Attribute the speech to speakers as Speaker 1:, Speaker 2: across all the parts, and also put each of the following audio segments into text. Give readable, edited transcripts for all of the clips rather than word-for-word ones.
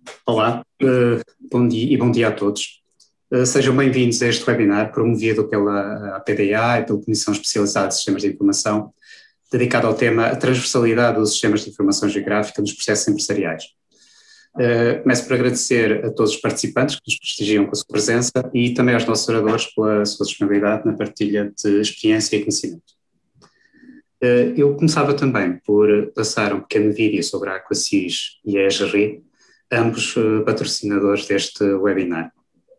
Speaker 1: Olá, bom dia a todos. Sejam bem-vindos a este webinar promovido pela APDA e pela Comissão Especializada de Sistemas de Informação, dedicado ao tema a transversalidade dos sistemas de informação geográfica nos processos empresariais. Começo por agradecer a todos os participantes que nos prestigiam com a sua presença e também aos nossos oradores pela sua disponibilidade na partilha de experiência e conhecimento. Eu começava também por passar um pequeno vídeo sobre a Aquasis e a EGRI, ambos patrocinadores deste webinar.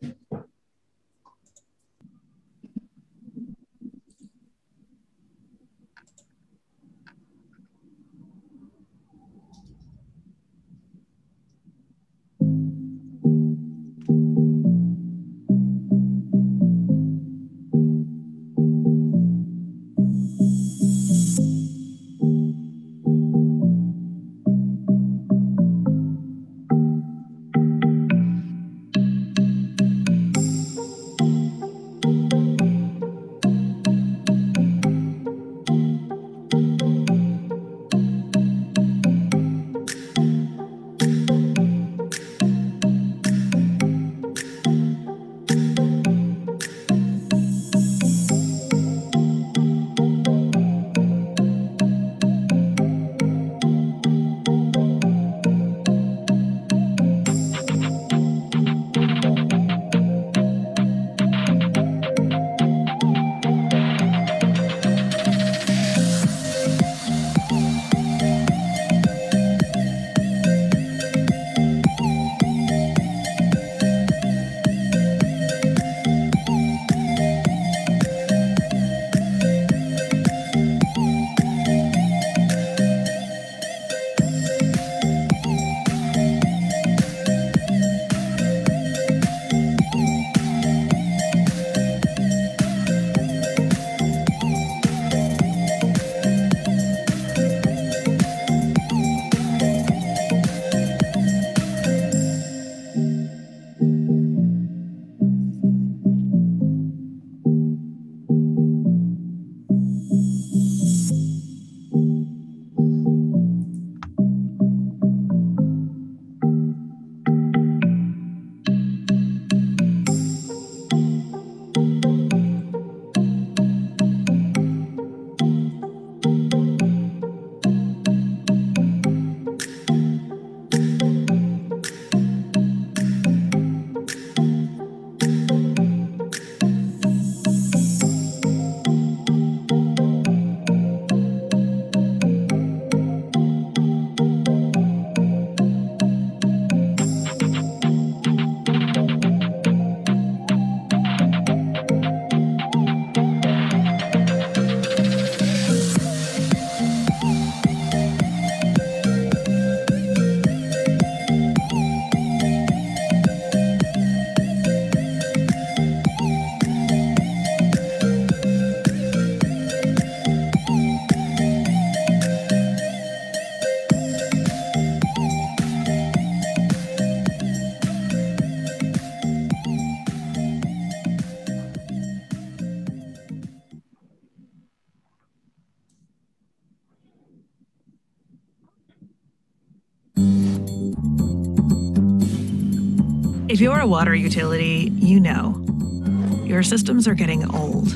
Speaker 2: If you're a water utility, you know your systems are getting old,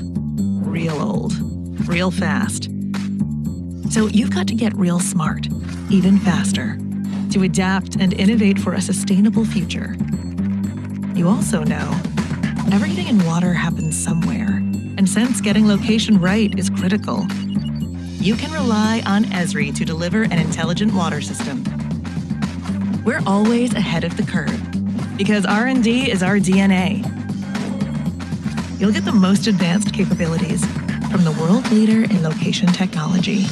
Speaker 2: real fast. So you've got to get real smart, even faster, to adapt and innovate for a sustainable future. You also know everything in water happens somewhere, and since getting location right is critical, you can rely on Esri to deliver an intelligent water system. We're always ahead of the curve, because R&D is our DNA. You'll get the most advanced capabilities from the world leader in location technology.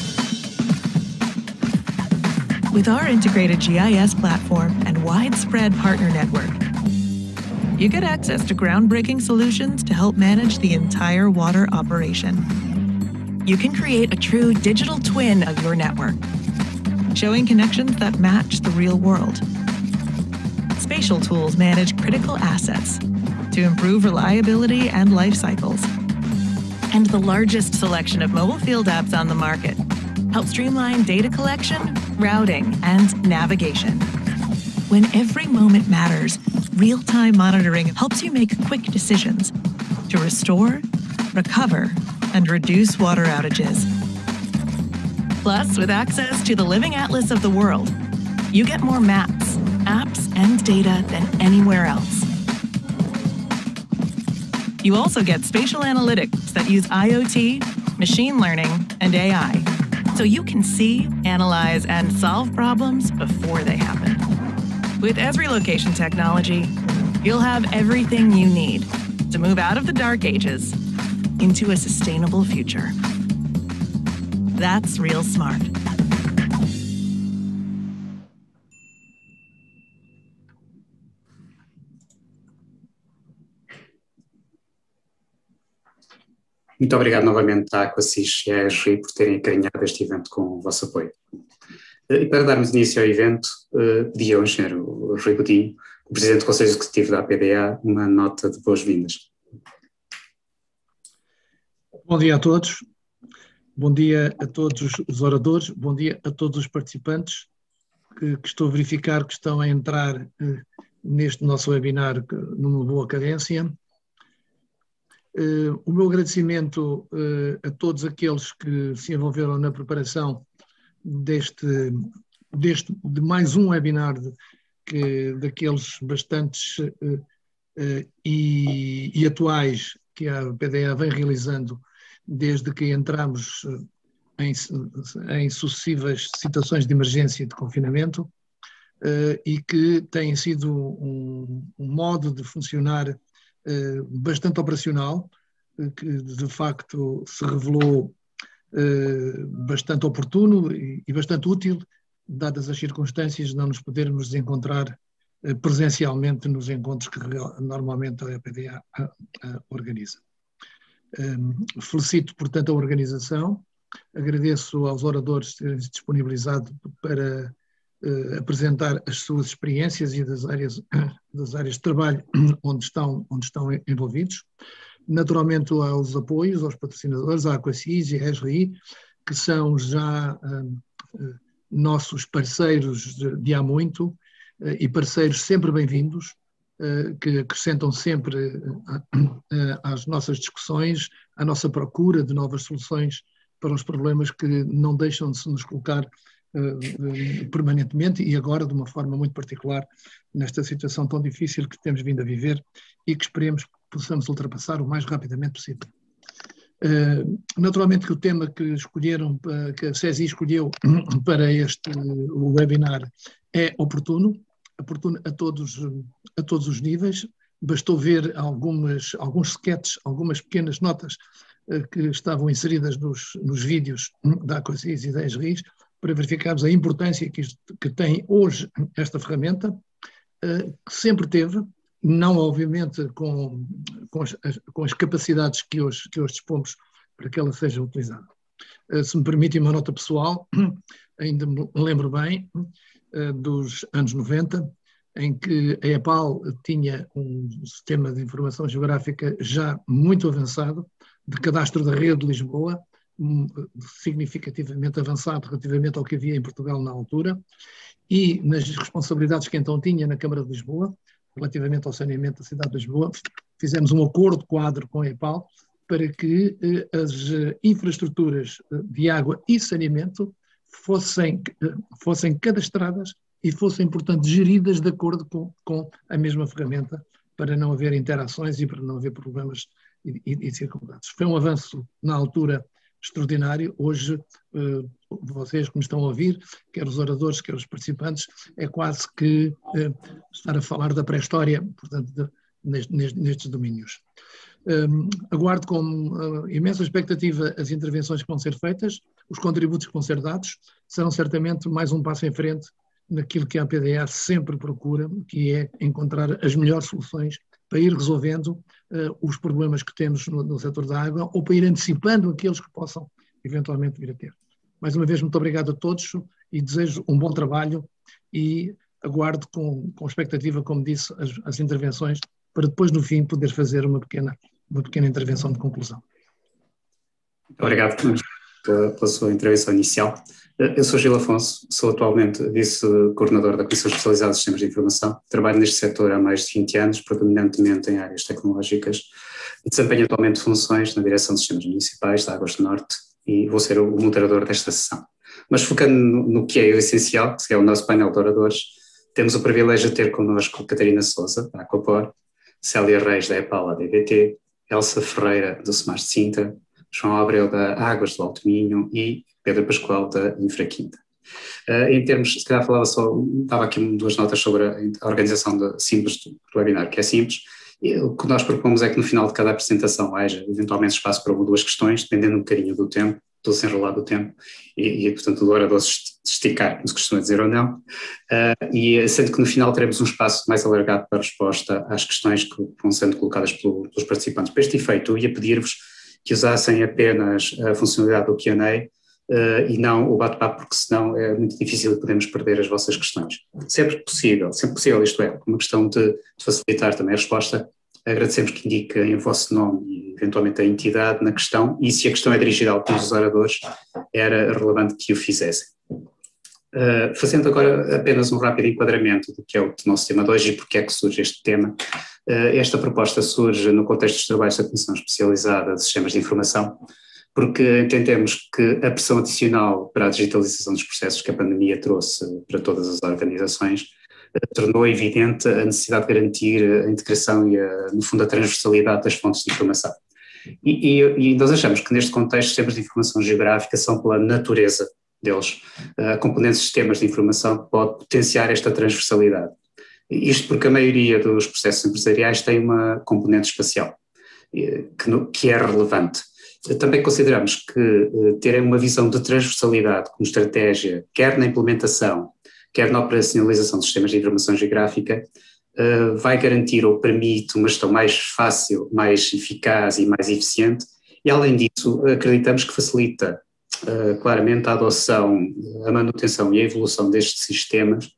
Speaker 2: With our integrated GIS platform and widespread partner network, you get access to groundbreaking solutions to help manage the entire water operation. You can create a true digital twin of your network, showing connections that match the real world. Spatial tools manage critical assets to improve reliability and life cycles. And the largest selection of mobile field apps on the market help streamline data collection, routing, and navigation. When every moment matters, real-time monitoring helps you make quick decisions to restore, recover, and reduce water outages. Plus, with access to the Living Atlas of the world, you get more maps, apps, and data than anywhere else. You also get spatial analytics that use IoT, machine learning, and AI, so you can see, analyze, and solve problems before they happen. With Esri location technology, you'll have everything you need to move out of the dark ages into a sustainable future. That's real smart.
Speaker 1: Muito obrigado novamente à Aquasis e à Esri por terem acarinhado este evento com o vosso apoio. E para darmos início ao evento, pedi ao engenheiro Rui Godinho, o Presidente do Conselho Executivo da APDA, uma nota de boas-vindas.
Speaker 3: Bom dia a todos, bom dia a todos os oradores, bom dia a todos os participantes que estou a verificar que estão a entrar neste nosso webinar numa boa cadência. O meu agradecimento a todos aqueles que se envolveram na preparação de mais um webinar daqueles bastantes e atuais que a PDA vem realizando desde que entramos em sucessivas situações de emergência e de confinamento e que tem sido um modo de funcionar bastante operacional, que de facto se revelou bastante oportuno e bastante útil, dadas as circunstâncias de não nos podermos encontrar presencialmente nos encontros que normalmente a EPDA organiza. Felicito, portanto, a organização, agradeço aos oradores terem se disponibilizado para apresentar as suas experiências e das áreas de trabalho onde estão envolvidos. Naturalmente aos apoios, aos patrocinadores, à Aquasis e à Esri, que são já nossos parceiros de há muito e parceiros sempre bem-vindos, que acrescentam sempre às nossas discussões, à nossa procura de novas soluções para os problemas que não deixam de se nos colocar permanentemente e agora de uma forma muito particular nesta situação tão difícil que temos vindo a viver e que esperemos que possamos ultrapassar o mais rapidamente possível. Naturalmente que o tema que escolheram, que a CESI escolheu para o webinar é oportuno a todos os níveis. Bastou ver alguns sketches, algumas pequenas notas que estavam inseridas nos vídeos da Aquasis e da Esri para verificarmos a importância que tem hoje esta ferramenta, que sempre teve, não obviamente com as capacidades que hoje dispomos para que ela seja utilizada. Se me permitem uma nota pessoal, ainda me lembro bem dos anos 90, em que a EPAL tinha um sistema de informação geográfica já muito avançado, de cadastro da rede de Lisboa, significativamente avançado relativamente ao que havia em Portugal na altura, e nas responsabilidades que então tinha na Câmara de Lisboa, relativamente ao saneamento da cidade de Lisboa, fizemos um acordo quadro com a EPAL para que as infraestruturas de água e saneamento fossem cadastradas e fossem, portanto, geridas de acordo com a mesma ferramenta, para não haver interações e para não haver problemas e dificuldades. Foi um avanço na altura extraordinário. Hoje, vocês que me estão a ouvir, quer os oradores, quer os participantes, é quase que estar a falar da pré-história, portanto, nestes domínios. Aguardo com imensa expectativa as intervenções que vão ser feitas, os contributos que vão ser dados, serão certamente mais um passo em frente naquilo que a APDA sempre procura, que é encontrar as melhores soluções para ir resolvendo os problemas que temos no setor da água ou para ir antecipando aqueles que possam eventualmente vir a ter. Mais uma vez, muito obrigado a todos e desejo um bom trabalho e aguardo com expectativa, como disse, as intervenções para depois, no fim, poder fazer uma pequena intervenção de conclusão.
Speaker 1: Muito obrigado. pela sua intervenção inicial. Eu sou Gil Afonso, sou atualmente vice-coordenador da Comissão Especializada de Sistemas de Informação, trabalho neste setor há mais de 20 anos, predominantemente em áreas tecnológicas, e desempenho atualmente funções na Direção de Sistemas Municipais da Águas do Norte e vou ser o moderador desta sessão. Mas focando no que é o essencial, que é o nosso painel de oradores, temos o privilégio de ter connosco Catarina Sousa, da Aquapor, Célia Reis, da EPAL, da DBT, Elsa Ferreira, do SMAS de Sintra, João Abreu, da Águas do Alto Minho e Pedro Pascoal, da Infraquinta. Em termos, se calhar dava aqui duas notas sobre a organização simples do webinar, que é simples. E o que nós propomos é que no final de cada apresentação haja eventualmente espaço para uma ou duas questões, dependendo um bocadinho do tempo, do desenrolar do tempo, portanto do orador se esticar, como se costuma dizer ou não, e sendo que no final teremos um espaço mais alargado para resposta às questões que vão sendo colocadas pelos participantes. Para este efeito, eu ia pedir-vos que usassem apenas a funcionalidade do Q&A e não o bate-papo, porque senão é muito difícil e podemos perder as vossas questões. Sempre possível, isto é, uma questão de facilitar também a resposta, agradecemos que indiquem o vosso nome e eventualmente a entidade na questão, e se a questão é dirigida a alguns dos oradores, era relevante que o fizessem. Fazendo agora apenas um rápido enquadramento do que é o nosso tema de hoje e porque é que surge este tema. Esta proposta surge no contexto dos trabalhos da Comissão Especializada de Sistemas de Informação, porque entendemos que a pressão adicional para a digitalização dos processos que a pandemia trouxe para todas as organizações tornou evidente a necessidade de garantir a integração e, no fundo, a transversalidade das fontes de informação. E nós achamos que neste contexto os sistemas de informação geográfica são, pela natureza deles, componentes de sistemas de informação que pode potenciar esta transversalidade. Isto porque a maioria dos processos empresariais tem uma componente espacial, que é relevante. Também consideramos que terem uma visão de transversalidade como estratégia, quer na implementação, quer na operacionalização de sistemas de informação geográfica, vai garantir ou permite uma gestão mais fácil, mais eficaz e mais eficiente, e além disso acreditamos que facilita claramente a adoção, a manutenção e a evolução destes sistemas,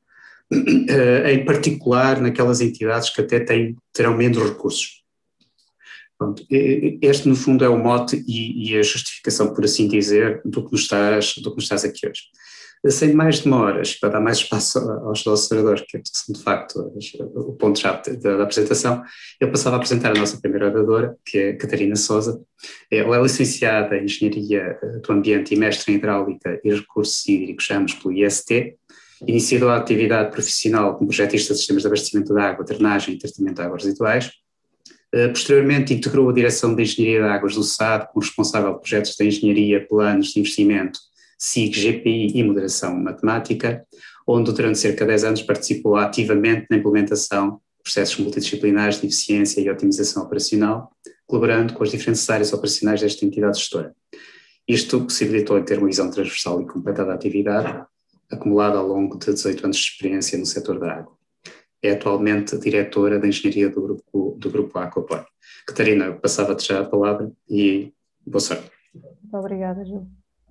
Speaker 1: em particular naquelas entidades que até terão menos recursos. Pronto, este no fundo é o mote e a justificação, por assim dizer, do que nos estás aqui hoje. Sem mais demoras, para dar mais espaço aos nossos oradores, que são de facto o ponto-chave da apresentação, eu passava a apresentar a nossa primeira oradora, que é Catarina Sousa. Ela é licenciada em Engenharia do Ambiente e mestre em Hidráulica e Recursos Hídricos, ambos pelo IST. Iniciou a atividade profissional como projetista de sistemas de abastecimento de água, drenagem e tratamento de águas residuais. Posteriormente integrou a direção de Engenharia de Águas do SAD, como responsável de projetos de engenharia, planos de investimento, SIG, GPI e moderação matemática, onde durante cerca de 10 anos participou ativamente na implementação de processos multidisciplinares de eficiência e otimização operacional, colaborando com as diferentes áreas operacionais desta entidade gestora. Isto possibilitou ter uma visão transversal e completa da atividade, acumulada ao longo de 18 anos de experiência no setor da água. É atualmente diretora de engenharia do grupo Aquapor. Catarina, passava-te já a palavra e boa sorte.
Speaker 4: Muito obrigada, Gil.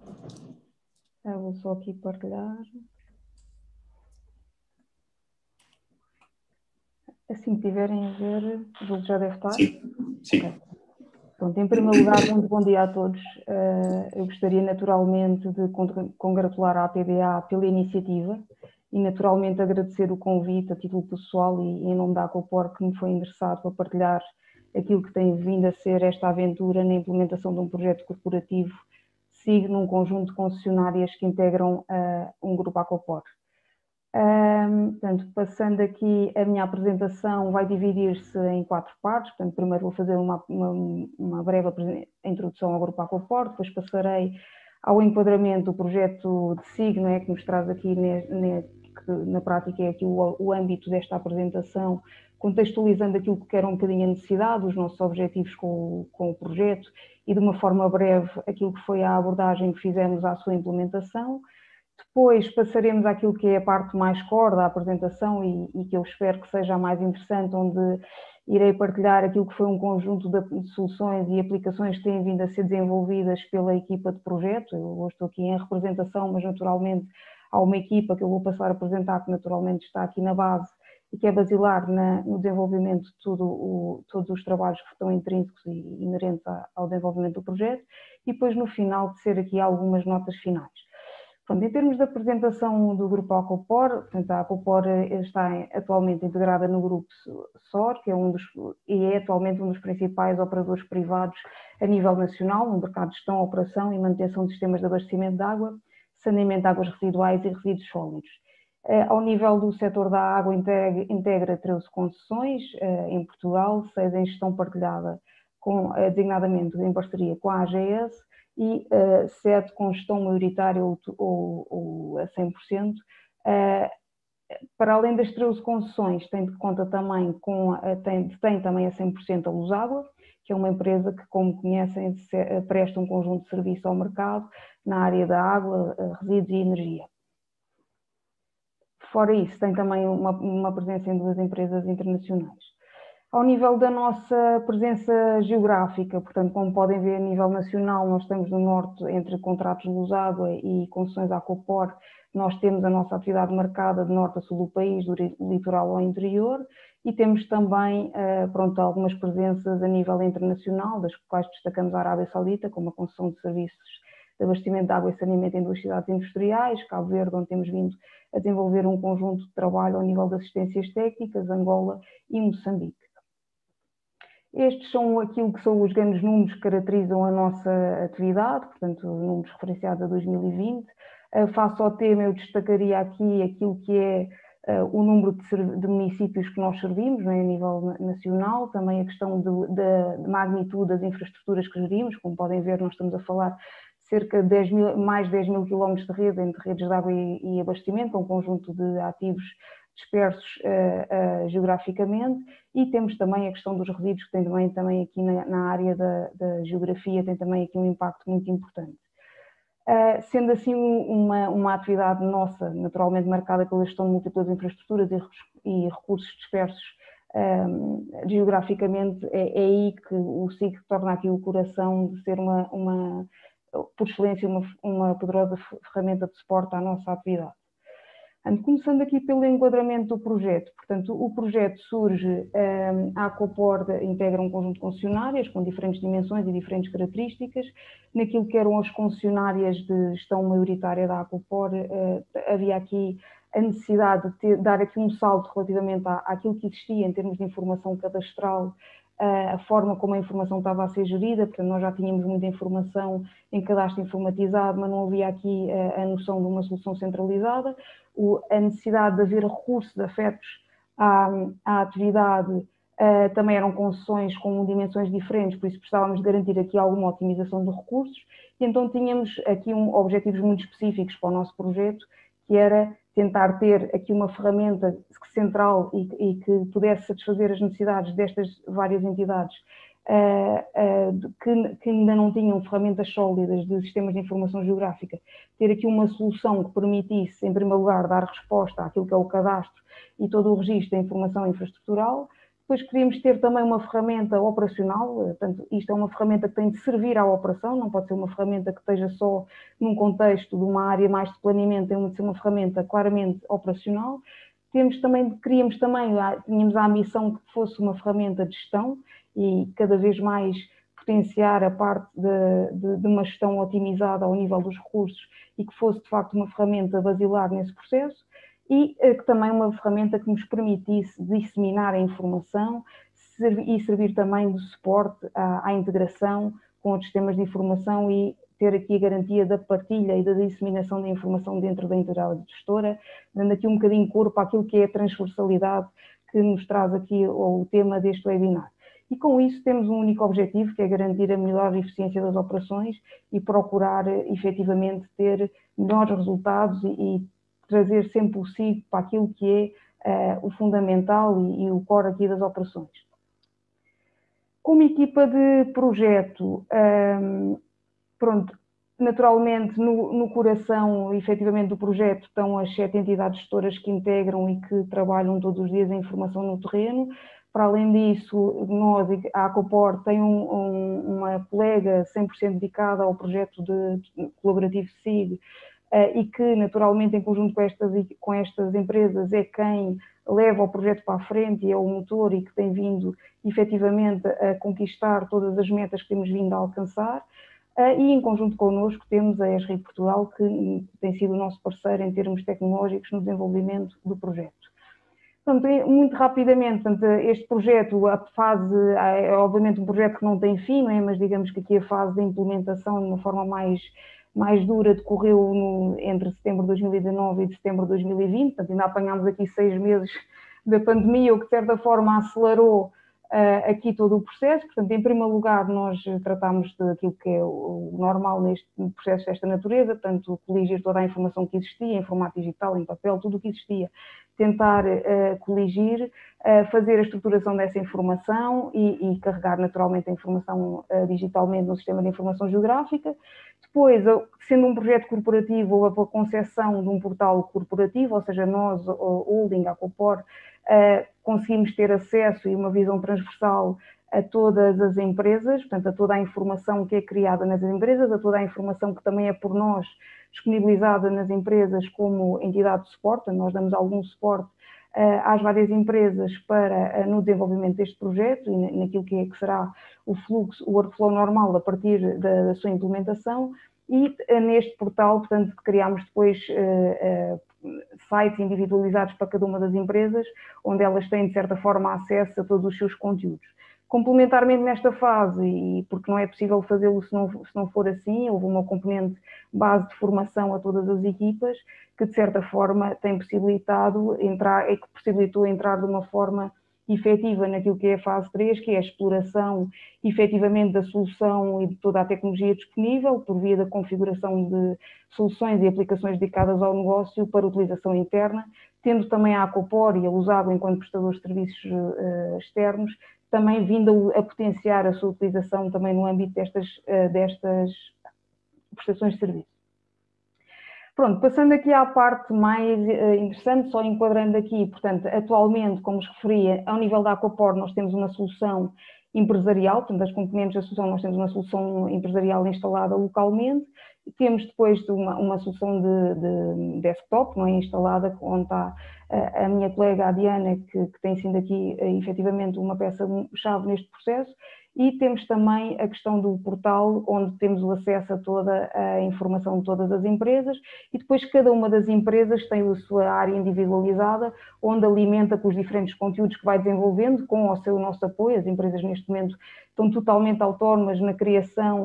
Speaker 4: Eu vou só aqui partilhar. Assim que tiverem a ver, o jogo já deve estar.
Speaker 1: Sim.
Speaker 4: Okay. Pronto, em primeiro lugar, muito bom dia a todos. Eu gostaria naturalmente de congratular a APDA pela iniciativa e naturalmente agradecer o convite a título pessoal e em nome da Aquapor que me foi endereçado para partilhar aquilo que tem vindo a ser esta aventura na implementação de um projeto corporativo SIG num conjunto de concessionárias que integram um grupo Aquapor. Portanto, passando aqui a minha apresentação vai dividir-se em 4 partes. Portanto, primeiro vou fazer uma breve introdução ao grupo Aquapor, depois passarei ao enquadramento do projeto de SIG, não é, que nos traz aqui que na prática é aqui o âmbito desta apresentação, contextualizando aquilo que era um bocadinho a necessidade, os nossos objetivos com o projeto e de uma forma breve aquilo que foi a abordagem que fizemos à sua implementação. Depois passaremos àquilo que é a parte mais core da apresentação e que eu espero que seja a mais interessante, onde irei partilhar aquilo que foi um conjunto de soluções e aplicações que têm vindo a ser desenvolvidas pela equipa de projeto. Eu hoje estou aqui em representação, mas naturalmente há uma equipa que eu vou passar a apresentar que naturalmente está aqui na base e que é basilar no desenvolvimento de todos os trabalhos que estão intrínsecos e inerentes ao desenvolvimento do projeto, e depois no final de ser aqui algumas notas finais. Pronto, em termos de apresentação do grupo Aquapor, portanto, a Aquapor está atualmente integrada no grupo SOR, que é atualmente um dos principais operadores privados a nível nacional, no mercado de gestão, operação e manutenção de sistemas de abastecimento de água, saneamento de águas residuais e resíduos sólidos. Ao nível do setor da água, integra 13 concessões em Portugal, 6 em gestão partilhada, designadamente em parceria com a AGS, e 7 com gestão maioritária ou a 100%. Para além das 13 concessões, tem também a 100% a Luságua, que é uma empresa que, como conhecem, presta um conjunto de serviços ao mercado na área da água, resíduos e energia. Fora isso, tem também uma presença em 2 empresas internacionais. Ao nível da nossa presença geográfica, portanto, como podem ver a nível nacional, nós estamos no norte entre contratos de Luságua e concessões Aquapor, nós temos a nossa atividade marcada de norte a sul do país, do litoral ao interior, e temos também algumas presenças a nível internacional, das quais destacamos a Arábia Saudita, como a concessão de serviços de abastecimento de água e saneamento em 2 cidades industriais, Cabo Verde, onde temos vindo a desenvolver um conjunto de trabalho ao nível de assistências técnicas, Angola e Moçambique. Estes são aquilo que são os grandes números que caracterizam a nossa atividade, portanto, números referenciados a 2020. Face ao tema, eu destacaria aqui aquilo que é o número de municípios que nós servimos, a nível nacional, também a questão da magnitude das infraestruturas que gerimos. Como podem ver, nós estamos a falar de cerca de mais de 10 mil quilómetros de rede, entre redes de água e abastecimento, um conjunto de ativos dispersos geograficamente, e temos também a questão dos resíduos, que tem também aqui na área da geografia, tem também aqui um impacto muito importante. Sendo assim uma atividade nossa, naturalmente marcada pela gestão de múltiplas infraestruturas e recursos dispersos geograficamente, é aí que o SIG torna aqui o coração de ser por excelência, uma poderosa ferramenta de suporte à nossa atividade. Começando aqui pelo enquadramento do projeto. Portanto, o projeto surge, a Aquapor integra um conjunto de concessionárias com diferentes dimensões e diferentes características. Naquilo que eram as concessionárias de gestão maioritária da Aquapor, havia aqui a necessidade de dar aqui um salto relativamente àquilo que existia em termos de informação cadastral, a forma como a informação estava a ser gerida. Portanto, nós já tínhamos muita informação em cadastro informatizado, mas não havia aqui a noção de uma solução centralizada. A necessidade de haver recursos afetos à atividade, também eram concessões com dimensões diferentes, por isso precisávamos de garantir aqui alguma otimização de recursos, e então tínhamos aqui objetivos muito específicos para o nosso projeto, que era tentar ter aqui uma ferramenta central e que pudesse satisfazer as necessidades destas várias entidades que ainda não tinham ferramentas sólidas de sistemas de informação geográfica, ter aqui uma solução que permitisse, em primeiro lugar, dar resposta àquilo que é o cadastro e todo o registro da informação infraestrutural. Depois queríamos ter também uma ferramenta operacional, portanto, isto é uma ferramenta que tem de servir à operação, não pode ser uma ferramenta que esteja só num contexto de uma área mais de planeamento, tem de ser uma ferramenta claramente operacional. Tínhamos a ambição que fosse uma ferramenta de gestão e cada vez mais potenciar a parte de uma gestão otimizada ao nível dos recursos e que fosse de facto uma ferramenta basilar nesse processo, e que também uma ferramenta que nos permitisse disseminar a informação e servir também de suporte à integração com os sistemas de informação e ter aqui a garantia da partilha e da disseminação da informação dentro da entidade gestora, dando aqui um bocadinho corpo àquilo que é a transversalidade que nos traz aqui o tema deste webinar. E com isso temos um único objetivo, que é garantir a melhor eficiência das operações e procurar efetivamente ter melhores resultados e trazer sempre o SIG para aquilo que é o fundamental e o core aqui das operações. Como equipa de projeto, naturalmente no coração efetivamente do projeto estão as 7 entidades gestoras que integram e que trabalham todos os dias a informação no terreno. Para além disso, a Aquapor tem uma colega 100% dedicada ao projeto colaborativo SIG, e que naturalmente em conjunto com estas empresas é quem leva o projeto para a frente e é o motor e que tem vindo efetivamente a conquistar todas as metas que temos vindo a alcançar. E em conjunto connosco temos a ESRI Portugal, que tem sido o nosso parceiro em termos tecnológicos no desenvolvimento do projeto. Portanto, muito rapidamente, este projeto, a fase, é obviamente um projeto que não tem fim, não é? Mas digamos que aqui a fase de implementação de uma forma mais dura decorreu entre setembro de 2019 e de setembro de 2020, portanto ainda apanhámos aqui 6 meses da pandemia, o que de certa forma acelerou aqui todo o processo. Portanto, em primeiro lugar, nós tratámos daquilo que é o normal neste processo desta natureza, portanto, coligir toda a informação que existia, em formato digital, em papel, tudo o que existia, tentar coligir, fazer a estruturação dessa informação e carregar naturalmente a informação digitalmente no sistema de informação geográfica. Depois, sendo um projeto corporativo, houve a concepção de um portal corporativo, ou seja, nós, o Holding, a Copor, conseguimos ter acesso e uma visão transversal a todas as empresas, portanto, a toda a informação que é criada nas empresas, a toda a informação que também é por nós disponibilizada nas empresas como entidade de suporte. Nós damos algum suporte às várias empresas no desenvolvimento deste projeto e naquilo que será o fluxo, o workflow normal a partir da sua implementação. E neste portal, portanto, criámos depois sites individualizados para cada uma das empresas, onde elas têm, de certa forma, acesso a todos os seus conteúdos. Complementarmente nesta fase, e porque não é possível fazê-lo se não for assim, houve uma componente base de formação a todas as equipas, que de certa forma tem possibilitado que possibilitou entrar de uma forma efetiva naquilo que é a fase 3, que é a exploração efetivamente da solução e de toda a tecnologia disponível, por via da configuração de soluções e aplicações dedicadas ao negócio para utilização interna, tendo também a Acopor e a Usado enquanto prestadores de serviços externos, também vindo a potenciar a sua utilização também no âmbito destas prestações de serviço. Pronto, passando aqui à parte mais interessante, só enquadrando aqui, portanto, atualmente, como vos referia, ao nível da Acopor nós temos uma solução empresarial, portanto, as componentes da solução, nós temos uma solução empresarial instalada localmente, temos depois uma solução de desktop, não é, instalada, onde está a minha colega, a Diana, que tem sido aqui efetivamente uma peça-chave neste processo, e temos também a questão do portal, onde temos o acesso a toda a informação de todas as empresas, e depois cada uma das empresas tem a sua área individualizada, onde alimenta com os diferentes conteúdos que vai desenvolvendo, com o nosso apoio. As empresas neste momento estão totalmente autónomas na criação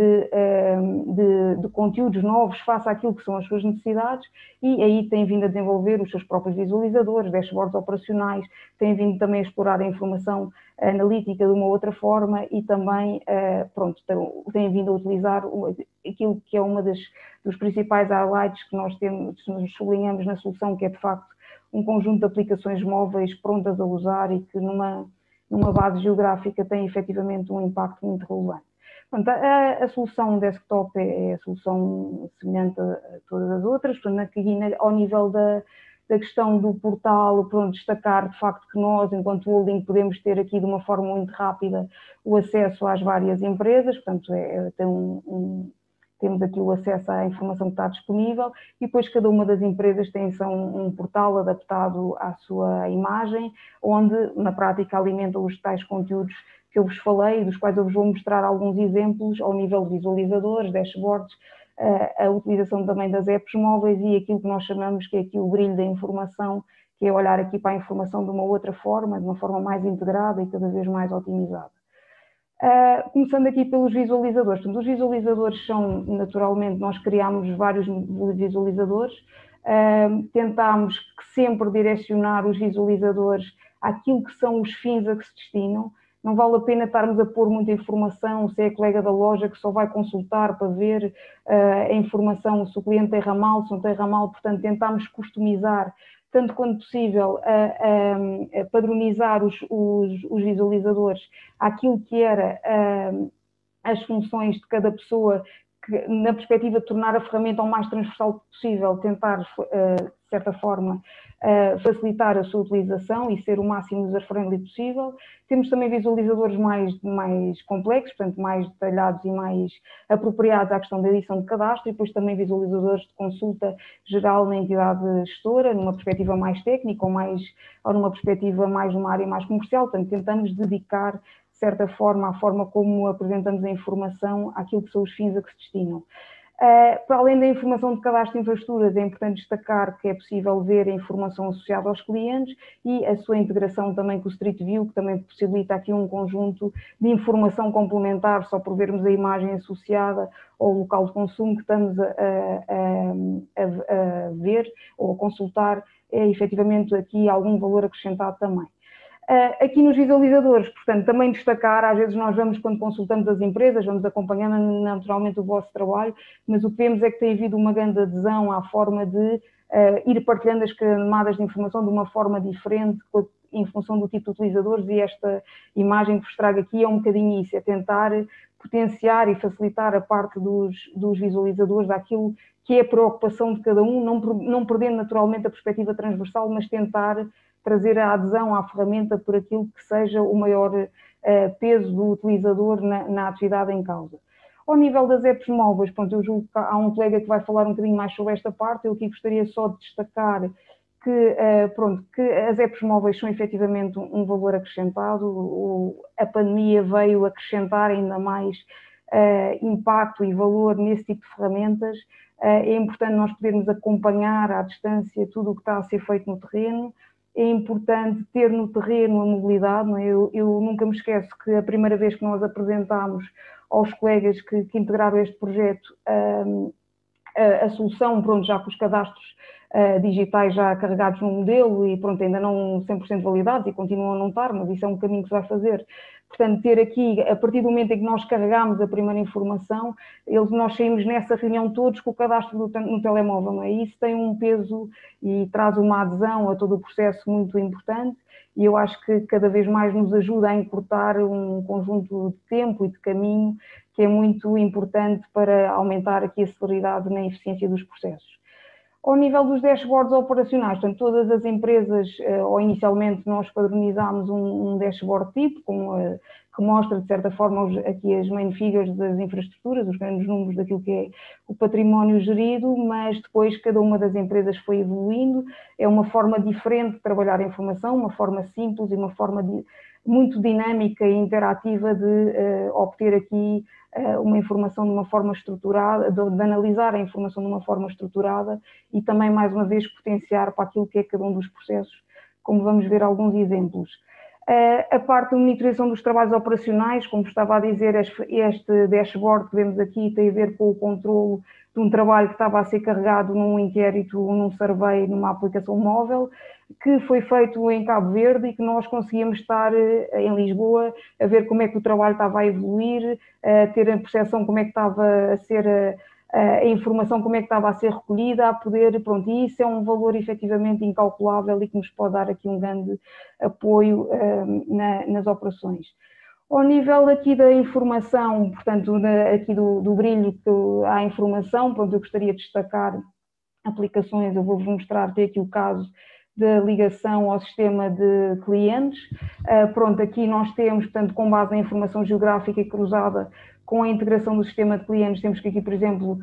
Speaker 4: de conteúdos novos face àquilo que são as suas necessidades, e aí têm vindo a desenvolver os seus próprios visualizadores, dashboards operacionais, têm vindo também a explorar a informação analítica de uma outra forma e também, têm vindo a utilizar aquilo que é uma dos principais highlights que nós nos sublinhamos na solução, que é de facto um conjunto de aplicações móveis prontas a usar e que numa base geográfica tem efetivamente um impacto muito relevante. Portanto, a solução desktop é a solução semelhante a todas as outras. Portanto, aqui ao nível da questão do portal, destacar de facto que nós, enquanto holding, podemos ter aqui de uma forma muito rápida o acesso às várias empresas. Portanto, temos aqui o acesso à informação que está disponível, e depois cada uma das empresas tem um portal adaptado à sua imagem, onde na prática alimentam os tais conteúdos que eu vos falei, dos quais eu vos vou mostrar alguns exemplos ao nível de visualizadores, dashboards, a utilização também das apps móveis e aquilo que nós chamamos que é aqui o brilho da informação, que é olhar aqui para a informação de uma outra forma, de uma forma mais integrada e cada vez mais otimizada. Começando aqui pelos visualizadores. Portanto, os visualizadores são, naturalmente, nós criámos vários visualizadores, tentámos sempre direcionar os visualizadores àquilo que são os fins a que se destinam. Não vale a pena estarmos a pôr muita informação, se é a colega da loja que só vai consultar para ver a informação, se o cliente tem ramal, se não tem ramal. Portanto, tentámos customizar, tanto quanto possível, a padronizar os visualizadores àquilo que era as funções de cada pessoa que, na perspectiva de tornar a ferramenta o mais transversal possível, tentar, de certa forma, facilitar a sua utilização e ser o máximo user-friendly possível. Temos também visualizadores mais complexos, portanto, mais detalhados e mais apropriados à questão da edição de cadastro, e depois também visualizadores de consulta geral na entidade gestora, numa perspectiva mais técnica ou numa perspectiva mais numa área mais comercial. Portanto, tentamos dedicar, de certa forma, a forma como apresentamos a informação àquilo que são os fins a que se destinam. Para além da informação de cadastro de infraestruturas, é importante destacar que é possível ver a informação associada aos clientes e a sua integração também com o Street View, que também possibilita aqui um conjunto de informação complementar, só por vermos a imagem associada ao local de consumo que estamos a ver ou a consultar, é efetivamente aqui algum valor acrescentado também. Aqui nos visualizadores, portanto, também destacar, às vezes nós vamos, quando consultamos as empresas, vamos acompanhando naturalmente o vosso trabalho, mas o que vemos é que tem havido uma grande adesão à forma de ir partilhando as camadas de informação de uma forma diferente, em função do tipo de utilizadores, e esta imagem que vos trago aqui é um bocadinho isso, é tentar potenciar e facilitar a parte dos visualizadores daquilo que é a preocupação de cada um, não perdendo naturalmente a perspectiva transversal, mas tentar trazer a adesão à ferramenta por aquilo que seja o maior peso do utilizador na atividade em causa. Ao nível das apps móveis, pronto, eu julgo que há um colega que vai falar um bocadinho mais sobre esta parte. Eu aqui gostaria só de destacar que as apps móveis são efetivamente um valor acrescentado. A pandemia veio acrescentar ainda mais impacto e valor nesse tipo de ferramentas. É importante nós podermos acompanhar à distância tudo o que está a ser feito no terreno. É importante ter no terreno a mobilidade, não é? Eu nunca me esqueço que a primeira vez que nós apresentámos aos colegas que integraram este projeto a solução, pronto, já com os cadastros digitais já carregados no modelo e pronto, ainda não 100% validados e continuam a não estar, mas isso é um caminho que se vai fazer. Portanto, ter aqui, a partir do momento em que nós carregámos a primeira informação, nós saímos nessa reunião todos com o cadastro no telemóvel, não é? Isso tem um peso e traz uma adesão a todo o processo muito importante, e eu acho que cada vez mais nos ajuda a encurtar um conjunto de tempo e de caminho que é muito importante para aumentar aqui a celeridade na eficiência dos processos. Ao nível dos dashboards operacionais, portanto, todas as empresas, ou inicialmente nós padronizámos um dashboard tipo, que mostra, de certa forma, aqui as main figures das infraestruturas, os grandes números daquilo que é o património gerido, mas depois cada uma das empresas foi evoluindo. É uma forma diferente de trabalhar a informação, uma forma simples e uma forma muito dinâmica e interativa de obter aqui uma informação de uma forma estruturada, de analisar a informação de uma forma estruturada e também, mais uma vez, potenciar para aquilo que é cada um dos processos, como vamos ver alguns exemplos. A parte da monitorização dos trabalhos operacionais, como estava a dizer, este dashboard que vemos aqui tem a ver com o controle de um trabalho que estava a ser carregado num inquérito, num survey, numa aplicação móvel, que foi feito em Cabo Verde e que nós conseguíamos estar em Lisboa a ver como é que o trabalho estava a evoluir, a ter a percepção como é que estava a ser a informação, como é que estava a ser recolhida, a poder, pronto, e isso é um valor efetivamente incalculável e que nos pode dar aqui um grande apoio nas operações. Ao nível aqui da informação, portanto, aqui do brilho à informação, pronto, eu gostaria de destacar aplicações, eu vou-vos mostrar, tem aqui o caso da ligação ao sistema de clientes. Pronto, aqui nós temos, portanto, com base na informação geográfica e cruzada com a integração do sistema de clientes, temos aqui, por exemplo,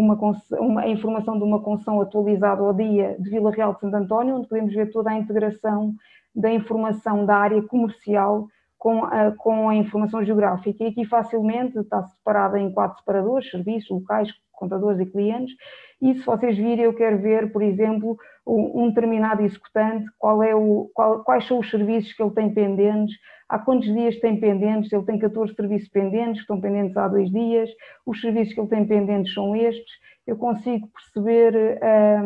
Speaker 4: a informação de uma concessão atualizada ao dia de Vila Real de Santo António, onde podemos ver toda a integração da informação da área comercial com a informação geográfica. E aqui facilmente está separada em 4 separadores: serviços, locais, contadores e clientes. E se vocês virem, eu quero ver, por exemplo, um determinado executante, quais são os serviços que ele tem pendentes, há quantos dias tem pendentes, ele tem 14 serviços pendentes, que estão pendentes há 2 dias, os serviços que ele tem pendentes são estes. Eu consigo perceber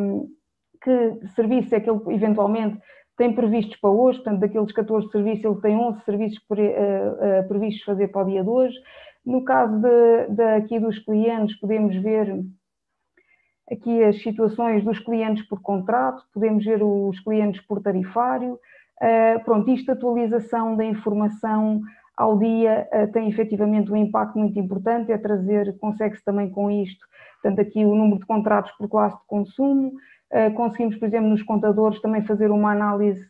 Speaker 4: que serviço é que ele eventualmente tem previstos para hoje, portanto, daqueles 14 serviços, ele tem 11 serviços previstos fazer para o dia de hoje. No caso aqui dos clientes, podemos ver aqui as situações dos clientes por contrato, podemos ver os clientes por tarifário. Pronto, isto, atualização da informação ao dia tem efetivamente um impacto muito importante, consegue-se também com isto, portanto aqui o número de contratos por classe de consumo, conseguimos, por exemplo, nos contadores também fazer uma análise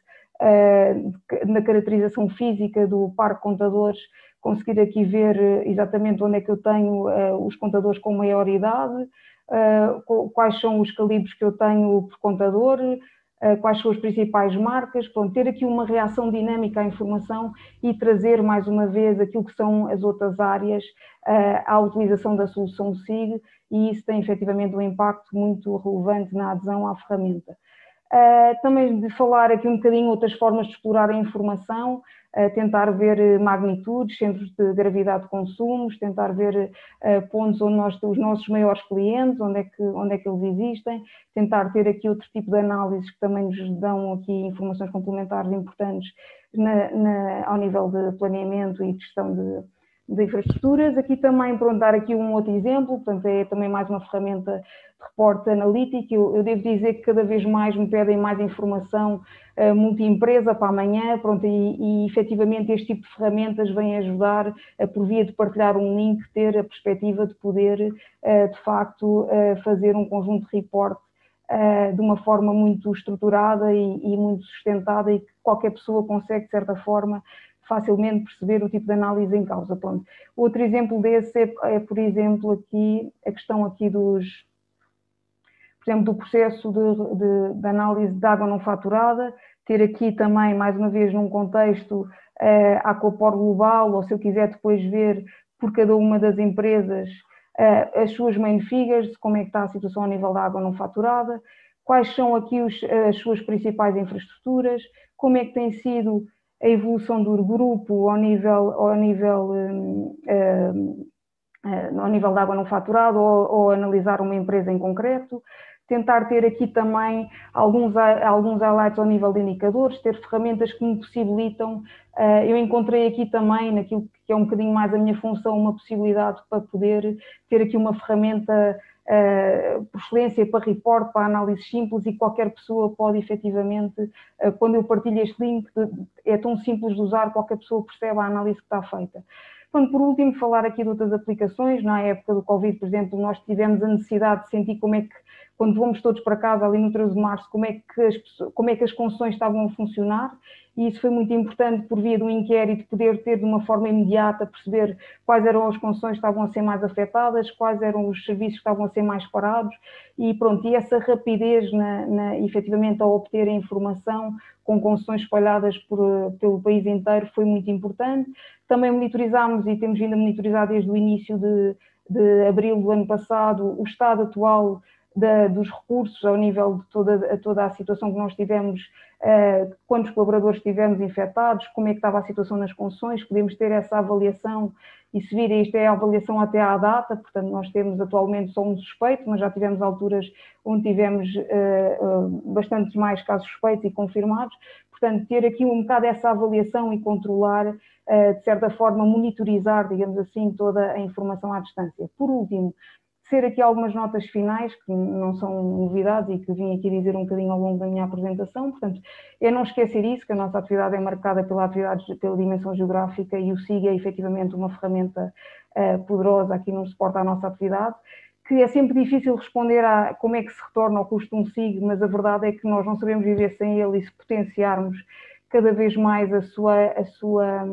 Speaker 4: na caracterização física do parque de contadores, conseguir aqui ver exatamente onde é que eu tenho os contadores com maior idade, quais são os calibres que eu tenho por contador, quais são as principais marcas, pronto, ter aqui uma reação dinâmica à informação e trazer mais uma vez aquilo que são as outras áreas à utilização da solução SIG, e isso tem efetivamente um impacto muito relevante na adesão à ferramenta. Também de falar aqui um bocadinho outras formas de explorar a informação, tentar ver magnitudes, centros de gravidade de consumos, tentar ver pontos onde os nossos maiores clientes, onde é que eles existem, tentar ter aqui outro tipo de análises que também nos dão aqui informações complementares importantes ao nível de planeamento e gestão de infraestruturas. Aqui também, pronto, dar aqui um outro exemplo, portanto é também mais uma ferramenta de reporte analítico. Eu devo dizer que cada vez mais me pedem mais informação multi-empresa para amanhã, pronto, e efetivamente este tipo de ferramentas vem ajudar, por via de partilhar um link, ter a perspectiva de poder, de facto, fazer um conjunto de reporte de uma forma muito estruturada e muito sustentada, e que qualquer pessoa consegue, de certa forma, facilmente perceber o tipo de análise em causa. Pronto. Outro exemplo desse é, por exemplo, aqui a questão aqui por exemplo, do processo de análise de água não faturada, ter aqui também, mais uma vez, num contexto Aquapor global, ou se eu quiser depois ver por cada uma das empresas as suas main figures, como é que está a situação a nível da água não faturada, quais são aqui as suas principais infraestruturas, como é que tem sido a evolução do grupo ao nível da água não faturada, ou analisar uma empresa em concreto, tentar ter aqui também alguns highlights ao nível de indicadores, ter ferramentas que me possibilitam. Eu encontrei aqui também, naquilo que é um bocadinho mais a minha função, uma possibilidade para poder ter aqui uma ferramenta por excelência para report, para análises simples, e qualquer pessoa pode efetivamente, quando eu partilho este link, é tão simples de usar, qualquer pessoa percebe a análise que está feita. Pronto, por último, falar aqui de outras aplicações. Na época do Covid, por exemplo, nós tivemos a necessidade de sentir como é que, quando fomos todos para casa, ali no 13 de março, como é que as concessões estavam a funcionar, e isso foi muito importante, por via de um inquérito, poder ter de uma forma imediata, perceber quais eram as concessões que estavam a ser mais afetadas, quais eram os serviços que estavam a ser mais parados, e pronto, e essa rapidez efetivamente ao obter a informação com concessões espalhadas pelo país inteiro foi muito importante. Também monitorizámos, e temos vindo a monitorizar desde o início de abril do ano passado, o estado atual dos recursos ao nível de toda a situação que nós tivemos, quantos colaboradores tivemos infectados, como é que estava a situação nas concessões. Podemos ter essa avaliação, e se vir, isto é a avaliação até à data, portanto nós temos atualmente só um suspeito, mas já tivemos alturas onde tivemos bastantes mais casos suspeitos e confirmados. Portanto, ter aqui um bocado essa avaliação e controlar, de certa forma, monitorizar, digamos assim, toda a informação à distância. Por último, ser aqui algumas notas finais, que não são novidades e que vim aqui dizer um bocadinho ao longo da minha apresentação. Portanto, é não esquecer isso, que a nossa atividade é marcada pela dimensão geográfica, e o SIG é efetivamente uma ferramenta poderosa aqui no suporte à nossa atividade, que é sempre difícil responder a como é que se retorna ao custo de um SIG, mas a verdade é que nós não sabemos viver sem ele, e se potenciarmos cada vez mais a sua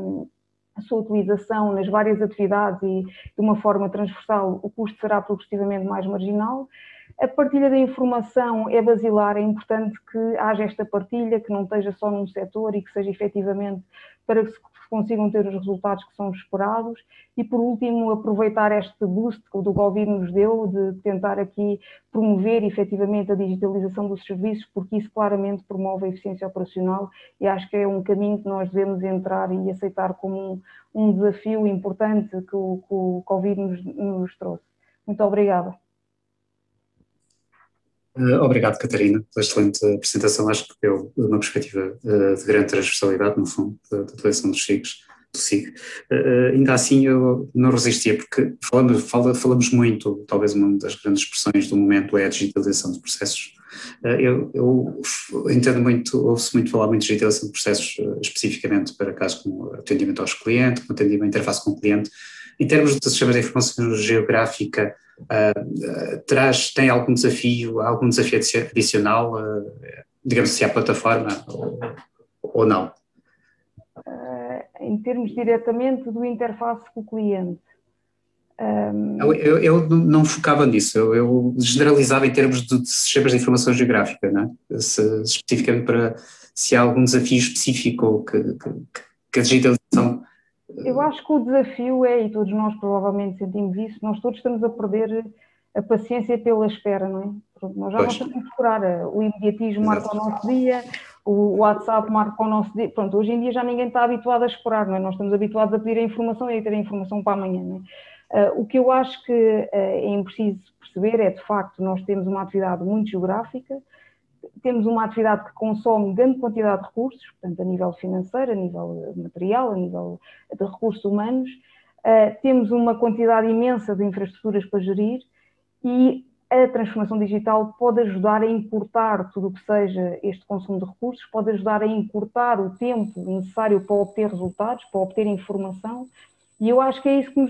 Speaker 4: utilização nas várias atividades e de uma forma transversal, o custo será progressivamente mais marginal. A partilha da informação é basilar, é importante que haja esta partilha, que não esteja só num setor, e que seja efetivamente para que se consigam ter os resultados que são esperados. E, por último, aproveitar este boost que o Covid nos deu, de tentar aqui promover efetivamente a digitalização dos serviços, porque isso claramente promove a eficiência operacional, e acho que é um caminho que nós devemos entrar e aceitar como um desafio importante que o Covid nos trouxe. Muito obrigada.
Speaker 1: Obrigado, Catarina, pela excelente apresentação. Acho que deu uma perspectiva de grande transversalidade, no fundo, da utilização do SIG. Ainda assim, eu não resistia, porque falamos muito, talvez uma das grandes expressões do momento é a digitalização de processos, Eu entendo muito, ouço muito falar muito de digitalização de processos, especificamente para casos como atendimento aos clientes, como atendimento à interface com o cliente. Em termos de sistemas de informação geográfica, tem algum desafio adicional, digamos assim, à plataforma ou não?
Speaker 4: Em termos diretamente do interface com o cliente?
Speaker 1: Eu não focava nisso, eu generalizava em termos de sistemas de informação geográfica, não é? Especificamente para se há algum desafio específico que a digitalização...
Speaker 4: Eu acho que o desafio e todos nós provavelmente sentimos isso, nós todos estamos a perder a paciência pela espera, não é? Nós já não estamos a procurar, o imediatismo marca o nosso dia, o WhatsApp marca o nosso dia, pronto, hoje em dia já ninguém está habituado a esperar, não é? Nós estamos habituados a pedir a informação e a ter a informação para amanhã, não é? O que eu acho que é preciso perceber é, de facto, nós temos uma atividade muito geográfica, temos uma atividade que consome grande quantidade de recursos, portanto, a nível financeiro, a nível material, a nível de recursos humanos, temos uma quantidade imensa de infraestruturas para gerir e a transformação digital pode ajudar a encurtar tudo o que seja este consumo de recursos, pode ajudar a encurtar o tempo necessário para obter resultados, para obter informação, e eu acho que é isso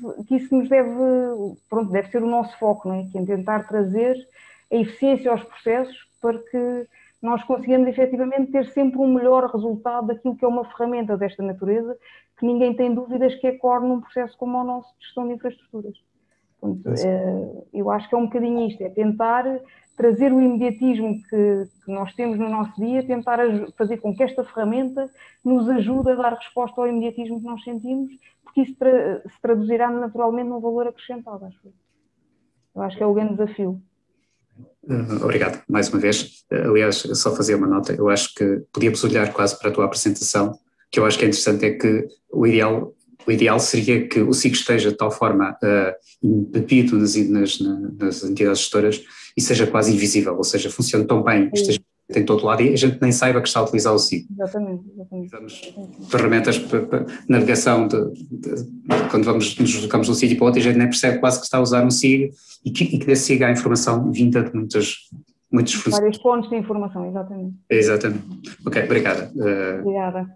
Speaker 4: deve ser o nosso foco, não é? Que é tentar trazer a eficiência aos processos para que nós consigamos efetivamente ter sempre um melhor resultado daquilo que é uma ferramenta desta natureza, que ninguém tem dúvidas que é core num processo como o nosso de gestão de infraestruturas. Portanto, eu acho que é um bocadinho isto, é tentar trazer o imediatismo que nós temos no nosso dia, tentar fazer com que esta ferramenta nos ajude a dar resposta ao imediatismo que nós sentimos, porque isso se traduzirá naturalmente num valor acrescentado, acho eu. Eu acho que é o grande desafio.
Speaker 1: Obrigado, mais uma vez. Aliás, só fazer uma nota, eu acho que podíamos olhar quase para a tua apresentação, que eu acho que é interessante, é que o ideal seria que o SIG esteja de tal forma embebido nas entidades gestoras e seja quase invisível, ou seja, funcione tão bem, esteja em todo lado e a gente nem saiba que está a utilizar o SIG.
Speaker 4: Exatamente.
Speaker 1: Usamos ferramentas para navegação, quando nos deslocamos de um sítio para outro, a gente nem percebe quase que está a usar um SIG e que desse SIG há informação vinda de muitos
Speaker 4: vários pontos de informação, exatamente.
Speaker 1: Exatamente. Ok, obrigada.
Speaker 4: Obrigada.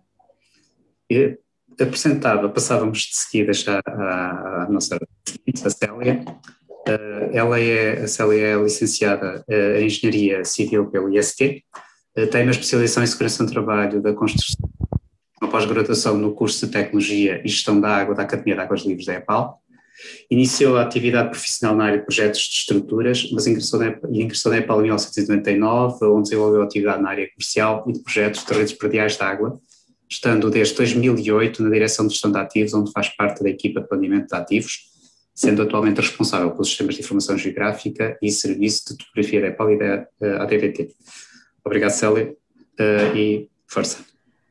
Speaker 1: Passávamos de seguida já à nossa a Célia. A Célia é licenciada em Engenharia Civil pelo IST, tem uma especialização em Segurança no Trabalho da Construção, uma pós-graduação no curso de Tecnologia e Gestão da Água da Academia de Águas Livres da EPAL. Iniciou a atividade profissional na área de projetos de estruturas, mas ingressou na EPAL em 1999, onde desenvolveu atividade na área comercial e de projetos de redes prediais de água, estando desde 2008 na direção de gestão de ativos, onde faz parte da equipa de planeamento de ativos, sendo atualmente responsável pelos sistemas de informação geográfica e serviço de topografia da EPAL e da ADVT. Obrigado, Célia, e força.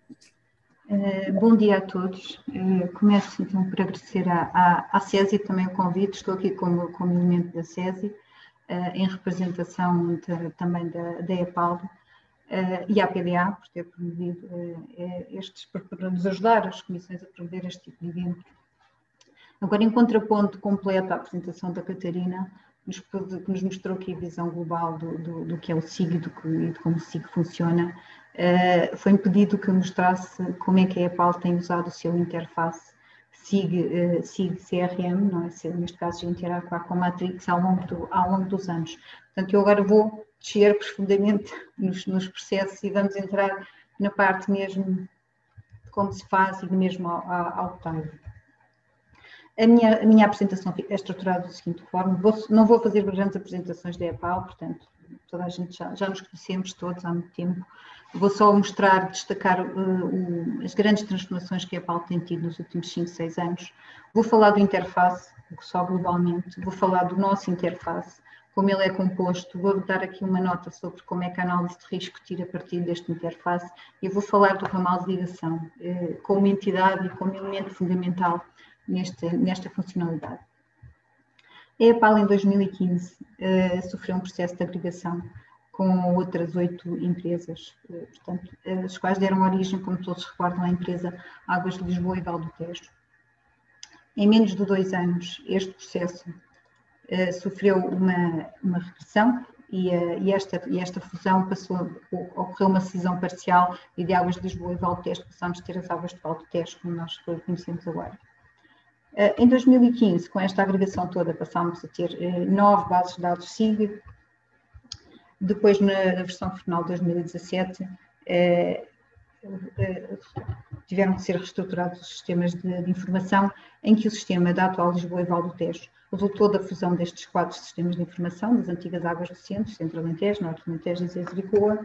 Speaker 5: Bom dia a todos. Começo então por agradecer à SESI também o convite. Estou aqui como elemento da SESI, em representação também da EPAL e à PDA, por ter promovido para nos ajudar as comissões a promover este tipo de evento. Agora, em contraponto completo à apresentação da Catarina, que nos mostrou aqui a visão global do que é o SIG e de como o SIG funciona, foi-me pedido que eu mostrasse como é que a EPAL tem usado o seu interface SIG-CRM, não é? Neste caso, interagir com a Matrix ao longo dos anos. Portanto, eu agora vou descer profundamente nos processos e vamos entrar na parte mesmo de como se faz e mesmo ao detalhe. A minha apresentação é estruturada da seguinte forma: não vou fazer grandes apresentações da EPAL, portanto, toda a gente já nos conhecemos todos há muito tempo. Vou só destacar as grandes transformações que a EPAL tem tido nos últimos 5, 6 anos. Vou falar do interface, só globalmente, vou falar do nosso interface, como ele é composto, vou dar aqui uma nota sobre como é que a análise de risco tira partido deste interface e vou falar do ramal de ligação, como entidade e como elemento fundamental nesta funcionalidade. A EPAL em 2015 sofreu um processo de agregação com outras 8 empresas, portanto, as quais deram origem, como todos recordam, à empresa Águas de Lisboa e Val do Tejo. Em menos de 2 anos, este processo sofreu uma regressão e esta fusão ocorreu uma cisão parcial e de Águas de Lisboa e Val do Tejo passámos a ter as Águas de Val do Tejo, como nós conhecemos agora. Em 2015, com esta agregação toda, passámos a ter 9 bases de dados SIG. Depois, na versão final de 2017, tiveram que ser reestruturados os sistemas de informação, em que o sistema da atual Lisboa e Val do Tejo resultou da fusão destes 4 sistemas de informação, das antigas águas do Centro Alentejo, Norte Alentejo e Zezer-Bicoa.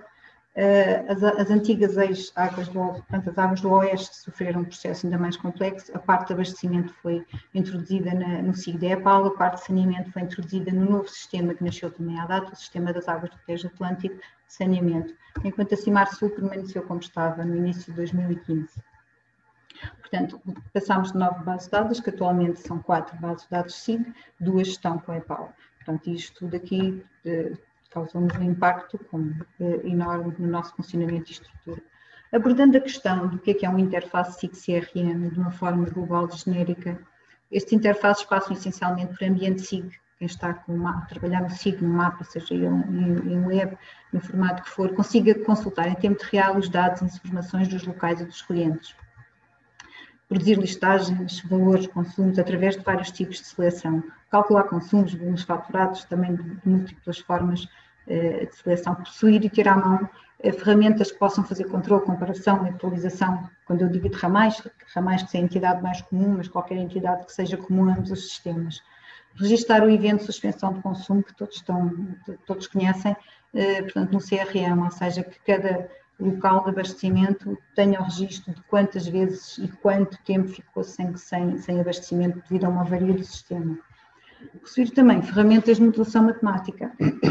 Speaker 5: As antigas águas portanto, as águas do Oeste sofreram um processo ainda mais complexo. A parte de abastecimento foi introduzida no SIG da EPAL, a parte de saneamento foi introduzida no novo sistema que nasceu também à data, o sistema das águas do Tejo Atlântico de saneamento, enquanto a Cimar Sul permaneceu como estava no início de 2015. Portanto, passámos de 9 bases de dados, que atualmente são 4 bases de dados SIG, 2 estão com a EPAL. Portanto, isto tudo aqui causou-nos um impacto enorme no nosso funcionamento e estrutura. Abordando a questão do que é uma interface SIG-CRM de uma forma global e genérica, estes interfaces passam essencialmente por ambiente SIG. Quem está a trabalhar no SIG, no mapa, seja em web, no formato que for, consiga consultar em tempo real os dados e informações dos locais e dos clientes. Produzir listagens, valores, consumos, através de vários tipos de seleção. Calcular consumos, volumes faturados, também de múltiplas formas de seleção. Possuir e ter à mão ferramentas que possam fazer controle, comparação e atualização. Quando eu digo de ramais que seja a entidade mais comum, mas qualquer entidade que seja comum a ambos os sistemas. Registar o evento de suspensão de consumo, que todos conhecem, portanto, no CRM, ou seja, que cada local de abastecimento tenha o registro de quantas vezes e quanto tempo ficou sem abastecimento devido a uma avaria do sistema. Possuir também ferramentas de modulação matemática,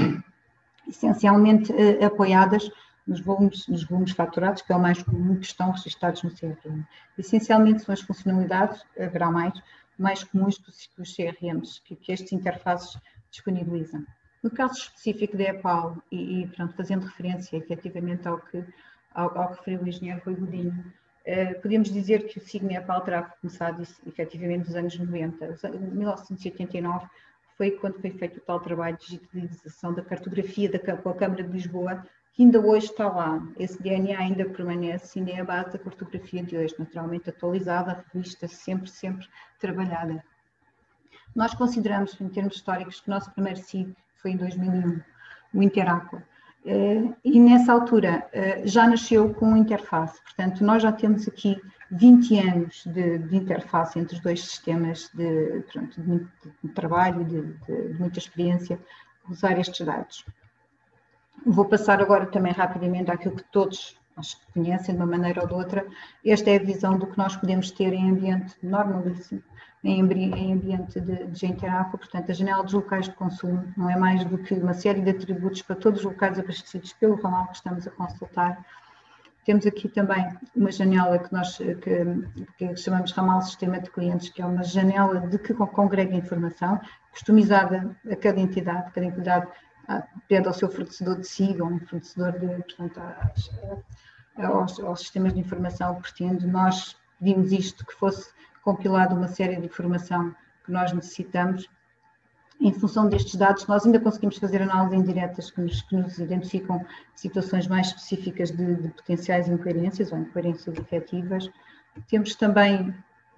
Speaker 5: essencialmente apoiadas nos volumes faturados, que é o mais comum, que estão registados no CRM. Essencialmente são as funcionalidades, haverá mais comuns que os CRMs, que estes interfaces disponibilizam. No caso específico da EPAL, pronto, fazendo referência efetivamente ao que referiu o engenheiro Rui Godinho, podemos dizer que o SIG na EPAL terá começado efetivamente nos anos 90. Em 1989 foi quando foi feito o tal trabalho de digitalização da cartografia com a Câmara de Lisboa, que ainda hoje está lá. Esse DNA ainda permanece, ainda é a base da cartografia de hoje, naturalmente atualizada, revista, sempre trabalhada. Nós consideramos, em termos históricos, que o nosso primeiro SIG foi em 2001, o Interaqua. E nessa altura já nasceu com interface, portanto nós já temos aqui 20 anos de interface entre os dois sistemas de trabalho, de muita experiência, usar estes dados. Vou passar agora também rapidamente àquilo que todos acho que conhecem de uma maneira ou de outra. Esta é a visão do que nós podemos ter em ambiente normalíssimo, em ambiente de Interaqua. Portanto, a janela dos locais de consumo não é mais do que uma série de atributos para todos os locais abastecidos pelo ramal que estamos a consultar. Temos aqui também uma janela que chamamos ramal sistema de clientes, que é uma janela que congrega informação, customizada a cada entidade pede ao seu fornecedor de SIG ou um fornecedor aos sistemas de informação que pretende. Nós pedimos isto, que fosse compilado uma série de informação que nós necessitamos. Em função destes dados, nós ainda conseguimos fazer análises indiretas que nos identificam situações mais específicas de potenciais incoerências ou incoerências efetivas. Temos também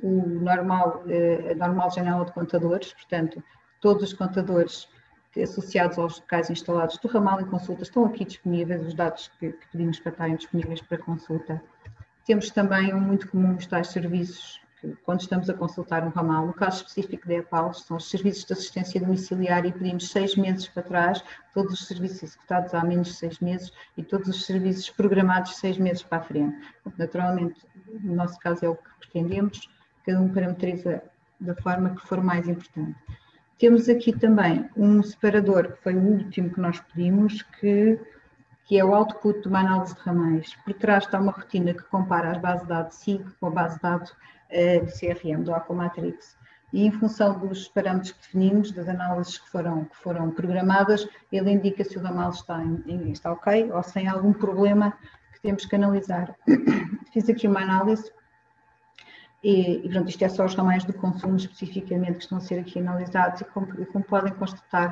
Speaker 5: a normal janela de contadores, portanto, todos os contadores associados aos locais instalados do ramal em consulta estão aqui disponíveis, os dados que pedimos para estarem disponíveis para consulta. Temos também muito comum os tais serviços, que, quando estamos a consultar um ramal, no caso específico da EPAL, são os serviços de assistência domiciliária e pedimos 6 meses para trás, todos os serviços executados há menos de 6 meses e todos os serviços programados 6 meses para a frente. Naturalmente, no nosso caso é o que pretendemos, cada um parametriza da forma que for mais importante. Temos aqui também um separador, que foi o último que nós pedimos, que é o output de uma análise de ramais. Por trás está uma rotina que compara as bases de dados SIG com a base de dados do CRM, do Aquamatrix. E em função dos parâmetros que definimos, das análises que foram programadas, ele indica se o ramal está ok ou sem algum problema que temos que analisar. Fiz aqui uma análise. E pronto, isto é só os ramais de consumo especificamente que estão a ser aqui analisados e como podem constatar,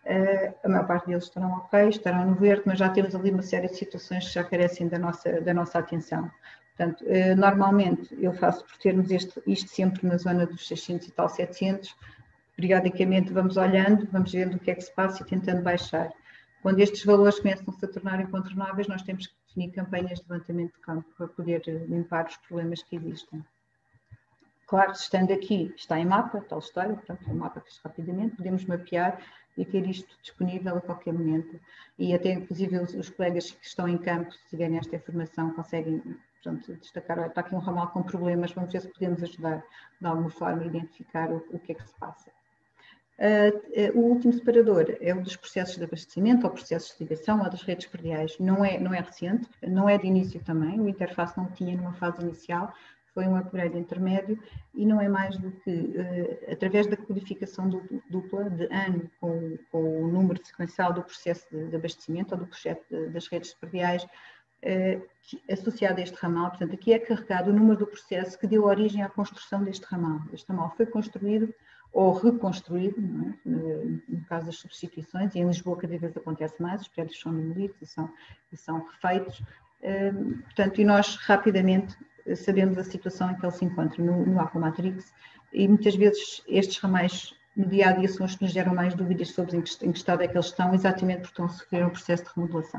Speaker 5: A maior parte deles estarão ok, estarão no verde, mas já temos ali uma série de situações que já carecem da nossa atenção. Portanto, normalmente eu faço por termos isto sempre na zona dos 600 e tal, 700, periodicamente vamos olhando, vamos vendo o que é que se passa e tentando baixar. Quando estes valores começam-se a tornar incontornáveis, nós temos que definir campanhas de levantamento de campo para poder limpar os problemas que existem. Claro, estando aqui, está em mapa, tal história, portanto, o mapa fez rapidamente, podemos mapear e ter isto disponível a qualquer momento. E até, inclusive, os colegas que estão em campo, se tiverem esta informação, conseguem, portanto, destacar, está aqui um ramal com problemas, vamos ver se podemos ajudar de alguma forma a identificar o que é que se passa. O último separador é o dos processos de abastecimento, ou processos de ligação, ou das redes prediais. Não é recente, não é de início também, o interface não o tinha numa fase inicial, foi um upgrade intermédio e não é mais do que, através da codificação dupla de ano com o número sequencial do processo de abastecimento ou do processo das redes prediais, associado a este ramal. Portanto, aqui é carregado o número do processo que deu origem à construção deste ramal. Este ramal foi construído ou reconstruído, não é? No caso das substituições, e em Lisboa cada vez acontece mais, os prédios são demolidos e são refeitos. Portanto, e nós rapidamente sabemos a situação em que ele se encontra no Aquamatrix, e muitas vezes estes ramais no dia a dia são os que nos geram mais dúvidas sobre em que estado é que eles estão, exatamente porque estão a sofrer um processo de remodelação.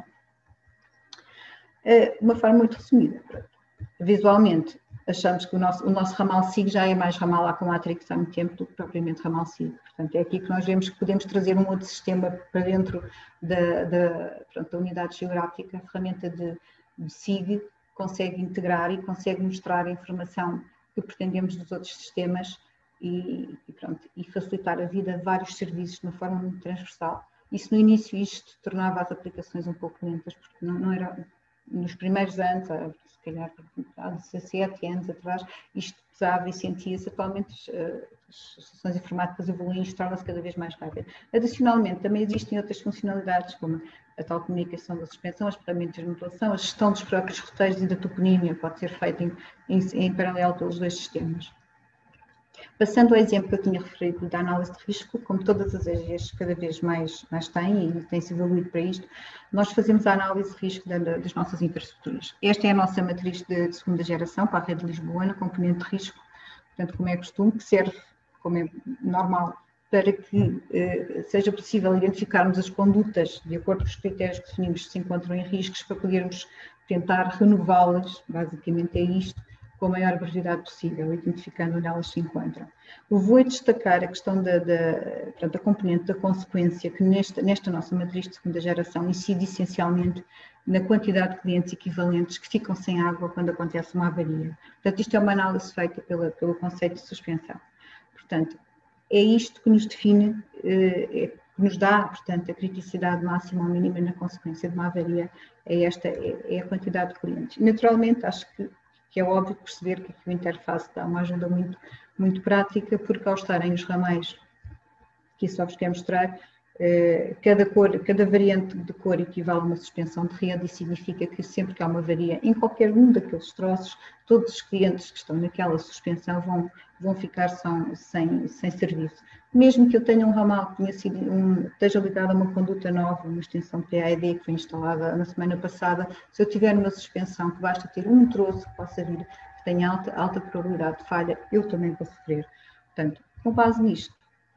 Speaker 5: De uma forma muito resumida, visualmente, achamos que o nosso ramal SIG já é mais ramal Aquamatrix há muito tempo do que propriamente ramal SIG. Portanto, é aqui que nós vemos que podemos trazer um outro sistema para dentro da unidade geográfica. A ferramenta de SIG consegue integrar e consegue mostrar a informação que pretendemos dos outros sistemas e facilitar a vida de vários serviços de uma forma muito transversal. Isso no início isto tornava as aplicações um pouco lentas, porque não era nos primeiros anos, se calhar há 17 anos atrás, isto pesava e sentia-se. Atualmente as soluções informáticas evoluem e isto torna-se cada vez mais rápido. Adicionalmente, também existem outras funcionalidades, como a tal comunicação da suspensão, as ferramentas de modulação, a gestão dos próprios roteiros e da toponímia pode ser feita em paralelo pelos dois sistemas. Passando ao exemplo que eu tinha referido da análise de risco, como todas as AGs cada vez mais têm e tem-se evoluído para isto, nós fazemos a análise de risco das nossas infraestruturas. Esta é a nossa matriz de segunda geração para a rede de Lisboa, na componente de risco, portanto, como é costume, que serve, como é normal, para que seja possível identificarmos as condutas de acordo com os critérios que definimos que se encontram em riscos, para podermos tentar renová-las, basicamente é isto, com a maior brevidade possível, identificando onde elas se encontram. Eu vou destacar a questão da componente da consequência, que nesta nossa matriz de segunda geração incide essencialmente na quantidade de clientes equivalentes que ficam sem água quando acontece uma avaria. Portanto, isto é uma análise feita pelo conceito de suspensão. Portanto, é isto que nos define, que nos dá, portanto, a criticidade máxima ou mínima na consequência de uma avaria, é a quantidade de clientes. Naturalmente, acho que é óbvio perceber que aqui o interface dá uma ajuda muito, muito prática, porque ao estarem os ramais, que isso só vos quero mostrar, cada variante de cor equivale a uma suspensão de rede e significa que sempre que há uma avaria em qualquer um daqueles troços, todos os clientes que estão naquela suspensão vão ficar sem serviço. Mesmo que eu tenha um ramal que esteja ligado a uma conduta nova, uma extensão PAED que foi instalada na semana passada, se eu tiver uma suspensão que basta ter um troço que possa vir, que tenha alta probabilidade de falha, eu também vou sofrer. Portanto, com base nisto,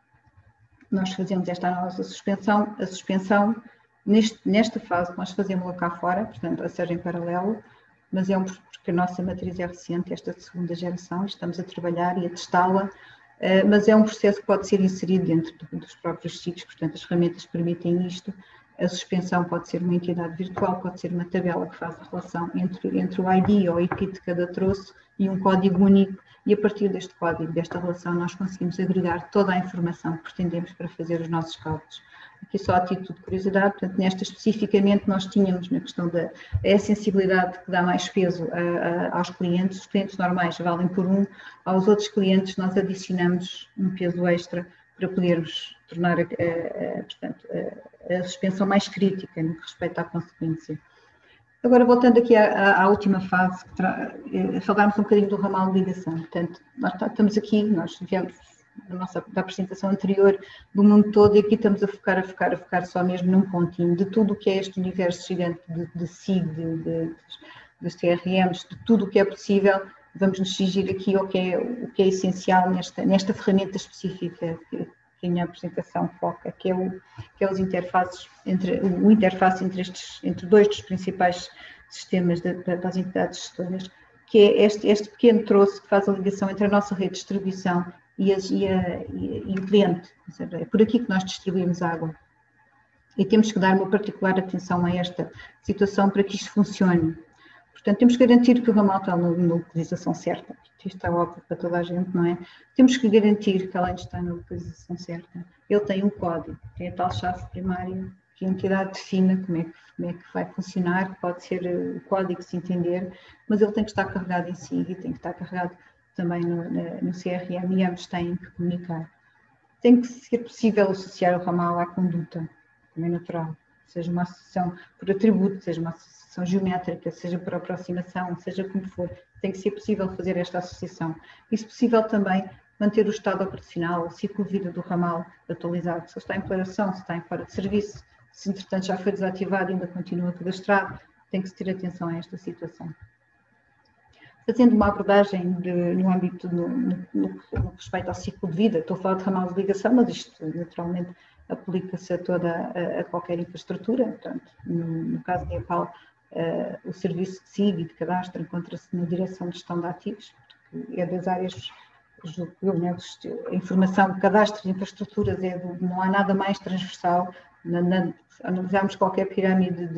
Speaker 5: nós fazemos esta análise da suspensão. A suspensão, nesta fase, nós fazemos-la cá fora, portanto, a seja em paralelo, mas porque a nossa matriz é recente, esta de segunda geração, estamos a trabalhar e a testá-la, mas é um processo que pode ser inserido dentro dos próprios SIGs, portanto, as ferramentas permitem isto. A suspensão pode ser uma entidade virtual, pode ser uma tabela que faz a relação entre o ID ou o IP de cada troço e um código único, e a partir deste código, desta relação, nós conseguimos agregar toda a informação que pretendemos para fazer os nossos cálculos. Aqui só a título de curiosidade, portanto, nesta especificamente nós tínhamos na questão da sensibilidade que dá mais peso aos clientes. Os clientes normais valem por 1, aos outros clientes nós adicionamos um peso extra para podermos tornar a suspensão mais crítica no que respeita à consequência. Agora, voltando aqui à última fase, falarmos um bocadinho do ramal de ligação. Portanto, nós estamos aqui, nós da apresentação anterior, do mundo todo, e aqui estamos a focar só mesmo num pontinho de tudo o que é este universo gigante de SIG, dos TRMs, de tudo o que é possível. Vamos nos cingir aqui ao que é essencial nesta ferramenta específica que a minha apresentação foca, que é os interfaces o interface entre dois dos principais sistemas das entidades gestoras, que é este pequeno troço que faz a ligação entre a nossa rede de distribuição e o cliente. Ou seja, é por aqui que nós distribuímos água. E temos que dar uma particular atenção a esta situação para que isto funcione. Portanto, temos que garantir que o ramal está na localização certa. Isto está óbvio para toda a gente, não é? Temos que garantir que, além de estar na localização certa, ele tem um código, tem a tal chave primária, que a entidade define como é que vai funcionar, pode ser o código se entender, mas ele tem que estar carregado em si e tem que estar carregado também no CRM, e ambos têm que comunicar. Tem que ser possível associar o ramal à conduta, também natural, seja uma associação por atributo, seja uma associação geométrica, seja por aproximação, seja como for, tem que ser possível fazer esta associação. E, se possível, também manter o estado operacional, o ciclo de vida do ramal atualizado, se ele está em operação, se está em fora de serviço, se entretanto já foi desativado e ainda continua cadastrado, tem que se ter atenção a esta situação. Fazendo uma abordagem no âmbito, no respeito ao ciclo de vida, estou a falar de ramal de ligação, mas isto naturalmente aplica-se a qualquer infraestrutura. Portanto, no caso de EPAL, o serviço de SIG e de cadastro encontra-se na direção de gestão de ativos, porque é das áreas, a informação, o cadastro de infraestruturas, não há nada mais transversal. Analisarmos qualquer pirâmide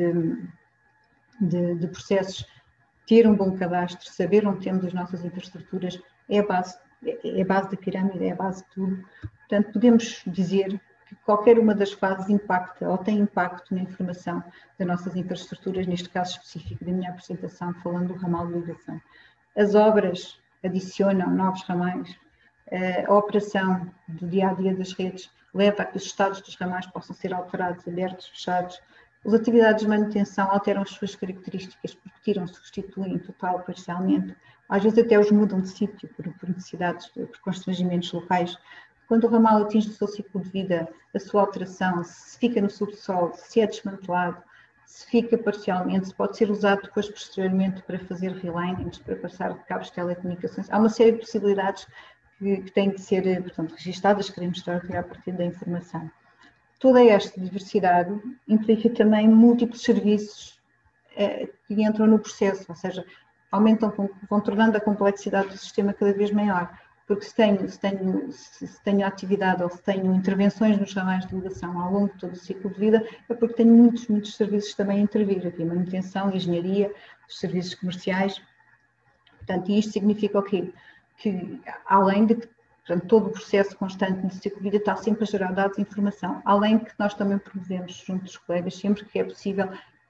Speaker 5: de processos, ter um bom cadastro, saber onde temos as nossas infraestruturas, é a base da pirâmide, é a base de tudo. Portanto, podemos dizer que qualquer uma das fases impacta ou tem impacto na informação das nossas infraestruturas, neste caso específico da minha apresentação, falando do ramal de ligação. As obras adicionam novos ramais, a operação do dia-a-dia das redes leva a que os estados dos ramais possam ser alterados, abertos, fechados. As atividades de manutenção alteram as suas características, porque tiram, substituem total, parcialmente. Às vezes até os mudam de sítio por necessidades, por constrangimentos locais. Quando o ramal atinge o seu ciclo de vida, a sua alteração, se fica no subsolo, se é desmantelado, se fica parcialmente, se pode ser usado depois, posteriormente, para fazer relinings, para passar de cabos de telecomunicações. Há uma série de possibilidades que têm que ser, portanto, registadas, queremos estar a partir da informação. Toda esta diversidade implica também múltiplos serviços que entram no processo, ou seja, vão tornando a complexidade do sistema cada vez maior, porque se tenho atividade ou se tenho intervenções nos ramais de ligação ao longo de todo o ciclo de vida, é porque tenho muitos serviços também a intervir, aqui manutenção, engenharia, os serviços comerciais. Portanto, e isto significa o quê? Que além de que, portanto, todo o processo constante de ciclo de vida está sempre a gerar dados e informação, além de que nós também promovemos junto dos colegas, sempre que é possível,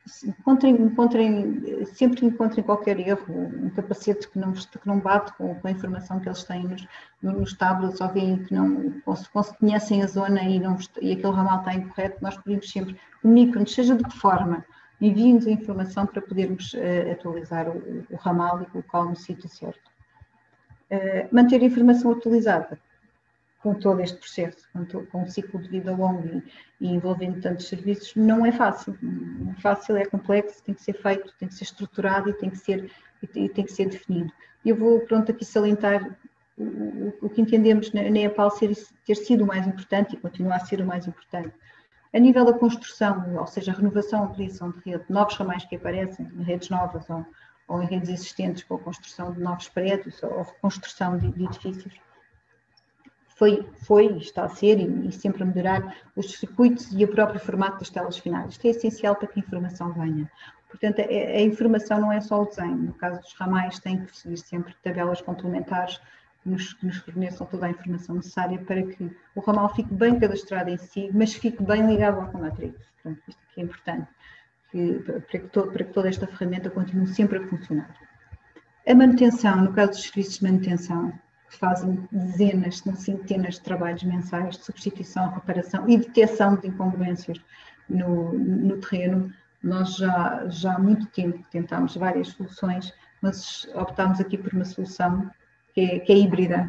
Speaker 5: sempre encontrem qualquer erro, um capacete que não bate com a informação que eles têm nos tablets, ou veem que não conhecem a zona e aquele ramal está incorreto, nós pedimos sempre, comuniquem-nos, seja de que forma, enviem-nos a informação para podermos atualizar o ramal e colocá-lo no sítio certo. Manter a informação atualizada com todo este processo, com um ciclo de vida longo e envolvendo tantos serviços, não é fácil. Não é fácil, é complexo, tem que ser feito, tem que ser estruturado e tem que ser definido. Eu vou, aqui salientar o que entendemos na EPAL ter sido o mais importante e continua a ser o mais importante. A nível da construção, ou seja, a renovação, a ampliação de rede, novos ramais que aparecem em redes novas ou em redes existentes, com a construção de novos prédios ou reconstrução de edifícios, foi, está a ser e sempre a melhorar os circuitos e o próprio formato das telas finais. Isto é essencial para que a informação venha. Portanto, a informação não é só o desenho. No caso dos ramais, tem que seguir sempre tabelas complementares que nos forneçam toda a informação necessária para que o ramal fique bem cadastrado em si, mas fique bem ligado ao Comatrix. Portanto, isto aqui é importante. Para que toda esta ferramenta continue sempre a funcionar. A manutenção, no caso dos serviços de manutenção, que fazem dezenas, se não centenas de trabalhos mensais de substituição, reparação e detecção de incongruências no terreno, nós já há muito tempo tentámos várias soluções, mas optámos aqui por uma solução que é híbrida.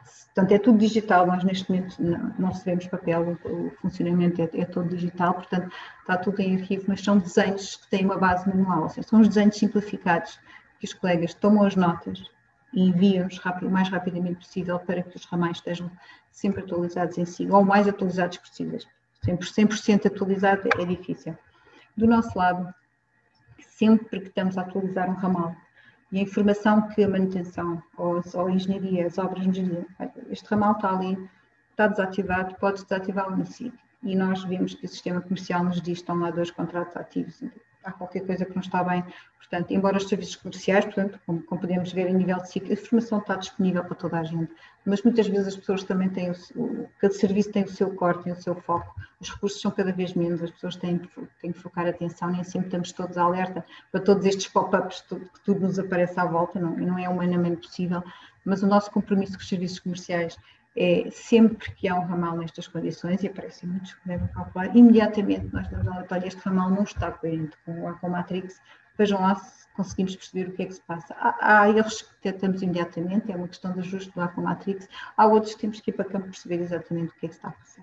Speaker 5: Portanto, é tudo digital, nós neste momento não recebemos papel, o funcionamento é todo digital, portanto está tudo em arquivo, mas são desenhos que têm uma base manual, ou seja, são os desenhos simplificados que os colegas tomam as notas e enviam-os o mais rapidamente possível para que os ramais estejam sempre atualizados em si, ou o mais atualizados possíveis. 100% atualizado é difícil. Do nosso lado, sempre que estamos a atualizar um ramal, e a informação que a manutenção ou a engenharia, as obras nos dizem, este ramal está ali, está desativado, pode desativar no SIG. E nós vemos que o sistema comercial nos diz que estão lá 2 contratos ativos, há qualquer coisa que não está bem. Portanto, embora os serviços comerciais, portanto, como podemos ver em nível de SIG, a informação está disponível para toda a gente, mas muitas vezes as pessoas também têm, cada serviço tem o seu corte, tem o seu foco, os recursos são cada vez menos, as pessoas têm que focar a atenção, nem sempre estamos todos alerta para todos estes pop-ups, que tudo nos aparece à volta, não é humanamente possível, mas o nosso compromisso com os serviços comerciais é sempre que há um ramal nestas condições, e aparecem muitos que devem calcular, imediatamente nós damos alerta, olha, este ramal não está coerente com o Acomatrix, vejam lá se conseguimos perceber o que é que se passa. Há erros que detectamos imediatamente, é uma questão de ajuste do Acomatrix, há outros que temos que ir para campo perceber exatamente o que é que está a passar.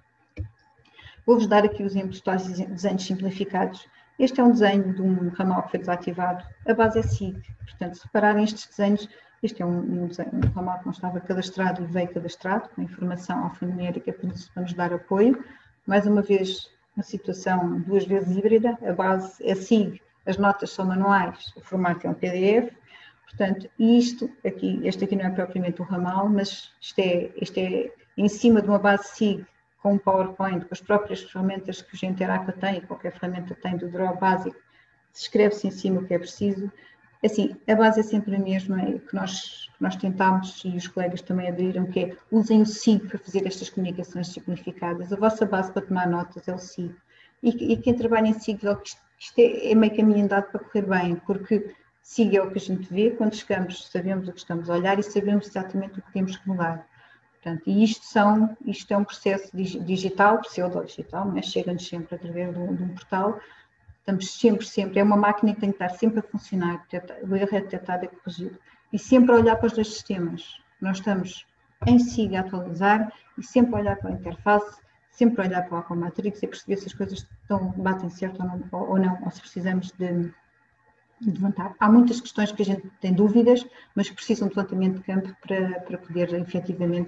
Speaker 5: Vou-vos dar aqui os exemplos de desenhos simplificados. Este é um desenho de um ramal que foi desativado, a base é SIG, portanto, se repararem estes desenhos, este é um ramal que não estava cadastrado e veio cadastrado, com informação alfanumérica para nos dar apoio. Mais uma vez, uma situação 2 vezes híbrida, a base é SIG, as notas são manuais, o formato é um PDF, portanto, este aqui não é propriamente um ramal, mas isto é em cima de uma base SIG com um PowerPoint, com as próprias ferramentas que o Interact tem, qualquer ferramenta tem do Draw básico, escreve-se em cima o que é preciso. Assim, a base é sempre a mesma, que nós tentámos, e os colegas também aderiram, que é usem o SIG para fazer estas comunicações significadas. A vossa base para tomar notas é o SIG. E quem trabalha em SIG, isto é meio caminho andado para correr bem, porque SIG é o que a gente vê, quando chegamos sabemos o que estamos a olhar e sabemos exatamente o que temos que mudar. Portanto, e isto é um processo digital, pseudo-digital, mas chega-nos sempre através de um portal. Estamos sempre, é uma máquina que tem que estar sempre a funcionar, o erro é detectado e corrigido. E sempre a olhar para os 2 sistemas. Nós estamos em SIG a atualizar e sempre a olhar para a interface, sempre a olhar para o Acomatrix e perceber se as coisas batem certo ou não, ou se precisamos de levantar. Há muitas questões que a gente tem dúvidas, mas precisam de levantamento de campo para poder efetivamente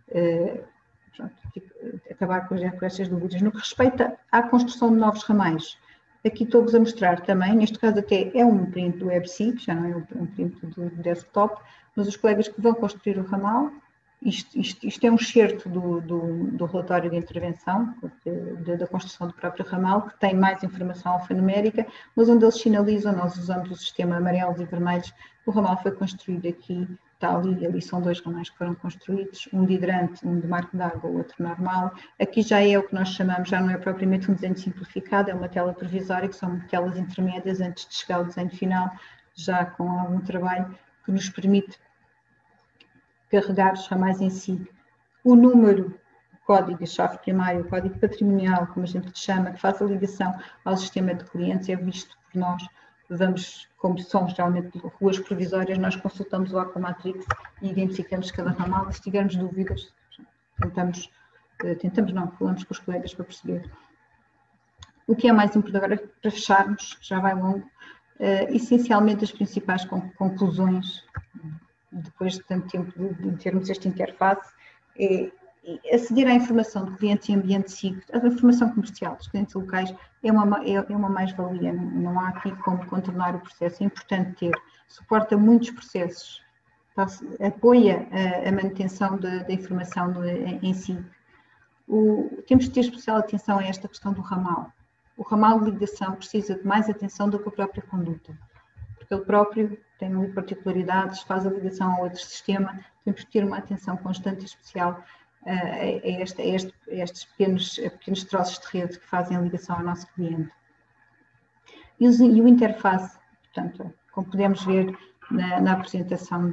Speaker 5: acabar com estas dúvidas. No que respeita à construção de novos ramais, aqui estou-vos a mostrar também, neste caso até é um print do WebSIG, já não é um print do desktop, mas os colegas que vão construir o ramal, isto é um excerto do relatório de intervenção, da construção do próprio ramal, que tem mais informação alfanumérica, mas onde eles sinalizam, nós usamos o sistema amarelos e vermelhos, o ramal foi construído aqui, está ali são 2 ramais que foram construídos, um de hidrante, um de marco d'água, o outro normal. Aqui já é o que nós chamamos, já não é propriamente um desenho simplificado, é uma tela provisória, que são telas intermédias antes de chegar ao desenho final, já com algum trabalho que nos permite carregar os ramais em si. O número, o código, a chave primária, o código patrimonial, como a gente chama, que faz a ligação ao sistema de clientes, é visto por nós. Como são geralmente ruas provisórias, nós consultamos o Acomatrix e identificamos cada ramal. Se tivermos dúvidas, falamos com os colegas para perceber. O que é mais importante agora, para fecharmos, já vai longo, essencialmente as principais conclusões, depois de tanto tempo de termos esta interface, é aceder à informação de clientes e ambiente SIG, a informação comercial dos clientes locais é uma mais-valia, não há aqui como contornar o processo, é importante ter, suporta muitos processos, apoia a manutenção da informação em si. Temos de ter especial atenção a esta questão do ramal. O ramal de ligação precisa de mais atenção do que a própria conduta, porque ele próprio tem ali particularidades, faz a ligação a outro sistema, temos de ter uma atenção constante e especial a estes pequenos troços de rede que fazem a ligação ao nosso cliente. E o interface, portanto, como podemos ver na apresentação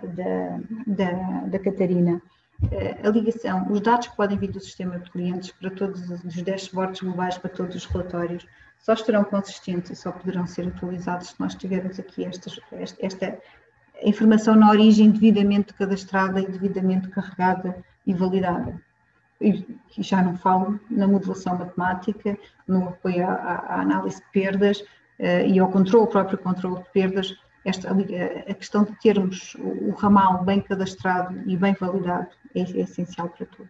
Speaker 5: da Catarina, a ligação, os dados que podem vir do sistema de clientes para todos os dashboards globais, para todos os relatórios, só estarão consistentes e só poderão ser atualizados se nós tivermos aqui a informação na origem devidamente cadastrada e devidamente carregada e validada. E já não falo na modelação matemática, no apoio à análise de perdas e ao próprio controle de perdas. A questão de termos o ramal bem cadastrado e bem validado é essencial para tudo.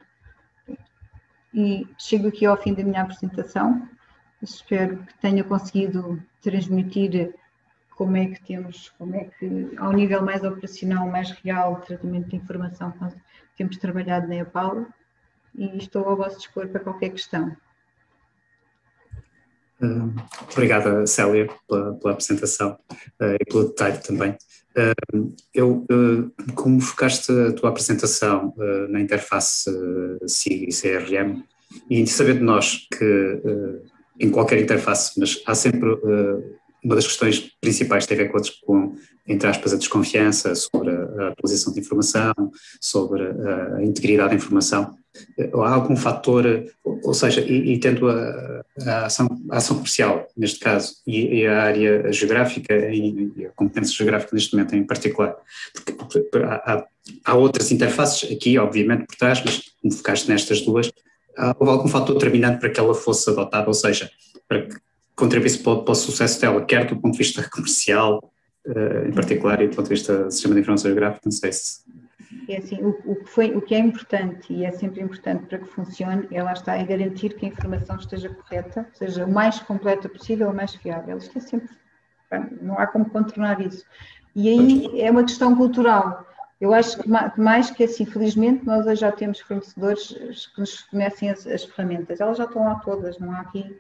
Speaker 5: E chego aqui ao fim da minha apresentação. Espero que tenha conseguido transmitir como é que ao nível mais operacional, mais real, o tratamento de informação que temos trabalhado na EPAL, e estou ao vosso dispor para qualquer questão.
Speaker 1: Obrigada, Célia, pela apresentação e pelo detalhe também. Como focaste a tua apresentação na interface SIG e CRM, e sabendo nós que em qualquer interface, mas há sempre uma das questões principais tem a ver com, entre aspas, a desconfiança sobre a atualização de informação, sobre a integridade da informação. Há algum fator, ou seja, e tendo a ação comercial, neste caso, e a área geográfica, e a competência geográfica neste momento em particular, porque há outras interfaces aqui, obviamente, por trás, mas como focaste nestas duas, houve algum fator determinante para que ela fosse adotada, ou seja, para que contribuísse para o sucesso dela, quer do ponto de vista comercial, em particular, e do ponto de vista do sistema de informação geográfica, não sei se...
Speaker 5: É assim, o que é importante, e é sempre importante para que funcione, lá está, é garantir que a informação esteja correta, seja o mais completa possível, o mais fiável. Isto é sempre, não há como contornar isso. E aí é uma questão cultural. Eu acho que mais que assim, felizmente, nós hoje já temos fornecedores que nos fornecem as ferramentas. Elas já estão lá todas, não há aqui...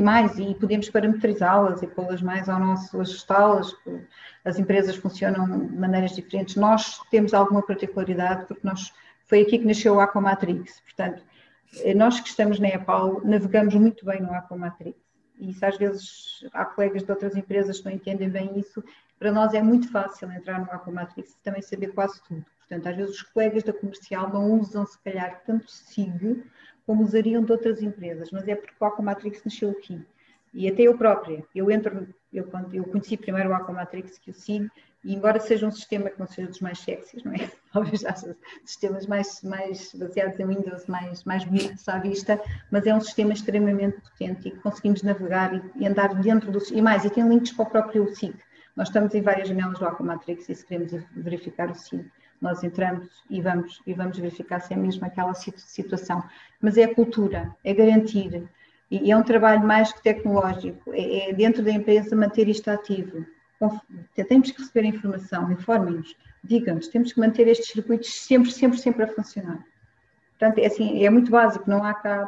Speaker 5: E podemos parametrizá-las e pô-las mais ao nosso, ajustá-las. As empresas funcionam de maneiras diferentes. Nós temos alguma particularidade, porque foi aqui que nasceu o Aquamatrix. Portanto, nós que estamos na EPAL navegamos muito bem no Aquamatrix. E isso às vezes há colegas de outras empresas que não entendem bem isso. Para nós é muito fácil entrar no Aquamatrix e também saber quase tudo. Portanto, às vezes os colegas da comercial não usam, se calhar, tanto SIG como usariam de outras empresas, mas é porque o Aquamatrix nasceu aqui. E até eu própria, eu conheci primeiro o Aquamatrix que o SIG, e embora seja um sistema que não seja dos mais sexys, não é? Talvez já sistemas mais baseados em Windows, mais bonitos à vista, mas é um sistema extremamente potente e que conseguimos navegar e andar dentro do... E tem links para o próprio SIG. Nós estamos em várias janelas do Aquamatrix e se queremos verificar o SIG, nós entramos e vamos verificar se é mesmo aquela situação. Mas é a cultura, é garantir, e é um trabalho mais que tecnológico, é dentro da empresa manter isto ativo. Temos que receber a informação, informem-nos, digam-nos, temos que manter estes circuitos sempre a funcionar. Portanto, é assim, é muito básico, não há cá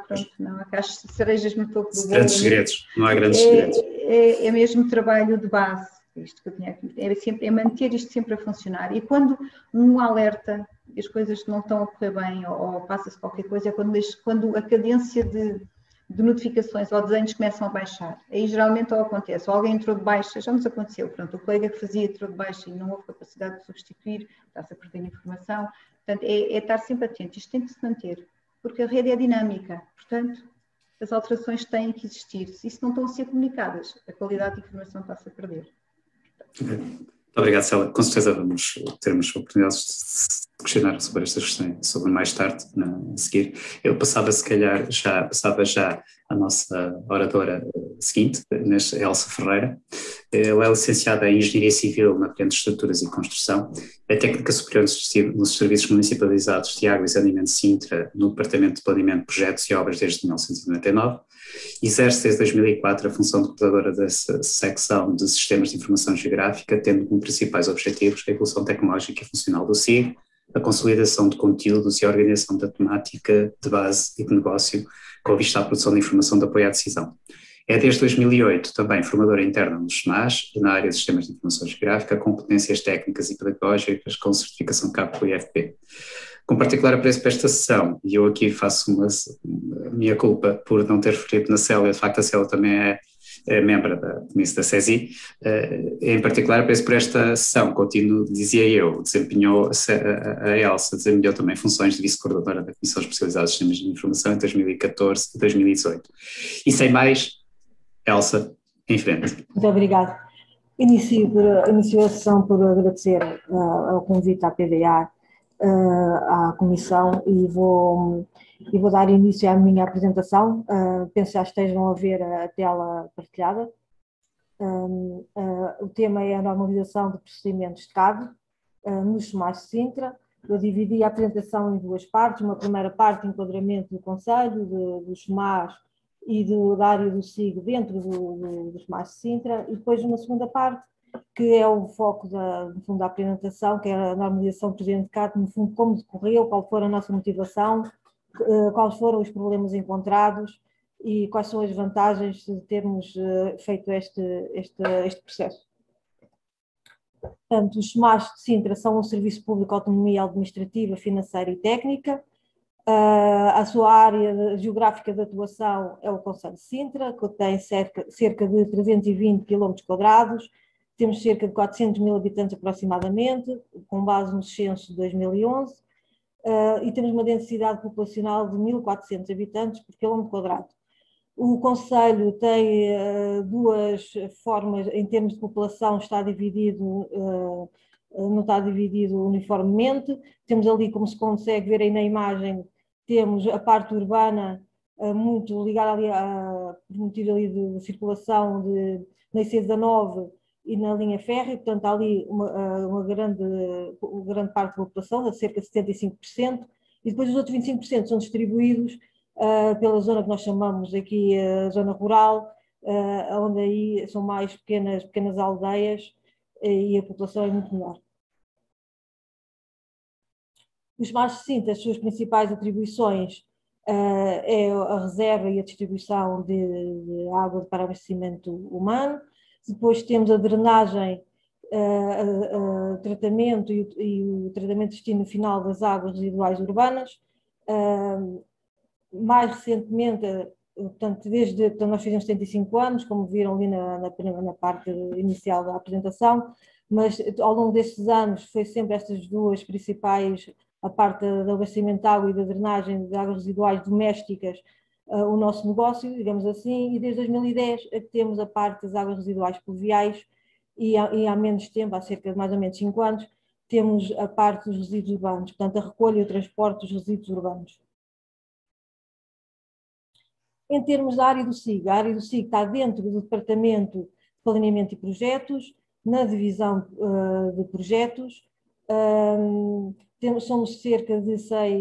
Speaker 5: as cerejas no topo do bolo.
Speaker 1: Grandes segredos, não há grandes segredos.
Speaker 5: É mesmo trabalho de base. Isto que eu tinha aqui, é manter isto sempre a funcionar. E quando um alerta, as coisas não estão a correr bem ou passa-se qualquer coisa, é quando a cadência de notificações ou desenhos começam a baixar. Aí geralmente acontece, ou alguém entrou de baixa, já nos aconteceu, pronto, o colega que fazia entrou de baixa e não houve capacidade de substituir, está-se a perder informação. Portanto, é estar sempre atento, isto tem que se manter, porque a rede é dinâmica, portanto, as alterações têm que existir. Se isso não estão a ser comunicadas, a qualidade de informação está-se a perder.
Speaker 1: Muito obrigado, Célia. Com certeza vamos termos oportunidades de questionar sobre estas questões, sobre mais tarde, a seguir. Eu passava já a nossa oradora seguinte, Elsa Ferreira. Ela é licenciada em Engenharia Civil na vertente de Estruturas e Construção, é técnica superior nos serviços municipalizados de Água e Saneamento de Sintra, no Departamento de Planeamento, Projetos e Obras desde 1999. Exerce desde 2004 a função de coordenadora da secção de Sistemas de Informação Geográfica, tendo como principais objetivos a evolução tecnológica e funcional do SIG, a consolidação de conteúdos e a organização da temática de base e de negócio, com vista à produção de informação de apoio à decisão. É desde 2008 também formadora interna no SENAS e na área de Sistemas de Informação Geográfica, com competências técnicas e pedagógicas com certificação CAP e IFP. Com particular apreço para esta sessão, e eu aqui faço uma minha culpa por não ter referido na Célia, de facto a Célia também é membro da CESI, em particular apreço por esta sessão, dizia eu, a Elsa desempenhou também funções de vice-coordenadora da Comissão Especializada de Sistemas de Informação em 2014 e 2018. E sem mais, Elsa, em frente.
Speaker 6: Muito obrigada. Inicio a sessão por agradecer ao convite à PDA, à Comissão, e vou dar início à minha apresentação. Penso que já estejam a ver a tela partilhada. O tema é a normalização de procedimentos de CAD nos SMAS de Sintra. Eu dividi a apresentação em duas partes. Uma primeira parte, enquadramento do Conselho, dos SMAS e da área do SIG dentro dos SMAS de Sintra, e depois uma segunda parte, que é o foco no fundo, da apresentação, que é a normalização do procedimento de CAD, no fundo, como decorreu, qual foi a nossa motivação, quais foram os problemas encontrados e quais são as vantagens de termos feito este processo. Portanto, os SMAS de Sintra são um serviço público de autonomia administrativa, financeira e técnica. A sua área geográfica de atuação é o Concelho de Sintra, que tem cerca de 320 km², temos cerca de 400 mil habitantes aproximadamente, com base no censo de 2011, e temos uma densidade populacional de 1.400 habitantes por quilómetro². O Concelho tem duas formas, em termos de população, não está dividido uniformemente. Temos ali, como se consegue ver aí na imagem, temos a parte urbana muito ligada ali por motivo ali de circulação na IC19 e na linha férrea, portanto há ali uma grande parte da população, cerca de 75%, e depois os outros 25% são distribuídos pela zona que nós chamamos aqui a zona rural, onde aí são mais pequenas aldeias e a população é muito menor. Os SMAS de Sintra, as suas principais atribuições é a reserva e a distribuição de água para abastecimento humano. Depois temos a drenagem, tratamento e o tratamento de destino final das águas residuais urbanas. Mais recentemente, portanto, nós fizemos 75 anos, como viram ali na parte inicial da apresentação, mas ao longo destes anos foi sempre estas duas principais, a parte do abastecimento de água e da drenagem de águas residuais domésticas, o nosso negócio, digamos assim, e desde 2010 é que temos a parte das águas residuais pluviais e há menos tempo, há cerca de mais ou menos 5 anos, temos a parte dos resíduos urbanos, portanto a recolha e o transporte dos resíduos urbanos. Em termos da área do SIG, a área do SIG está dentro do Departamento de Planeamento e Projetos, na divisão de projetos. Somos cerca de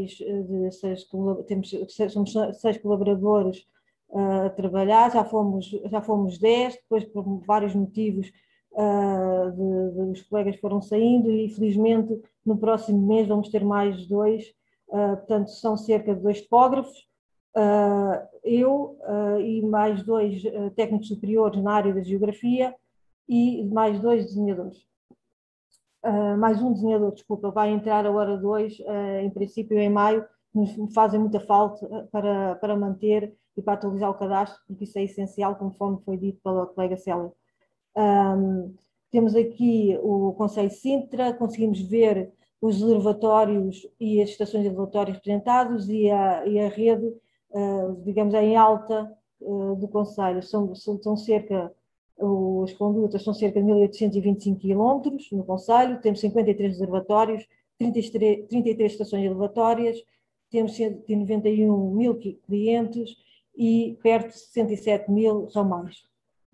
Speaker 6: somos 6 colaboradores a trabalhar, já fomos 10, depois por vários motivos os colegas foram saindo e felizmente no próximo mês vamos ter mais 2, portanto são cerca de 2 topógrafos, eu e mais 2 técnicos superiores na área da geografia e mais 2 desenhadores. Mais um desenhador, desculpa, vai entrar a hora 2, em princípio em maio, nos fazem muita falta para manter e para atualizar o cadastro, porque isso é essencial, conforme foi dito pela colega Célia. Temos aqui o Concelho de Sintra, conseguimos ver os reservatórios e as estações de reservatórios representados e a rede, digamos, em alta do Concelho. São cerca... As condutas são cerca de 1.825 km no Concelho, temos 53 reservatórios, 33 estações elevatórias, temos 191 mil clientes e perto de 67 mil ramais.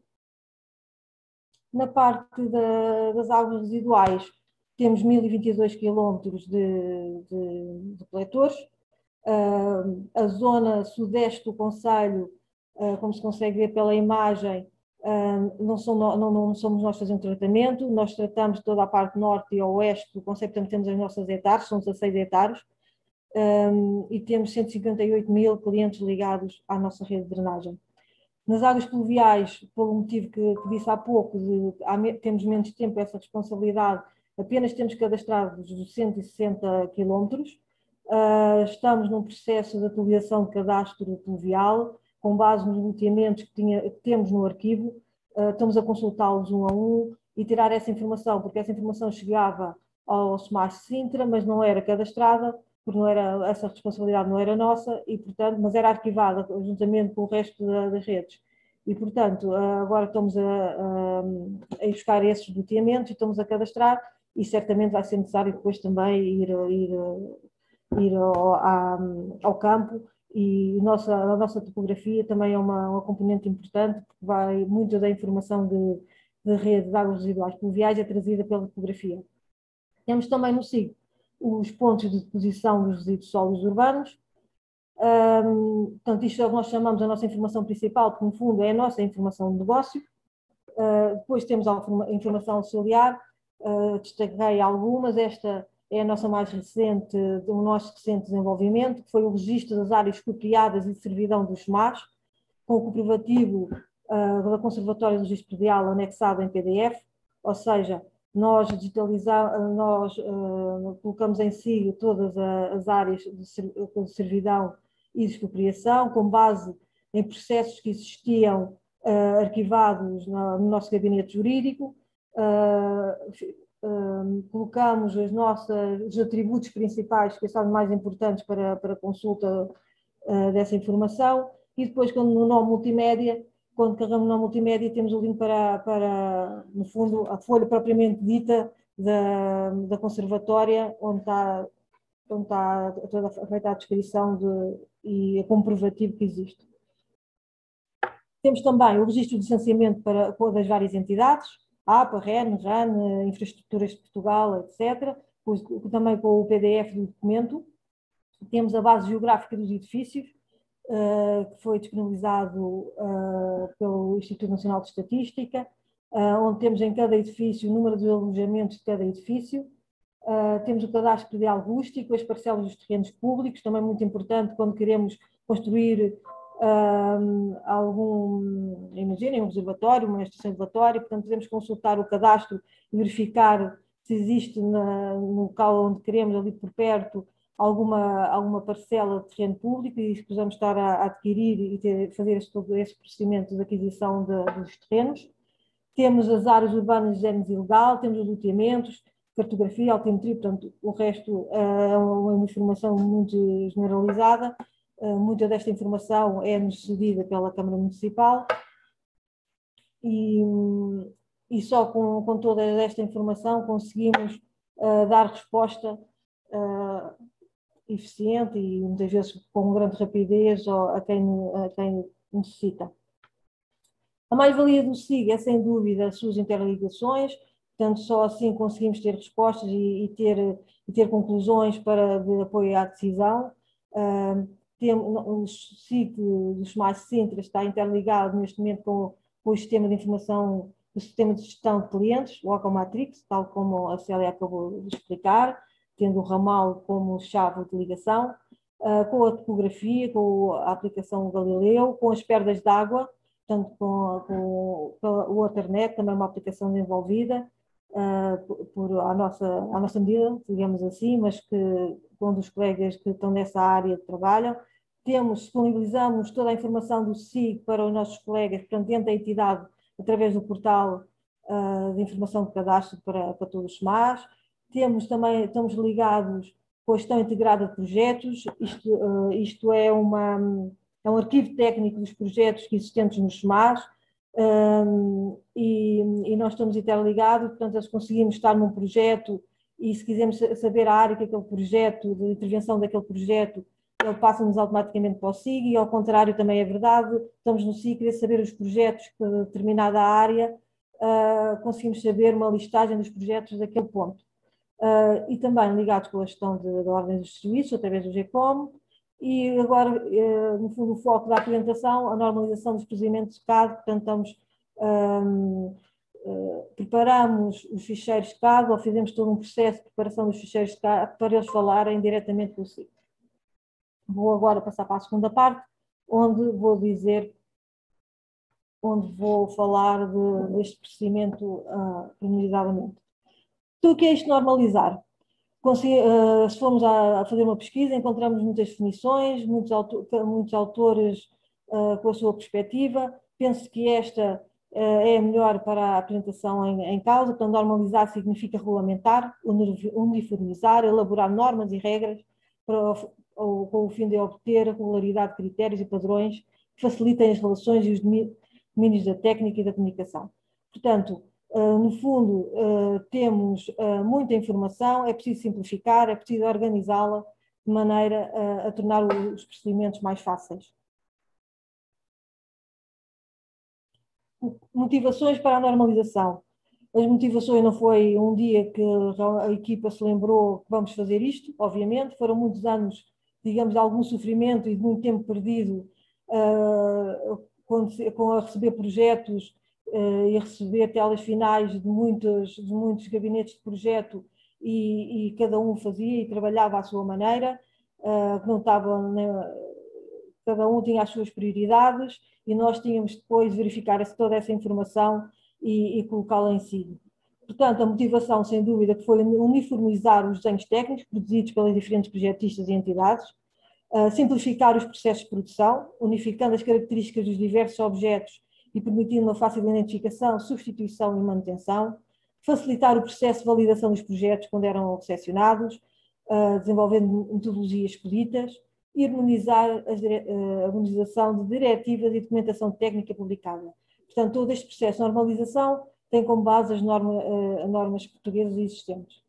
Speaker 6: Na parte das águas residuais, temos 1.022 km de coletores. A zona sudeste do Concelho, como se consegue ver pela imagem, não somos nós fazendo tratamento, nós tratamos toda a parte norte e oeste do conceito, portanto temos as nossas hectares, são 16 hectares, e temos 158 mil clientes ligados à nossa rede de drenagem. Nas águas pluviais, pelo motivo que disse há pouco, temos menos tempo essa responsabilidade, apenas temos cadastrados os 160 quilómetros, estamos num processo de atualização de cadastro pluvial, com base nos loteamentos que temos no arquivo, estamos a consultá-los um a um e tirar essa informação, porque essa informação chegava ao SMAS de Sintra, mas não era cadastrada, porque essa responsabilidade não era nossa, e, portanto, mas era arquivada juntamente com o resto das redes. E, portanto, agora estamos a buscar esses loteamentos e estamos a cadastrar, e certamente vai ser necessário depois também ir ao campo, e a nossa topografia também é uma componente importante, porque vai muito da informação de rede de águas residuais pluviais é trazida pela topografia. Temos também no SIG os pontos de deposição dos resíduos sólidos urbanos. Portanto, isto nós chamamos a nossa informação principal, porque no fundo é a nossa informação de negócio. Depois temos a informação auxiliar, destaquei algumas. Esta é a nossa mais recente, o nosso recente desenvolvimento, que foi o registro das áreas expropriadas e de servidão dos SMARs, com o comprovativo da Conservatória do Registro Predial anexado em PDF, ou seja, nós digitalizamos, nós colocamos em si todas as áreas de servidão e de expropriação, com base em processos que existiam arquivados no nosso gabinete jurídico. Colocamos os atributos principais que são mais importantes para a consulta dessa informação, e depois, no nome multimédia, quando carregamos no nome multimédia, temos o link para, no fundo, a folha propriamente dita da conservatória, onde está toda feita a descrição e a comprovativo que existe. Temos também o registro de licenciamento das várias entidades, APA, REN, RAN, Infraestruturas de Portugal, etc., também com o PDF do documento. Temos a base geográfica dos edifícios, que foi disponibilizado pelo Instituto Nacional de Estatística, onde temos em cada edifício o número de alojamentos de cada edifício. Temos o cadastro predial rústico, as parcelas dos terrenos públicos, também muito importante quando queremos construir imaginem, um observatório, uma estação de observatório. Portanto, podemos consultar o cadastro e verificar se existe no local onde queremos, ali por perto, alguma parcela de terreno público, e precisamos estar a adquirir e fazer todo esse procedimento de aquisição dos terrenos. Temos as áreas urbanas de género ilegal, temos os loteamentos, cartografia, altimetria. Portanto, o resto é uma informação muito generalizada. Muita desta informação é-nos cedida pela Câmara Municipal, e só com toda esta informação conseguimos dar resposta eficiente e muitas vezes com grande rapidez a quem necessita. A mais-valia do SIG é, sem dúvida, as suas interligações. Portanto, só assim conseguimos ter respostas e ter conclusões de apoio à decisão. O SIG dos mais Sintra está interligado neste momento com o sistema de informação, o sistema de gestão de clientes, o Ocomatrix, tal como a Célia acabou de explicar, tendo o ramal como chave de ligação, com a topografia, com a aplicação Galileu, com as perdas de água, portanto com o WaterNet, também uma aplicação desenvolvida à nossa medida, digamos assim, mas que um dos colegas que estão nessa área trabalham. Disponibilizamos toda a informação do SIG para os nossos colegas, portanto, dentro da entidade, através do portal de informação de cadastro para todos os SMAs. Estamos ligados com a gestão integrada de projetos. Isto é um arquivo técnico dos projetos existentes nos SMAs, e nós estamos interligados. Portanto, nós conseguimos estar num projeto e, se quisermos saber a área que aquele projeto, de intervenção daquele projeto, ele passa-nos automaticamente para o SIG, e ao contrário também é verdade. Estamos no SIG, querer saber os projetos de determinada área, conseguimos saber uma listagem dos projetos daquele ponto. E também ligados com a gestão da ordem dos serviços, através do GECOM. E agora, no fundo, o foco da apresentação, a normalização dos procedimentos de CAD. Portanto, preparamos os ficheiros de CAD, ou fizemos todo um processo de preparação dos ficheiros de CAD para eles falarem diretamente com o SIG. Vou agora passar para a segunda parte, onde vou falar deste procedimento pormenorizadamente. Então, o que é isto normalizar? Se formos a fazer uma pesquisa, encontramos muitas definições, muitos autores com a sua perspectiva. Penso que esta é a melhor para a apresentação em causa. Portanto, normalizar significa regulamentar, uniformizar, elaborar normas e regras com o fim de obter regularidade de critérios e padrões que facilitem as relações e domínios da técnica e da comunicação. Portanto, no fundo, temos muita informação, é preciso simplificar, é preciso organizá-la de maneira a tornar os procedimentos mais fáceis. Motivações para a normalização. As motivações não foi um dia que a equipa se lembrou que vamos fazer isto, obviamente, foram muitos anos, digamos, de algum sofrimento e de muito tempo perdido com a receber projetos e a receber telas finais de muitos gabinetes de projeto e cada um fazia e trabalhava à sua maneira, que não estava, cada um tinha as suas prioridades e nós tínhamos depois de verificar toda essa informação e colocá-la em si. Portanto, a motivação, sem dúvida, que foi uniformizar os desenhos técnicos produzidos pelos diferentes projetistas e entidades, simplificar os processos de produção, unificando as características dos diversos objetos e permitindo uma fácil identificação, substituição e manutenção, facilitar o processo de validação dos projetos quando eram selecionados, desenvolvendo metodologias expeditas, e harmonizar a harmonização de diretivas e documentação técnica publicada. Portanto, todo este processo de normalização tem como base as normas portuguesas existentes.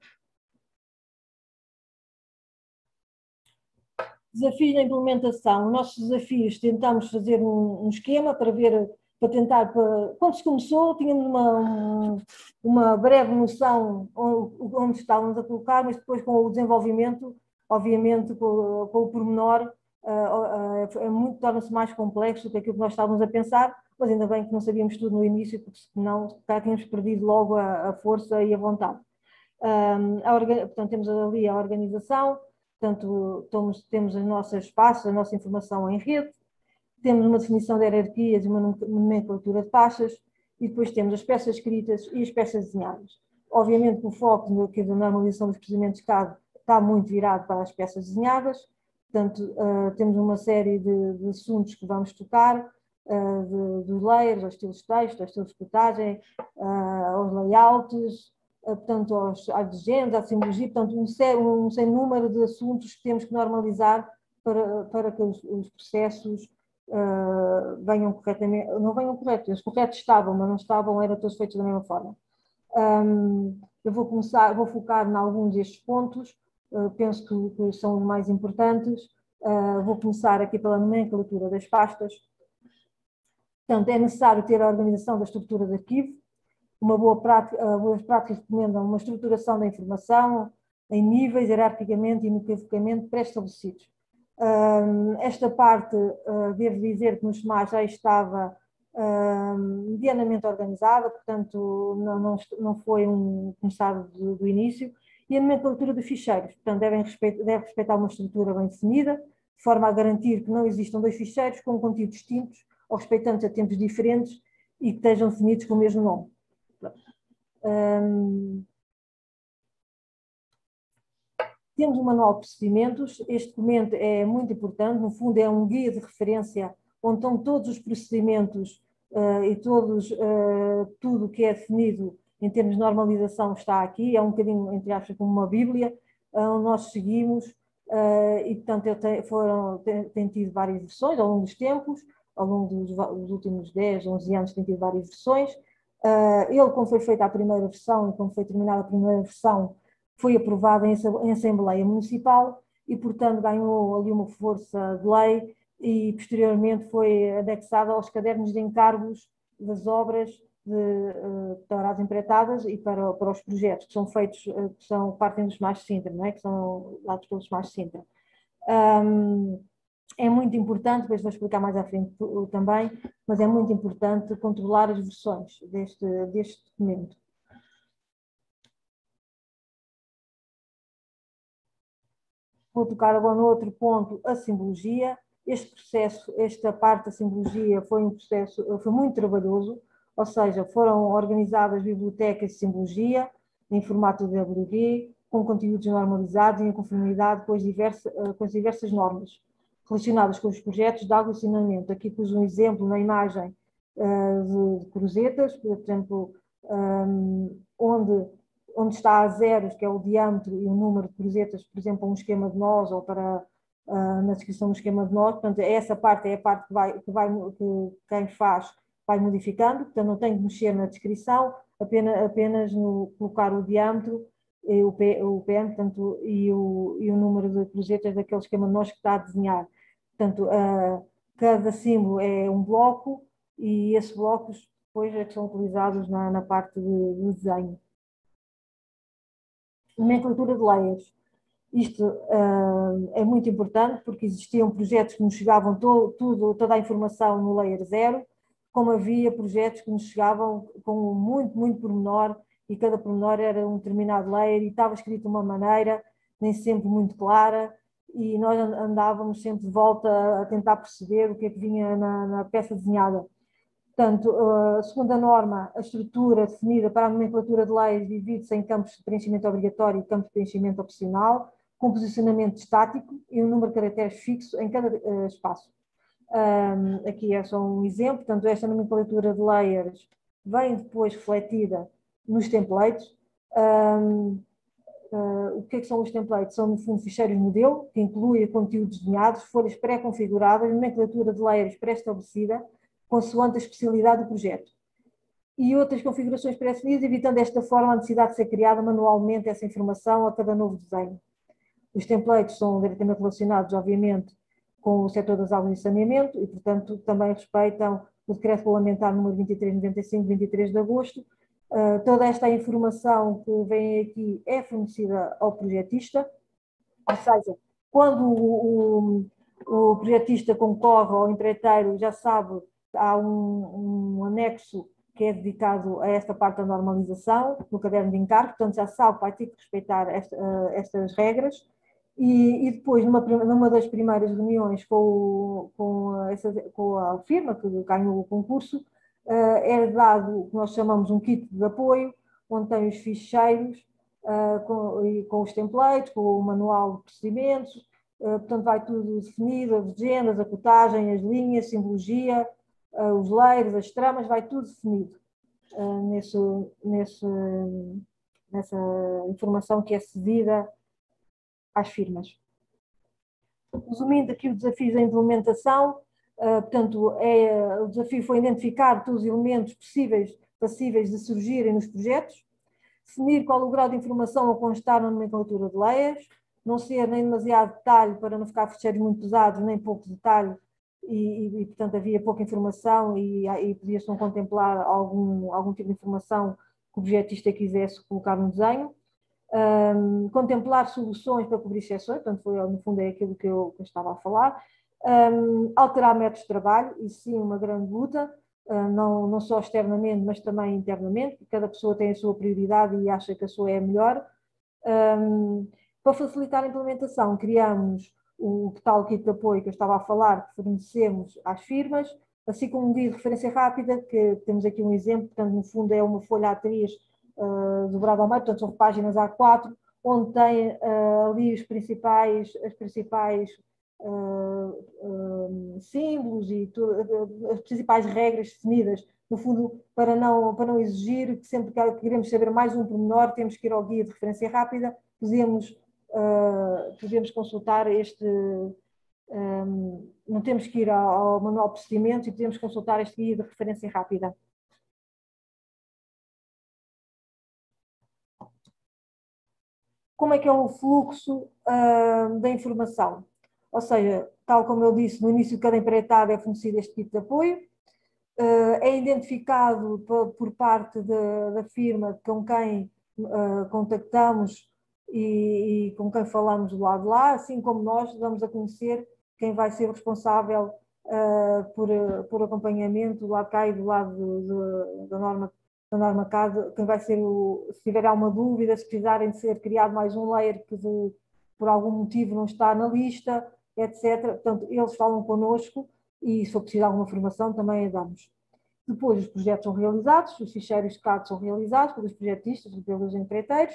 Speaker 6: Desafios na implementação. Os nossos desafios, tentamos fazer um esquema para ver, quando se começou, tínhamos uma breve noção onde estávamos a colocar, mas depois com o desenvolvimento, obviamente com o pormenor, torna-se mais complexo do que aquilo que nós estávamos a pensar, mas ainda bem que não sabíamos tudo no início, porque senão tínhamos perdido logo a força e a vontade. Portanto, temos ali a organização, portanto, temos os nossos espaços, a nossa informação em rede, temos uma definição de hierarquias e uma nomenclatura de pastas, e depois temos as peças escritas e as peças desenhadas. Obviamente, o foco aqui da normalização dos procedimentos CAD está muito virado para as peças desenhadas, portanto, temos uma série de assuntos que vamos tocar, dos layers, aos estilos de texto, aos estilos de cotagem, aos layouts, portanto, às legendas, à simbologia, portanto, um sem número de assuntos que temos que normalizar para que os processos venham corretamente, não venham corretos, os corretos estavam, mas não estavam, eram todos feitos da mesma forma. Eu vou focar em alguns destes pontos, penso que são os mais importantes. Vou começar aqui pela nomenclatura das pastas. Portanto, é necessário ter a organização da estrutura de arquivo. Boas práticas recomendam uma estruturação da informação em níveis, hierarquicamente e inequivocamente pré-estabelecidos. Esta parte, devo dizer que no SMAS já estava medianamente organizada, portanto, não foi começado do início. E a nomenclatura de ficheiros, portanto, deve respeitar uma estrutura bem definida, de forma a garantir que não existam dois ficheiros com conteúdos distintos ou respeitantes a tempos diferentes e que estejam definidos com o mesmo nome. Temos um manual de procedimentos. Este documento é muito importante, no fundo é um guia de referência onde estão todos os procedimentos e tudo o que é definido em termos de normalização está aqui, é um bocadinho, entre aspas, como uma bíblia, onde nós seguimos e, portanto, tem tido várias versões ao longo dos tempos, ao longo dos últimos 10, 11 anos tem tido várias versões. Quando foi feita a primeira versão e quando foi terminada a primeira versão, foi aprovada em Assembleia Municipal e, portanto, ganhou ali uma força de lei e, posteriormente, foi anexada aos cadernos de encargos das obras para as empreitadas e para os projetos que são feitos, partem dos SMAS de Sintra, não é? Que são dados pelos SMAS de Sintra. É muito importante, depois vou explicar mais à frente também, mas é muito importante controlar as versões deste documento. Vou tocar agora no outro ponto, a simbologia. Este processo, esta parte da simbologia foi muito trabalhoso, ou seja, foram organizadas bibliotecas de simbologia em formato de WG, com conteúdos normalizados e em conformidade com as diversas normas relacionadas com os projetos de aglutinaamento. Aqui pus um exemplo na imagem de cruzetas, por exemplo, onde está a zeros, que é o diâmetro e o número de cruzetas, por exemplo, um esquema de nós ou na descrição do esquema de nós. Portanto, essa parte é a parte que quem faz vai modificando, portanto não tem que mexer na descrição, apenas no colocar o diâmetro, o PM, portanto, e o número de cruzetas daquele esquema de nós que está a desenhar. Portanto, cada símbolo é um bloco e esses blocos depois é que são utilizados na parte de desenho. Nomenclatura de layers. Isto é muito importante porque existiam projetos que nos chegavam toda a informação no layer 0, como havia projetos que nos chegavam com muito pormenor, e cada pormenor era um determinado layer e estava escrito de uma maneira nem sempre muito clara, e nós andávamos sempre de volta a tentar perceber o que é que vinha na peça desenhada. Portanto, segundo a norma, a estrutura definida para a nomenclatura de layers divide-se em campos de preenchimento obrigatório e campos de preenchimento opcional, com posicionamento estático e um número de caracteres fixo em cada espaço. Aqui é só um exemplo, portanto, esta nomenclatura de layers vem depois refletida nos templates. O que são os templates? São, no fundo, ficheiros modelo, que incluem conteúdos desenhados, folhas pré-configuradas, nomenclatura de layers pré-estabelecida, consoante a especialidade do projeto. E outras configurações pré-definidas, evitando desta forma a necessidade de ser criada manualmente essa informação a cada novo desenho. Os templates são diretamente relacionados, obviamente, com o setor das águas e saneamento e, portanto, também respeitam o Decreto Regulamentar número 2395, 23 de agosto. Toda esta informação que vem aqui é fornecida ao projetista, ou seja, quando o projetista concorre ao empreiteiro, já sabe, há um anexo que é dedicado a esta parte da normalização, no caderno de encargo, portanto já sabe que vai ter que respeitar estas regras. E depois, numa das primeiras reuniões com a firma que ganhou o concurso, é dado o que nós chamamos um kit de apoio, onde tem os ficheiros com os templates, com o manual de procedimentos, portanto vai tudo definido, as legendas, a cotagem, as linhas, simbologia, os layers, as tramas, vai tudo definido nessa informação que é cedida às firmas. Resumindo aqui os desafios da implementação, portanto, o desafio foi identificar todos os elementos passíveis de surgirem nos projetos, definir qual o grau de informação a constar na nomenclatura de layers, não ser nem demasiado detalhe para não ficar ficheiros muito pesados, nem pouco detalhe, e portanto havia pouca informação e podia-se não contemplar algum tipo de informação que o projetista quisesse colocar no desenho. Contemplar soluções para cobrir exceções, portanto, no fundo é aquilo que eu estava a falar. Alterar métodos de trabalho, e sim uma grande luta, não só externamente, mas também internamente, cada pessoa tem a sua prioridade e acha que a sua é a melhor. Para facilitar a implementação, criamos o tal kit de apoio que eu estava a falar, que fornecemos às firmas, assim como um guia de referência rápida, que temos aqui um exemplo, portanto, no fundo é uma folha A3 dobrada ao meio, portanto são páginas A4, onde tem ali as principais símbolos e as principais regras definidas, no fundo, para não exigir que sempre que queremos saber mais um pormenor, temos que ir ao guia de referência rápida, podemos consultar não temos que ir ao manual de procedimentos e podemos consultar este guia de referência rápida. Como é que é o fluxo da informação? Ou seja, tal como eu disse, no início de cada empreitada é fornecido este tipo de apoio, é identificado por parte da firma com quem contactamos e com quem falamos do lado de lá, assim como nós damos a conhecer quem vai ser responsável por acompanhamento do lado de cá e do lado da norma CAD, quem vai ser se tiver alguma dúvida, se precisarem de ser criado mais um layer que por algum motivo não está na lista, etc. Portanto, eles falam connosco e se for preciso alguma formação também a damos. Depois os projetos são realizados, os ficheiros de CAD são realizados pelos projetistas e pelos empreiteiros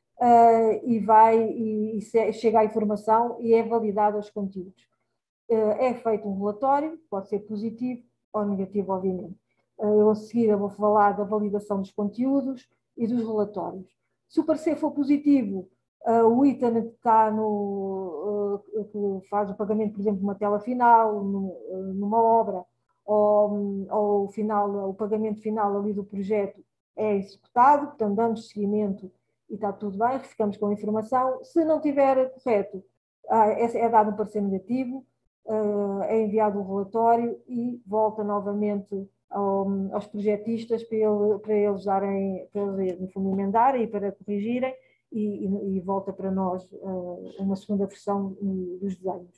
Speaker 6: e chega a informação e é validado os conteúdos. É feito um relatório, pode ser positivo ou negativo, obviamente. Eu a seguir vou falar da validação dos conteúdos e dos relatórios. Se o parecer for positivo, o ITAN que está que faz o pagamento, por exemplo, de uma tela final, numa obra, ou o pagamento final ali do projeto é executado, portanto damos seguimento e está tudo bem, ficamos com a informação. Se não estiver correto, é dado um parecer negativo, é enviado um relatório e volta novamente aos projetistas para eles no fundo emendarem e para corrigirem, e volta para nós uma segunda versão dos desenhos.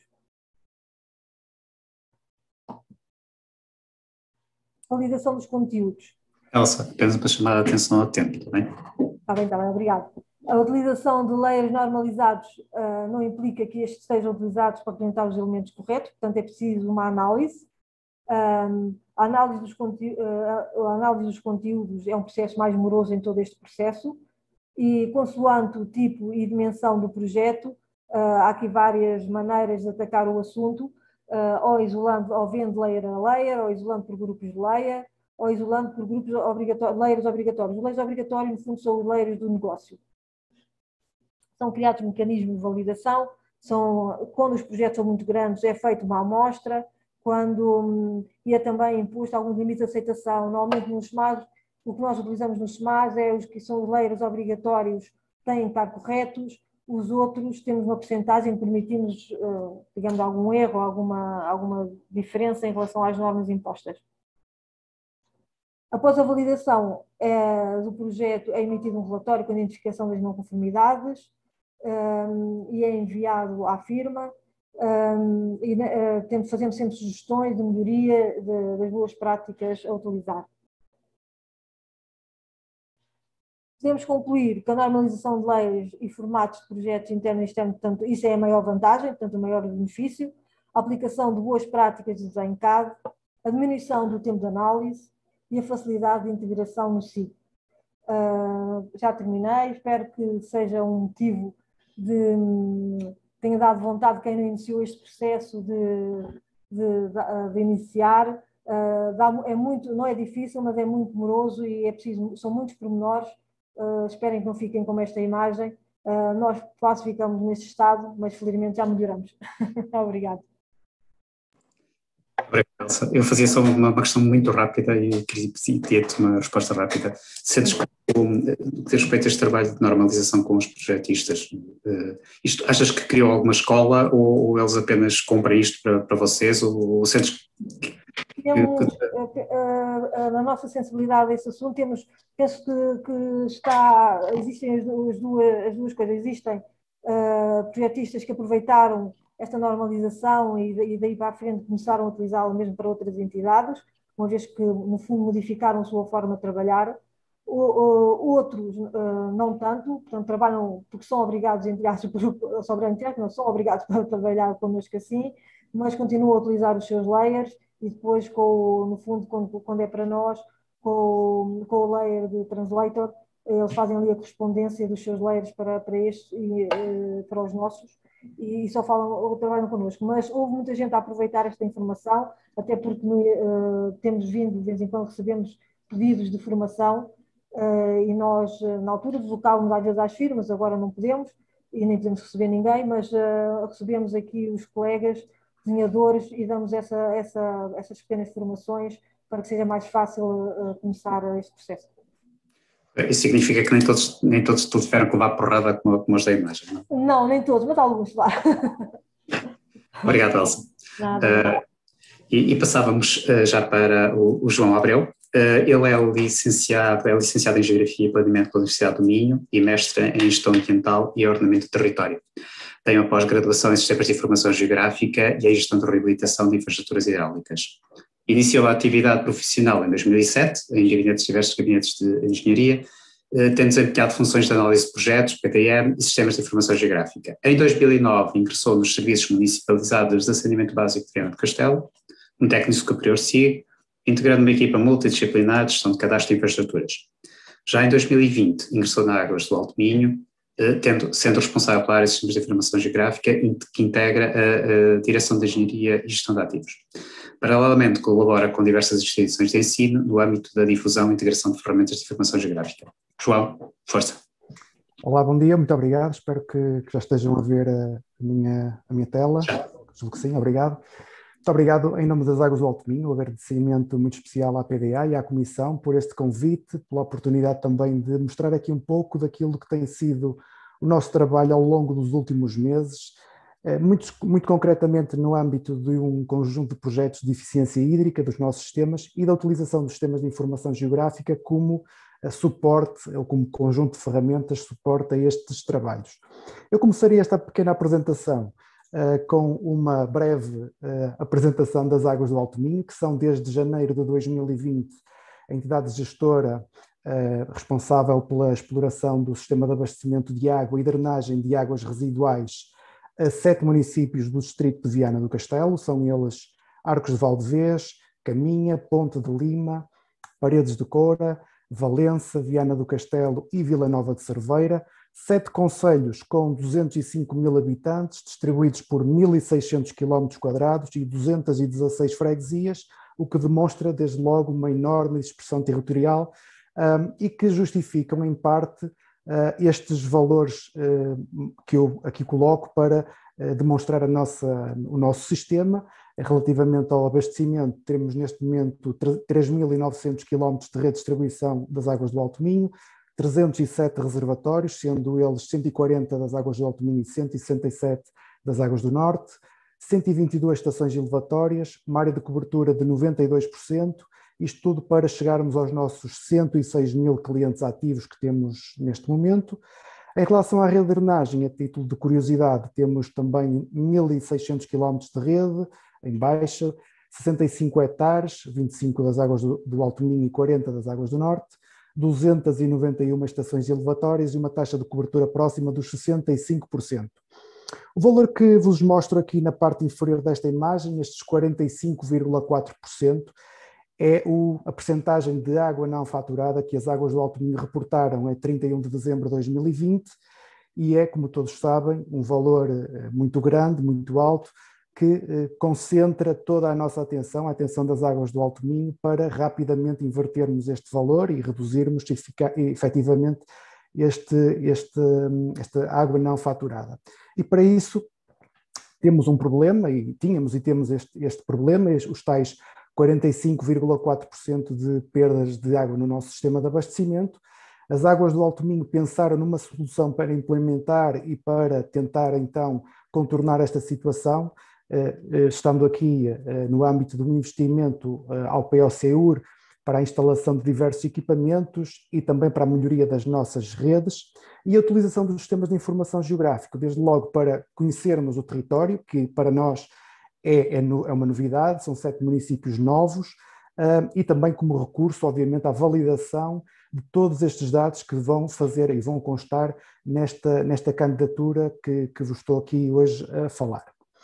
Speaker 6: Validação dos conteúdos.
Speaker 1: Elsa, apenas para chamar a atenção ao tempo, está bem?
Speaker 6: Está bem, obrigado. A utilização de layers normalizados não implica que estes sejam utilizados para apresentar os elementos corretos, portanto é preciso uma análise. A análise dos conteúdos é um processo mais moroso em todo este processo e, consoante o tipo e dimensão do projeto, há aqui várias maneiras de atacar o assunto, ou isolando, ou vendo layer a layer, ou isolando por grupos de layer, ou isolando por grupos layers obrigatórios. Os layers obrigatórios, no fundo, são os layers do negócio. São criados mecanismos de validação, quando os projetos são muito grandes, é feita uma amostra, e é também imposto alguns limites de aceitação. Normalmente nos SMARs, o que nós utilizamos nos SMARs é os que são os layers obrigatórios, têm que estar corretos, os outros temos uma percentagem que permite-nos, digamos, algum erro, alguma diferença em relação às normas impostas. Após a validação do projeto, é emitido um relatório com a identificação das não conformidades e é enviado à firma. Fazemos sempre sugestões de melhoria das boas práticas a utilizar. Podemos concluir que a normalização de layers e formatos de projetos internos e externos, portanto, isso é a maior vantagem, portanto, o maior benefício, a aplicação de boas práticas de desenho CAD, a diminuição do tempo de análise e a facilidade de integração no SIG. Já terminei, espero que seja um motivo tenha dado vontade quem não iniciou este processo de iniciar. Não é difícil, mas é muito demoroso e são muitos pormenores. Esperem que não fiquem como esta imagem. Nós quase ficamos neste estado, mas felizmente já melhoramos. Obrigado.
Speaker 1: Obrigado, Elsa. Eu fazia só uma questão muito rápida e queria pedir-te uma resposta rápida. Sentes que, no que diz respeito a este trabalho de normalização com os projetistas, achas que criou alguma escola ou eles apenas compram isto para vocês? Ou sentes que...
Speaker 6: Na nossa sensibilidade a esse assunto, penso que existem as duas coisas. Existem projetistas que aproveitaram esta normalização e daí para a frente começaram a utilizá-la mesmo para outras entidades, uma vez que, no fundo, modificaram a sua forma de trabalhar. Outros não tanto, portanto, trabalham porque são obrigados, entre aspas, não são obrigados para trabalhar connosco assim, mas continuam a utilizar os seus layers e depois, no fundo, quando é para nós, com o layer de translator, eles fazem ali a correspondência dos seus layers para estes e para os nossos, e só trabalham connosco. Mas houve muita gente a aproveitar esta informação, até porque temos vindo, de vez em quando recebemos pedidos de formação, e nós, na altura, deslocávamos às vezes às firmas, agora não podemos, e nem podemos receber ninguém, mas recebemos aqui os colegas desenhadores e damos essas pequenas formações para que seja mais fácil começar este processo.
Speaker 1: Isso significa que nem todos tiveram que levar porrada como os da imagem, não?
Speaker 6: Não, nem todos, mas alguns lá.
Speaker 1: Obrigado, Elsa. E passávamos já para o João Abreu. Ele é licenciado em Geografia e Planeamento pela Universidade do Minho e mestre em Gestão Ambiental e Ordenamento do Território. Tem uma pós-graduação em Sistemas de Informação Geográfica e em Gestão de Reabilitação de Infraestruturas Hidráulicas. Iniciou a atividade profissional em 2007 em diversos gabinetes de engenharia, tendo desempenhado funções de análise de projetos, PTM e Sistemas de Informação Geográfica. Em 2009 ingressou nos Serviços Municipalizados de Saneamento Básico de Viana do Castelo, um técnico superior SIG, integrando uma equipa multidisciplinar de gestão de cadastro de infraestruturas. Já em 2020 ingressou na Águas do Alto Minho, sendo responsável pela área de Sistemas de Informação Geográfica, que integra a Direção de Engenharia e Gestão de Ativos. Paralelamente, colabora com diversas instituições de ensino no âmbito da difusão e integração de ferramentas de informação geográfica. João, força.
Speaker 7: Olá, bom dia, muito obrigado. Espero que já estejam a ver a minha tela. Julgo que sim, obrigado. Muito obrigado, em nome das Águas do Alto Minho, um agradecimento muito especial à PDA e à Comissão por este convite, pela oportunidade também de mostrar aqui um pouco daquilo que tem sido o nosso trabalho ao longo dos últimos meses, muito concretamente no âmbito de um conjunto de projetos de eficiência hídrica dos nossos sistemas e da utilização dos sistemas de informação geográfica como suporte, ou como conjunto de ferramentas suporte a estes trabalhos. Eu começaria esta pequena apresentação com uma breve apresentação das Águas do Alto Minho, que são desde janeiro de 2020 a entidade gestora responsável pela exploração do sistema de abastecimento de água e drenagem de águas residuais a 7 municípios do distrito de Viana do Castelo, são eles Arcos de Valdevez, Caminha, Ponte de Lima, Paredes de Coura, Valença, Viana do Castelo e Vila Nova de Cerveira, 7 concelhos com 205 mil habitantes, distribuídos por 1.600 km² e 216 freguesias, o que demonstra desde logo uma enorme dispersão territorial e que justificam em parte estes valores que eu aqui coloco para demonstrar o nosso sistema. Relativamente ao abastecimento, temos neste momento 3.900 km de rede de distribuição das Águas do Alto Minho, 307 reservatórios, sendo eles 140 das Águas do Alto Minho e 167 das Águas do Norte, 122 estações elevatórias, uma área de cobertura de 92%, isto tudo para chegarmos aos nossos 106 mil clientes ativos que temos neste momento. Em relação à rede de drenagem, a título de curiosidade, temos também 1.600 km de rede em baixa, 65 hectares, 25 das Águas do Alto Minho e 40 das Águas do Norte, 291 estações elevatórias e uma taxa de cobertura próxima dos 65%. O valor que vos mostro aqui na parte inferior desta imagem, estes 45,4%, é a percentagem de água não faturada que as Águas do Alto Minho reportaram a 31 de dezembro de 2020 e é, como todos sabem, um valor muito grande, muito alto, que concentra toda a nossa atenção, a atenção das Águas do Alto Minho, para rapidamente invertermos este valor e reduzirmos efetivamente esta água não faturada. E para isso temos um problema, e tínhamos e temos este problema, os tais 45,4% de perdas de água no nosso sistema de abastecimento. As Águas do Alto Minho pensaram numa solução para implementar e para tentar então contornar esta situação, estando aqui no âmbito de um investimento ao POCUR para a instalação de diversos equipamentos e também para a melhoria das nossas redes e a utilização dos sistemas de informação geográfica, desde logo para conhecermos o território, que para nós é uma novidade, são 7 municípios novos, e também como recurso, obviamente, à validação de todos estes dados que vão fazer e vão constar nesta candidatura que vos estou aqui hoje a falar.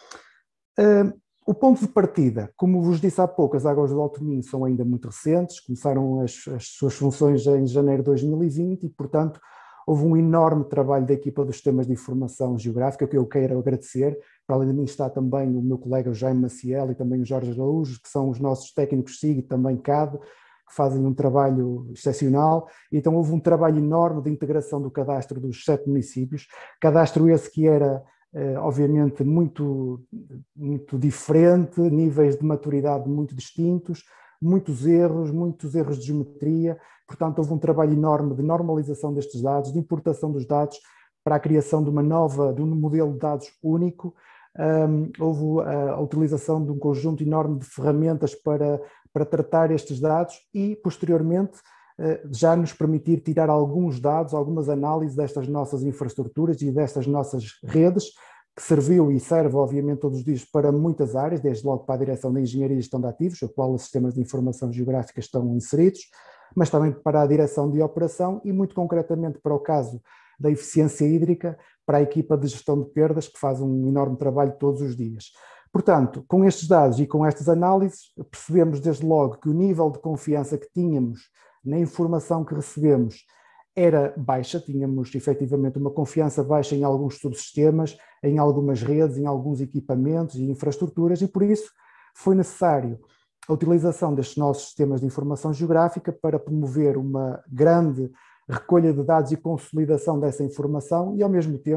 Speaker 7: O ponto de partida, como vos disse há pouco, as Águas do Alto Minho são ainda muito recentes, começaram as suas funções em janeiro de 2020 e, portanto, houve um enorme trabalho da equipa dos sistemas de informação geográfica, que eu quero agradecer. Para além de mim está também o meu colega Jaime Maciel e também o Jorge Araújo, que são os nossos técnicos SIG e também CAD, que fazem um trabalho excepcional. Então houve um trabalho enorme de integração do cadastro dos 7 municípios, cadastro esse que era obviamente muito diferente, níveis de maturidade muito distintos, muitos erros de geometria, portanto houve um trabalho enorme de normalização destes dados, de importação dos dados para a criação de um modelo de dados único, houve a utilização de um conjunto enorme de ferramentas para tratar estes dados e, posteriormente, já nos permitir tirar alguns dados, algumas análises destas nossas infraestruturas e destas nossas redes, que serviu e serve, obviamente, todos os dias para muitas áreas, desde logo para a direção da Engenharia e Gestão de Ativos, a qual os sistemas de informação geográfica estão inseridos, mas também para a direção de operação e, muito concretamente, para o caso da eficiência hídrica, para a equipa de gestão de perdas, que faz um enorme trabalho todos os dias. Portanto, com estes dados e com estas análises, percebemos desde logo que o nível de confiança que tínhamos na informação que recebemos era baixa, tínhamos efetivamente uma confiança baixa em alguns subsistemas, em algumas redes, em alguns equipamentos e infraestruturas, e por isso foi necessário a utilização destes nossos sistemas de informação geográfica para promover uma grande recolha de dados e consolidação dessa informação e, ao mesmo tempo,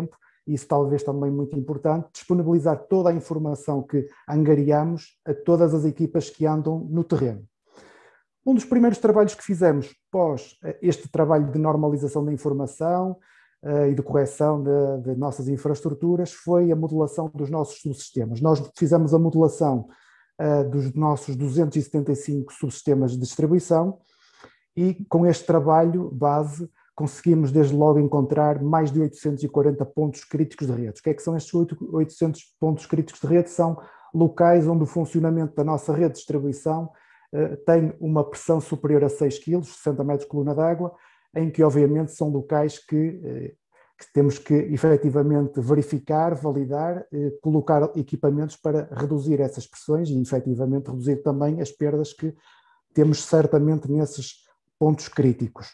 Speaker 7: isso talvez também muito importante, disponibilizar toda a informação que angariamos a todas as equipas que andam no terreno. Um dos primeiros trabalhos que fizemos pós este trabalho de normalização da informação e de correção de nossas infraestruturas foi a modelação dos nossos subsistemas. Nós fizemos a modelação dos nossos 275 subsistemas de distribuição e com este trabalho base conseguimos desde logo encontrar mais de 840 pontos críticos de rede. O que é que são estes 800 pontos críticos de rede? São locais onde o funcionamento da nossa rede de distribuição tem uma pressão superior a 6 kg, 60 metros de coluna d'água, em que obviamente são locais que temos que efetivamente verificar, validar, colocar equipamentos para reduzir essas pressões e efetivamente reduzir também as perdas que temos certamente nesses pontos críticos.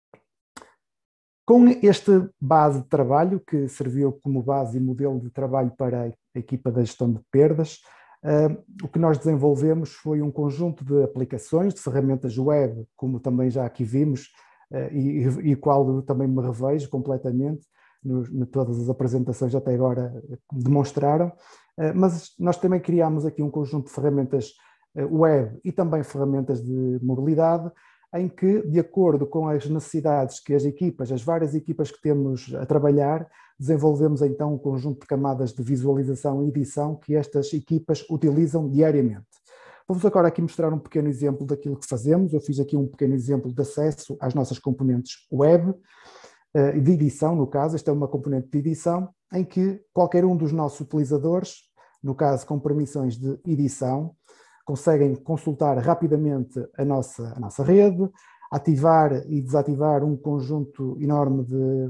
Speaker 7: Com este base de trabalho, que serviu como base e modelo de trabalho para a equipa da gestão de perdas, o que nós desenvolvemos foi um conjunto de aplicações, de ferramentas web, como também já aqui vimos, e qual eu também me revejo completamente, todas as apresentações até agora demonstraram, mas nós também criámos aqui um conjunto de ferramentas web e também ferramentas de mobilidade, em que, de acordo com as necessidades que as várias equipas que temos a trabalhar, desenvolvemos então um conjunto de camadas de visualização e edição que estas equipas utilizam diariamente. Vou-vos agora aqui mostrar um pequeno exemplo daquilo que fazemos. Eu fiz aqui um pequeno exemplo de acesso às nossas componentes web, de edição, no caso. Esta é uma componente de edição, em que qualquer um dos nossos utilizadores, no caso com permissões de edição, conseguem consultar rapidamente a nossa rede, ativar e desativar um conjunto enorme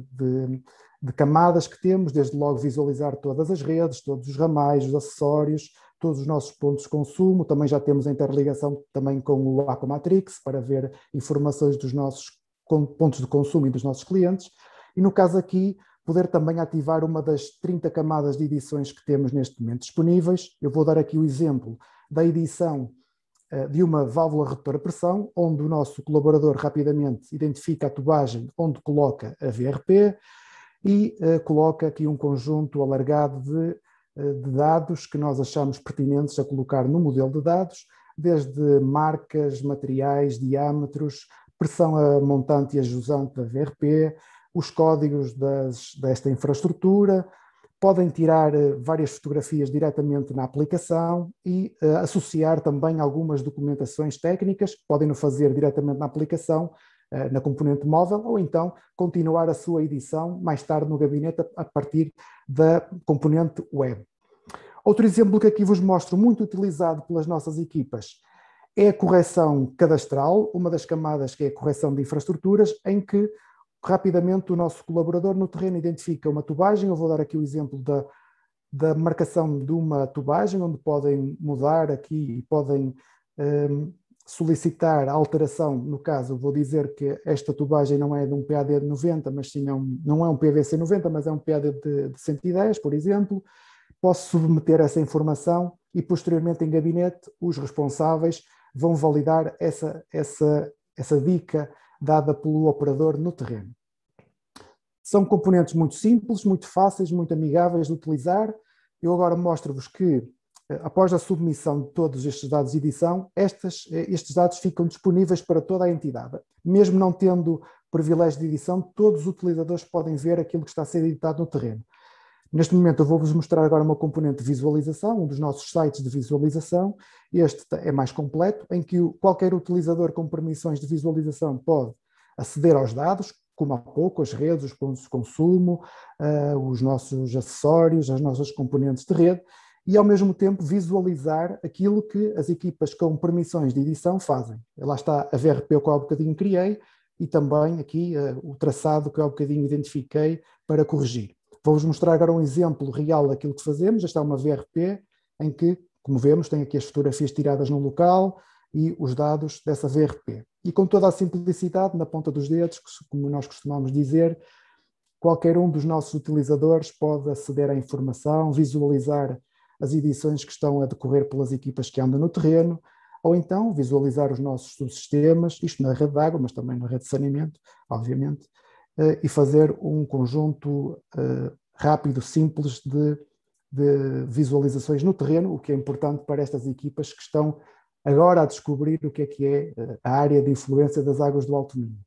Speaker 7: de camadas que temos, desde logo visualizar todas as redes, todos os ramais, os acessórios, todos os nossos pontos de consumo. Também já temos a interligação também com o Aquamatrix para ver informações dos nossos pontos de consumo e dos nossos clientes. E no caso aqui, poder também ativar uma das 30 camadas de edições que temos neste momento disponíveis. Eu vou dar aqui o exemplo da edição de uma válvula redutora de pressão, onde o nosso colaborador rapidamente identifica a tubagem onde coloca a VRP e coloca aqui um conjunto alargado de dados que nós achamos pertinentes a colocar no modelo de dados, desde marcas, materiais, diâmetros, pressão a montante e a jusante da VRP, os códigos desta infraestrutura. Podem tirar várias fotografias diretamente na aplicação e associar também algumas documentações técnicas, podem o fazer diretamente na aplicação, na componente móvel, ou então continuar a sua edição mais tarde no gabinete a partir da componente web. Outro exemplo que aqui vos mostro, muito utilizado pelas nossas equipas, é a correção cadastral, uma das camadas que é a correção de infraestruturas, em que rapidamente o nosso colaborador no terreno identifica uma tubagem. Eu vou dar aqui o exemplo da marcação de uma tubagem, onde podem mudar aqui e podem solicitar a alteração. No caso, vou dizer que esta tubagem não é de um PAD de 90, mas sim não é um PVC 90, mas é um PAD de 110, por exemplo. Posso submeter essa informação e posteriormente em gabinete os responsáveis vão validar essa dica dada pelo operador no terreno. São componentes muito simples, muito fáceis, muito amigáveis de utilizar. Eu agora mostro-vos que, após a submissão de todos estes dados de edição, estes dados ficam disponíveis para toda a entidade. Mesmo não tendo privilégio de edição, todos os utilizadores podem ver aquilo que está a ser editado no terreno. Neste momento eu vou-vos mostrar agora uma componente de visualização, um dos nossos sites de visualização. Este é mais completo, em que qualquer utilizador com permissões de visualização pode aceder aos dados, como há pouco, as redes, os pontos de consumo, os nossos acessórios, as nossas componentes de rede, e ao mesmo tempo visualizar aquilo que as equipas com permissões de edição fazem. Lá está a VRP que eu há bocadinho criei e também aqui o traçado que eu há bocadinho identifiquei para corrigir. Vou-vos mostrar agora um exemplo real daquilo que fazemos. Esta é uma VRP em que, como vemos, tem aqui as fotografias tiradas no local e os dados dessa VRP. E com toda a simplicidade, na ponta dos dedos, como nós costumamos dizer, qualquer um dos nossos utilizadores pode aceder à informação, visualizar as edições que estão a decorrer pelas equipas que andam no terreno, ou então visualizar os nossos subsistemas, isto na rede de água, mas também na rede de saneamento, obviamente, e fazer um conjunto rápido, simples de visualizações no terreno, o que é importante para estas equipas que estão agora a descobrir o que é a área de influência das águas do Alto Minho.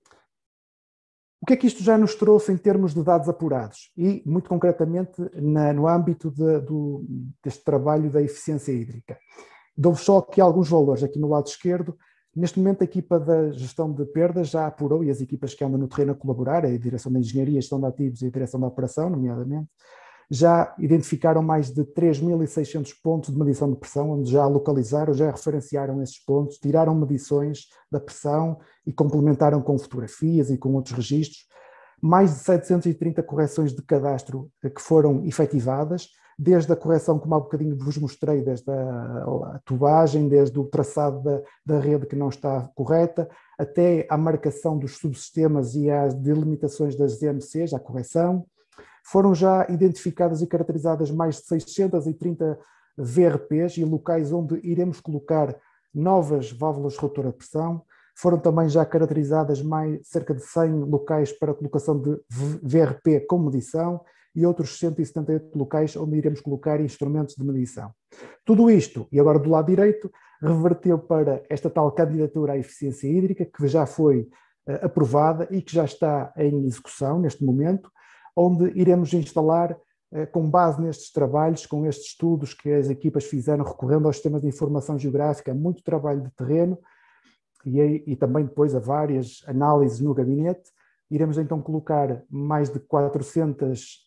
Speaker 7: O que é que isto já nos trouxe em termos de dados apurados? E, muito concretamente, no âmbito deste trabalho da eficiência hídrica. Dou-vos só aqui alguns valores, aqui no lado esquerdo. Neste momento, a equipa da gestão de perdas já apurou, e as equipas que andam no terreno a colaborar, a Direção da Engenharia, a Gestão de Ativos e a Direção da Operação, nomeadamente, já identificaram mais de 3.600 pontos de medição de pressão, onde já localizaram, já referenciaram esses pontos, tiraram medições da pressão e complementaram com fotografias e com outros registros. Mais de 730 correções de cadastro que foram efetivadas, desde a correção, como há bocadinho vos mostrei, desde a tubagem, desde o traçado da rede que não está correta, até a marcação dos subsistemas e as delimitações das ZMCs, a correção. Foram já identificadas e caracterizadas mais de 630 VRPs e locais onde iremos colocar novas válvulas redutoras de pressão. Foram também já caracterizadas cerca de 100 locais para a colocação de VRP com medição e outros 178 locais onde iremos colocar instrumentos de medição. Tudo isto, e agora do lado direito, reverteu para esta tal candidatura à eficiência hídrica, que já foi aprovada e que já está em execução neste momento, onde iremos instalar, com base nestes trabalhos, com estes estudos que as equipas fizeram recorrendo aos sistemas de informação geográfica, muito trabalho de terreno e também depois a várias análises no gabinete, iremos então colocar mais de 400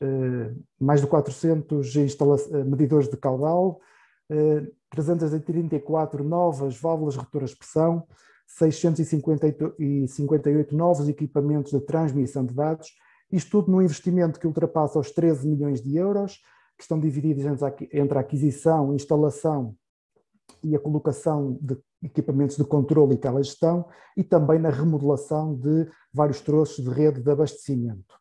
Speaker 7: medidores de caudal, 334 novas válvulas redutoras de pressão, 658 novos equipamentos de transmissão de dados. Isto tudo num investimento que ultrapassa os 13 milhões de euros, que estão divididos entre a aquisição, instalação e a colocação de equipamentos de controle e telegestão e também na remodelação de vários troços de rede de abastecimento.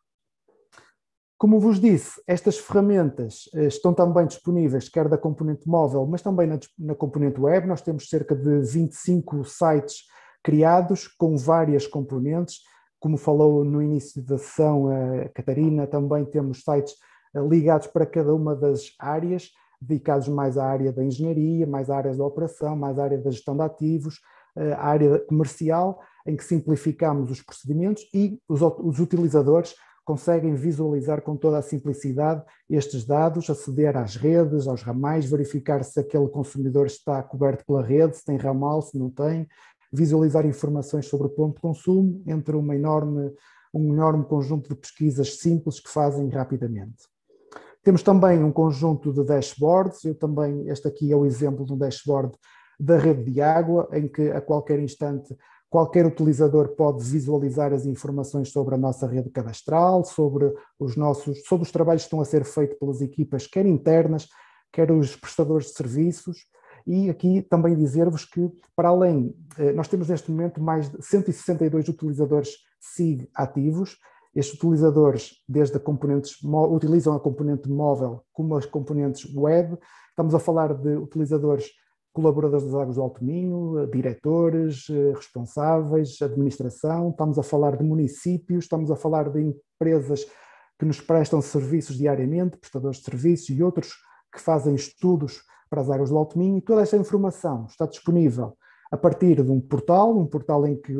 Speaker 7: Como vos disse, estas ferramentas estão também disponíveis, quer da componente móvel, mas também na componente web. Nós temos cerca de 25 sites criados com várias componentes. Como falou no início da sessão a Catarina, também temos sites ligados para cada uma das áreas, dedicados mais à área da engenharia, mais à área da operação, mais à área da gestão de ativos, à área comercial, em que simplificamos os procedimentos e os utilizadores conseguem visualizar com toda a simplicidade estes dados, aceder às redes, aos ramais, verificar se aquele consumidor está coberto pela rede, se tem ramal, se não tem, visualizar informações sobre o ponto de consumo, entre um enorme conjunto de pesquisas simples que fazem rapidamente. Temos também um conjunto de dashboards, este aqui é o exemplo de um dashboard da rede de água, em que a qualquer instante qualquer utilizador pode visualizar as informações sobre a nossa rede cadastral, sobre os trabalhos que estão a ser feitos pelas equipas, quer internas, quer os prestadores de serviços. E aqui também dizer-vos que, para além, nós temos neste momento mais de 162 utilizadores SIG ativos. Estes utilizadores, desde utilizam a componente móvel como as componentes web. Estamos a falar de utilizadores colaboradores das Águas do Alto Minho, diretores, responsáveis, administração. Estamos a falar de municípios, estamos a falar de empresas que nos prestam serviços diariamente, prestadores de serviços e outros que fazem estudos para as Águas do Alto Minho, e toda esta informação está disponível a partir de um portal em que,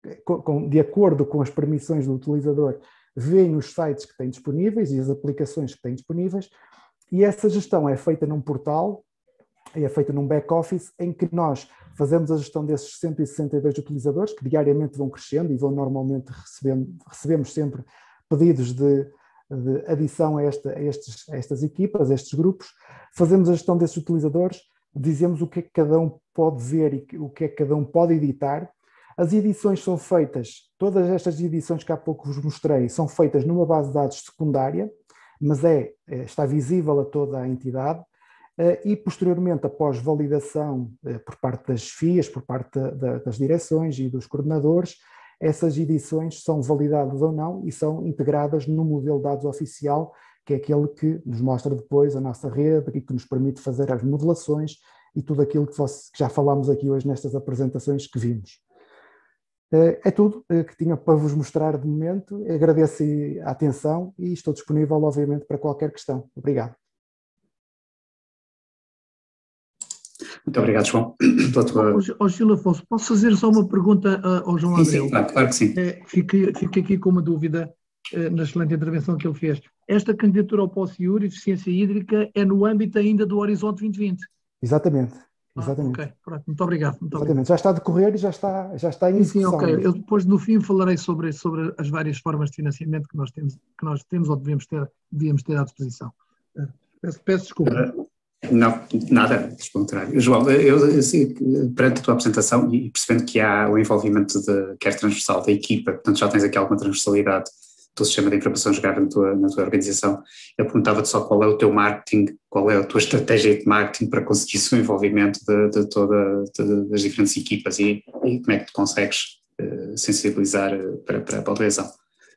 Speaker 7: de acordo com as permissões do utilizador, vêem os sites que têm disponíveis e as aplicações que têm disponíveis, e essa gestão é feita num portal, é feita num back-office, em que nós fazemos a gestão desses 162 utilizadores, que diariamente vão crescendo e vão normalmente recebemos sempre pedidos de adição a estas equipas, a estes grupos. Fazemos a gestão desses utilizadores, dizemos o que é que cada um pode ver e o que é que cada um pode editar. As edições são feitas, todas estas edições que há pouco vos mostrei, são feitas numa base de dados secundária, mas está visível a toda a entidade, e posteriormente, após validação por parte das FIAs, por parte das direções e dos coordenadores, essas edições são validadas ou não e são integradas no modelo de dados oficial, que é aquele que nos mostra depois a nossa rede e que nos permite fazer as modelações e tudo aquilo que já falámos aqui hoje nestas apresentações que vimos. É tudo que tinha para vos mostrar de momento. Agradeço a atenção e estou disponível, obviamente, para qualquer questão. Obrigado.
Speaker 1: Muito obrigado, João, pela tua...
Speaker 3: Gil Afonso, posso fazer só uma pergunta ao João Abreu?
Speaker 1: Sim, claro que sim.
Speaker 3: Fiquei aqui com uma dúvida na excelente intervenção que ele fez. Esta candidatura ao POSIUR, eficiência hídrica, é no âmbito ainda do Horizonte 2020?
Speaker 7: Exatamente. Exatamente.
Speaker 3: Ok, pronto, muito obrigado.
Speaker 7: Exatamente. Já está a decorrer e já está em execução.
Speaker 3: Sim, ok. Eu depois no fim falarei sobre as várias formas de financiamento que nós temos ou devíamos ter à disposição. Peço desculpa.
Speaker 1: Não, nada, pelo contrário. João, eu perante a tua apresentação e percebendo que há o envolvimento quer transversal da equipa, portanto já tens aqui alguma transversalidade do sistema de informação jogada na tua organização, eu perguntava-te só qual é o teu marketing, qual é a tua estratégia de marketing para conseguir o envolvimento das diferentes equipas e como é que tu consegues sensibilizar para a população.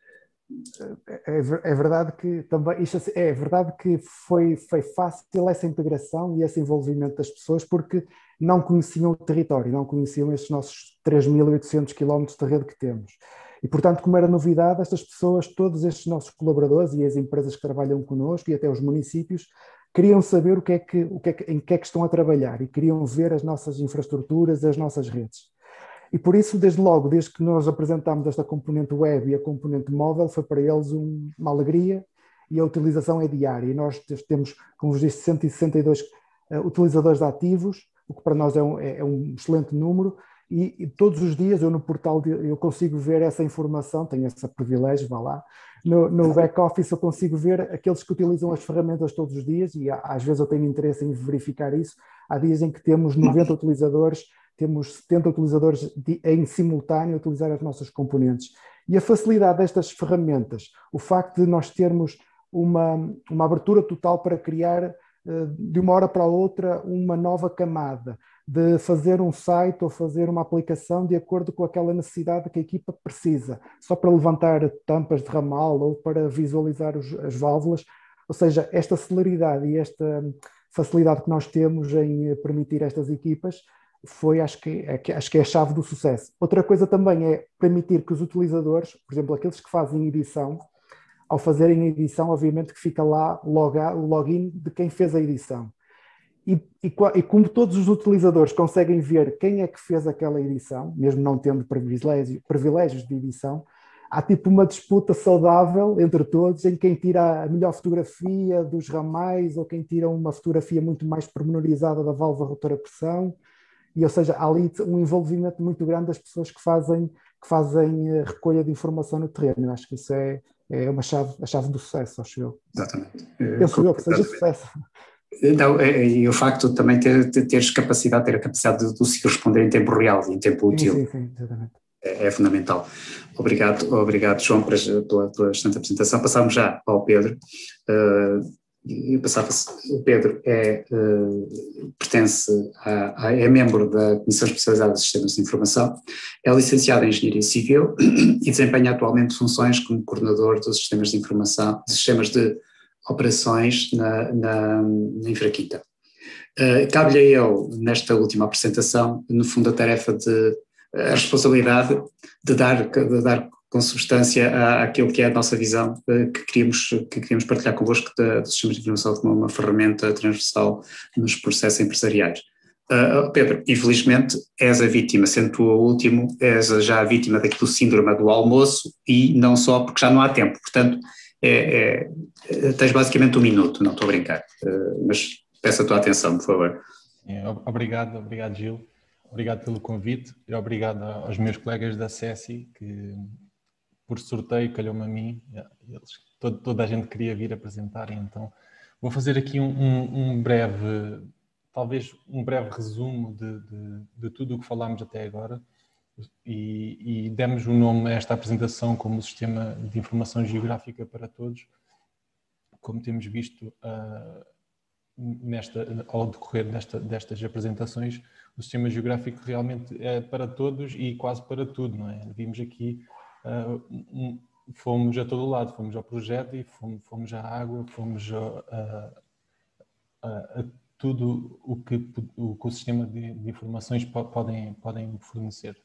Speaker 7: É verdade que também é verdade que foi fácil essa integração e esse envolvimento das pessoas porque não conheciam o território, não conheciam estes nossos 3.800 km de rede que temos. E, portanto, como era novidade, estas pessoas, todos estes nossos colaboradores e as empresas que trabalham connosco e até os municípios, queriam saber em que é que estão a trabalhar e queriam ver as nossas infraestruturas, as nossas redes. E por isso, desde logo, desde que nós apresentámos esta componente web e a componente móvel, foi para eles uma alegria e a utilização é diária. E nós temos, como vos disse, 162 utilizadores ativos, o que para nós é um excelente número, e todos os dias eu no portal eu consigo ver essa informação, tenho esse privilégio, vá lá, no back-office eu consigo ver aqueles que utilizam as ferramentas todos os dias e às vezes eu tenho interesse em verificar isso. Há dias em que temos 90 utilizadores, temos 70 utilizadores em simultâneo a utilizar as nossas componentes. E a facilidade destas ferramentas, o facto de nós termos uma abertura total para criar de uma hora para a outra uma nova camada, de fazer um site ou fazer uma aplicação de acordo com aquela necessidade que a equipa precisa, só para levantar tampas de ramal ou para visualizar as válvulas. Ou seja, esta celeridade e esta facilidade que nós temos em permitir estas equipas acho que é a chave do sucesso. Outra coisa também é permitir que os utilizadores, por exemplo, aqueles que fazem edição, ao fazerem a edição, obviamente que fica lá o login de quem fez a edição. E como todos os utilizadores conseguem ver quem é que fez aquela edição, mesmo não tendo privilégios de edição, há tipo uma disputa saudável entre todos em quem tira a melhor fotografia dos ramais ou quem tira uma fotografia muito mais pormenorizada da válvula rotor a pressão. E, ou seja, há ali um envolvimento muito grande das pessoas que fazem recolha de informação no terreno. Eu acho que isso é a chave do sucesso, acho eu.
Speaker 1: Exatamente.
Speaker 7: Penso eu que seja sucesso.
Speaker 1: Não, e o facto de também ter a capacidade de se responder em tempo real e em tempo útil.
Speaker 7: Sim, exatamente.
Speaker 1: É fundamental. Obrigado, João, pela tua excelente apresentação. Passamos já ao Pedro. O Pedro é membro da Comissão Especializada de Sistemas de Informação, é licenciado em Engenharia Civil e desempenha atualmente funções como coordenador dos sistemas de informação, sistemas de operações na Infraquinta. Cabe-lhe a ele, nesta última apresentação, no fundo a responsabilidade de dar com substância àquilo que é a nossa visão que queríamos partilhar convosco dos sistemas de informação como uma ferramenta transversal nos processos empresariais. Pedro, infelizmente és a vítima, sendo tu o último, és já a vítima do síndrome do almoço e não só porque já não há tempo, portanto tens basicamente 1 minuto, não estou a brincar, mas peço a tua atenção, por favor.
Speaker 8: Obrigado Gil, obrigado pelo convite e obrigado aos meus colegas da SESI que por sorteio calhou-me a mim, toda a gente queria vir apresentar, então vou fazer aqui talvez um breve resumo de tudo o que falámos até agora e demos o nome a esta apresentação como o Sistema de Informação Geográfica para Todos. Como temos visto ao decorrer destas apresentações, o Sistema Geográfico realmente é para todos e quase para tudo, não é? Vimos aqui fomos a todo lado, fomos ao projeto e fomos à água, fomos a tudo o que o sistema de informações podem fornecer.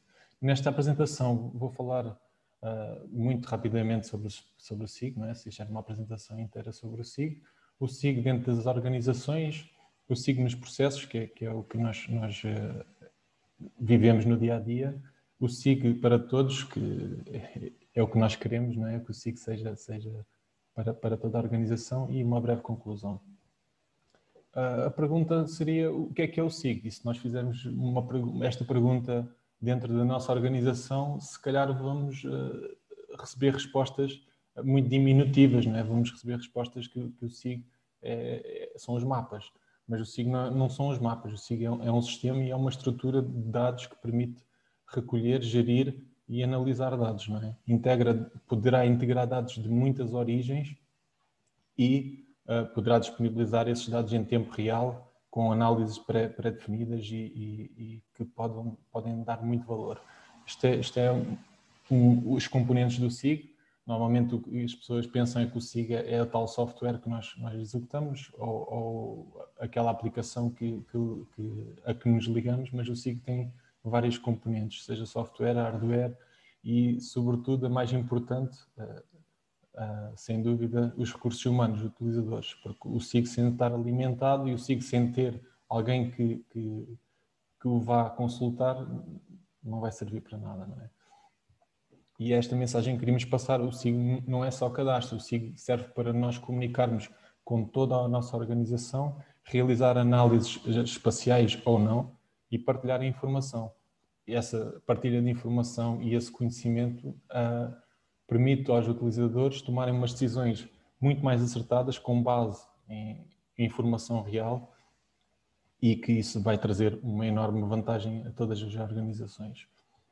Speaker 8: Nesta apresentação vou falar muito rapidamente sobre o SIG, não é? Se isto é uma apresentação inteira sobre o SIG dentro das organizações, o SIG nos processos, que é o que nós vivemos no dia a dia, o SIG para todos, que é o que nós queremos, não é? Que o SIG seja para toda a organização, e uma breve conclusão. A pergunta seria: o que é o SIG? E se nós fizermos esta pergunta dentro da nossa organização, se calhar vamos receber respostas muito diminutivas, não é? Vamos receber respostas que o SIG são os mapas. Mas o SIG não são os mapas. O SIG é um sistema e é uma estrutura de dados que permite recolher, gerir e analisar dados, não é? Poderá integrar dados de muitas origens e poderá disponibilizar esses dados em tempo real, com análises pré-definidas e que podem dar muito valor. Isto é os componentes do SIG. Normalmente o que as pessoas pensam é que o SIG é o tal software que nós executamos ou aquela aplicação a que nos ligamos, mas o SIG tem vários componentes, seja software, hardware e, sobretudo, a mais importante, sem dúvida, os recursos humanos, os utilizadores, porque o SIG, sem estar alimentado, e o SIG sem ter alguém que o vá consultar, não vai servir para nada, não é? E esta mensagem que queríamos passar: o SIG não é só cadastro, o SIG serve para nós comunicarmos com toda a nossa organização, realizar análises espaciais ou não e partilhar a informação. E essa partilha de informação e esse conhecimento permite aos utilizadores tomarem umas decisões muito mais acertadas com base em informação real, e que isso vai trazer uma enorme vantagem a todas as organizações.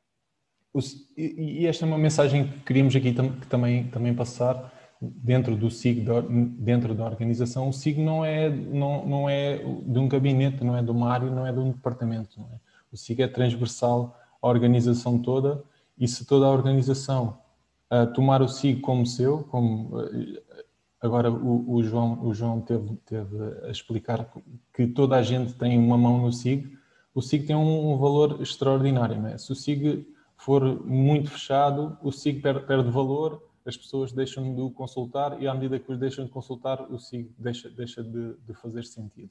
Speaker 8: E esta é uma mensagem que queríamos aqui também passar dentro do SIG, dentro da organização. O SIG não é de um gabinete, não é de uma área, não é de um departamento, não é? O SIG é transversal à organização toda, e se toda a organização tomar o SIG como seu, como agora o João teve a explicar que toda a gente tem uma mão no SIG, o SIG tem um valor extraordinário, não é? Se o SIG for muito fechado, o SIG perde valor, as pessoas deixam de o consultar, e à medida que os deixam de consultar, o SIG deixa de fazer sentido.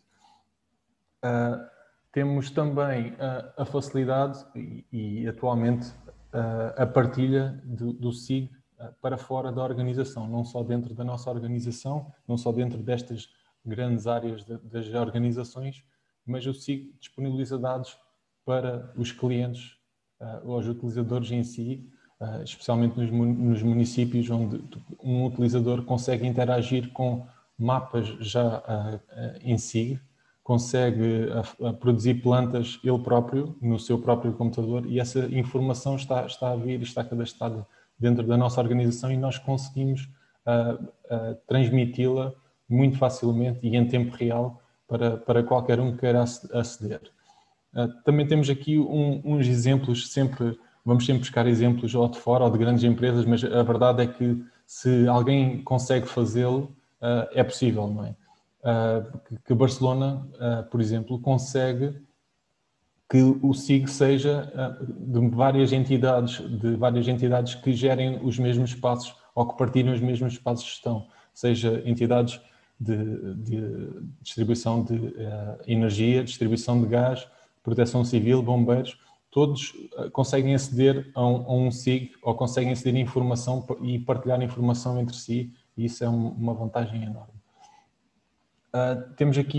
Speaker 8: Temos também a facilidade e atualmente a partilha do SIG para fora da organização, não só dentro da nossa organização, não só dentro destas grandes áreas das organizações, mas o SIG disponibiliza dados para os clientes ou aos utilizadores em si, especialmente nos municípios, onde um utilizador consegue interagir com mapas já em SIG, consegue produzir plantas ele próprio, no seu próprio computador, e essa informação está a vir e está cadastrada dentro da nossa organização, e nós conseguimos transmiti-la muito facilmente e em tempo real para qualquer um que queira aceder. Também temos aqui uns exemplos, vamos sempre buscar exemplos ou de fora ou de grandes empresas, mas a verdade é que se alguém consegue fazê-lo, é possível, não é? Que Barcelona, por exemplo, consegue que o SIG seja de várias entidades que gerem os mesmos espaços ou que partilhem os mesmos espaços de gestão, seja entidades de distribuição de energia, distribuição de gás, proteção civil, bombeiros, todos conseguem aceder a um SIG ou conseguem aceder a informação e partilhar informação entre si, e isso é uma vantagem enorme. Temos aqui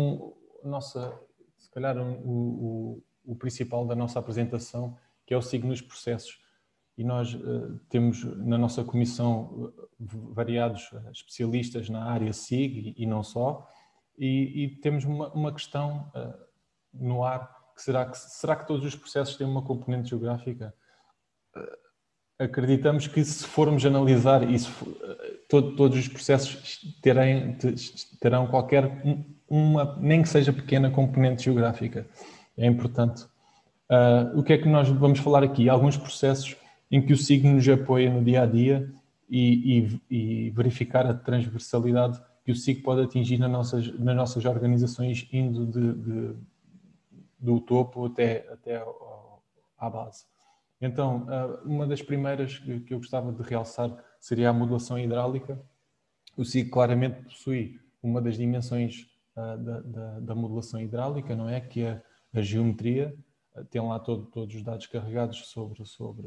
Speaker 8: se calhar o principal da nossa apresentação, que é o SIG nos processos. E nós temos na nossa comissão variados especialistas na área SIG e não só, e temos uma questão no ar, que será que todos os processos têm uma componente geográfica? Acreditamos que, se formos analisar isso, todos os processos terão qualquer nem que seja pequena componente geográfica. É importante. O que é que nós vamos falar aqui? Alguns processos em que o SIG nos apoia no dia a dia e verificar a transversalidade que o SIG pode atingir nas nossas organizações, indo do topo até à base. Então, uma das primeiras que eu gostava de realçar seria a modulação hidráulica. O SIG claramente possui uma das dimensões da modulação hidráulica, não é? Que é a geometria. Tem lá todos os dados carregados sobre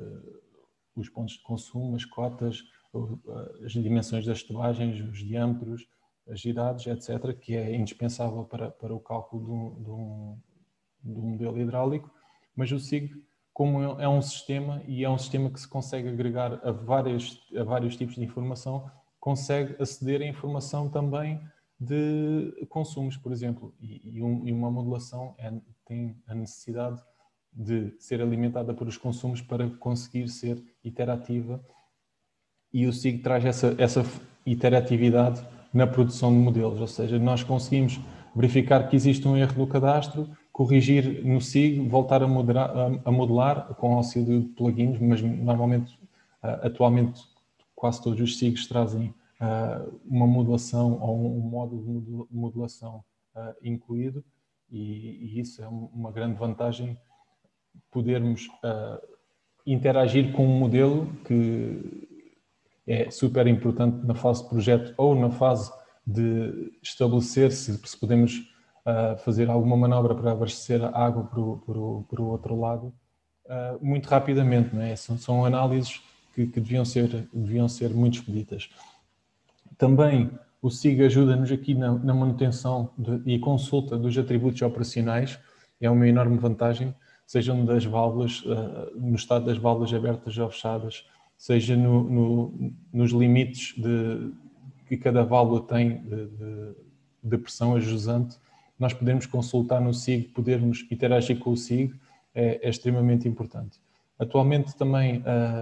Speaker 8: os pontos de consumo, as cotas, as dimensões das estuagens, os diâmetros, as idades, etc., que é indispensável para o cálculo do modelo hidráulico. Mas o SIG, como é um sistema, e é um sistema que se consegue agregar a vários tipos de informação, consegue aceder à informação também de consumos, por exemplo, e uma modulação tem a necessidade de ser alimentada por os consumos para conseguir ser iterativa, e o SIG traz essa iteratividade na produção de modelos, ou seja, nós conseguimos verificar que existe um erro do cadastro, corrigir no SIG, voltar a modelar com o auxílio de plugins, mas normalmente, atualmente, quase todos os SIGs trazem uma modulação ou um módulo de modulação incluído, e isso é uma grande vantagem, podermos interagir com um modelo que é super importante na fase de projeto ou na fase de estabelecer se podemos fazer alguma manobra para abastecer a água para o outro lado muito rapidamente, não é? São análises que deviam ser muito expeditas. Também o SIG ajuda-nos aqui na manutenção e consulta dos atributos operacionais, é uma enorme vantagem, sejam das válvulas, no estado das válvulas abertas ou fechadas, seja nos limites que cada válvula tem de pressão ajusante. Nós podemos consultar no SIG, podermos interagir com o SIG, é extremamente importante. Atualmente também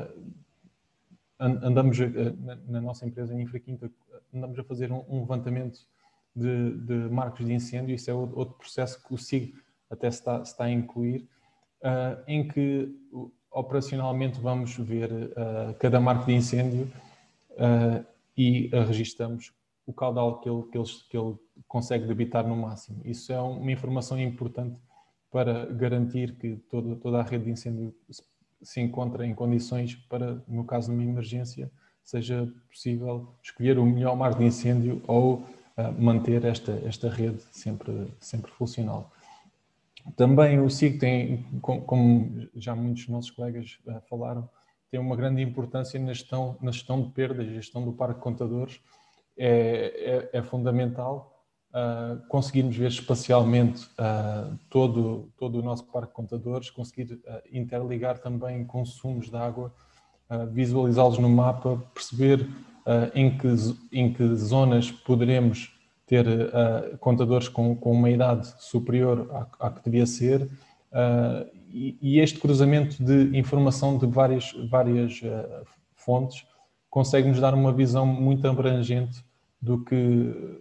Speaker 8: andamos, na nossa empresa em Infraquinta, andamos a fazer um levantamento de marcos de incêndio. Isso é outro processo que o SIG até se está a incluir, em que operacionalmente vamos ver cada marco de incêndio e registamos o caudal que ele consegue debitar no máximo. Isso é uma informação importante para garantir que toda a rede de incêndio se encontra em condições para, no caso de uma emergência, seja possível escolher o melhor marco de incêndio ou manter esta rede sempre funcional. Também o SIG tem, como já muitos dos nossos colegas falaram, tem uma grande importância na gestão de perdas, gestão do parque de contadores. É fundamental conseguirmos ver espacialmente todo o nosso parque de contadores, conseguir interligar também consumos de água, visualizá-los no mapa, perceber em que zonas poderemos ter contadores com uma idade superior à que devia ser, e este cruzamento de informação de várias fontes consegue-nos dar uma visão muito abrangente do que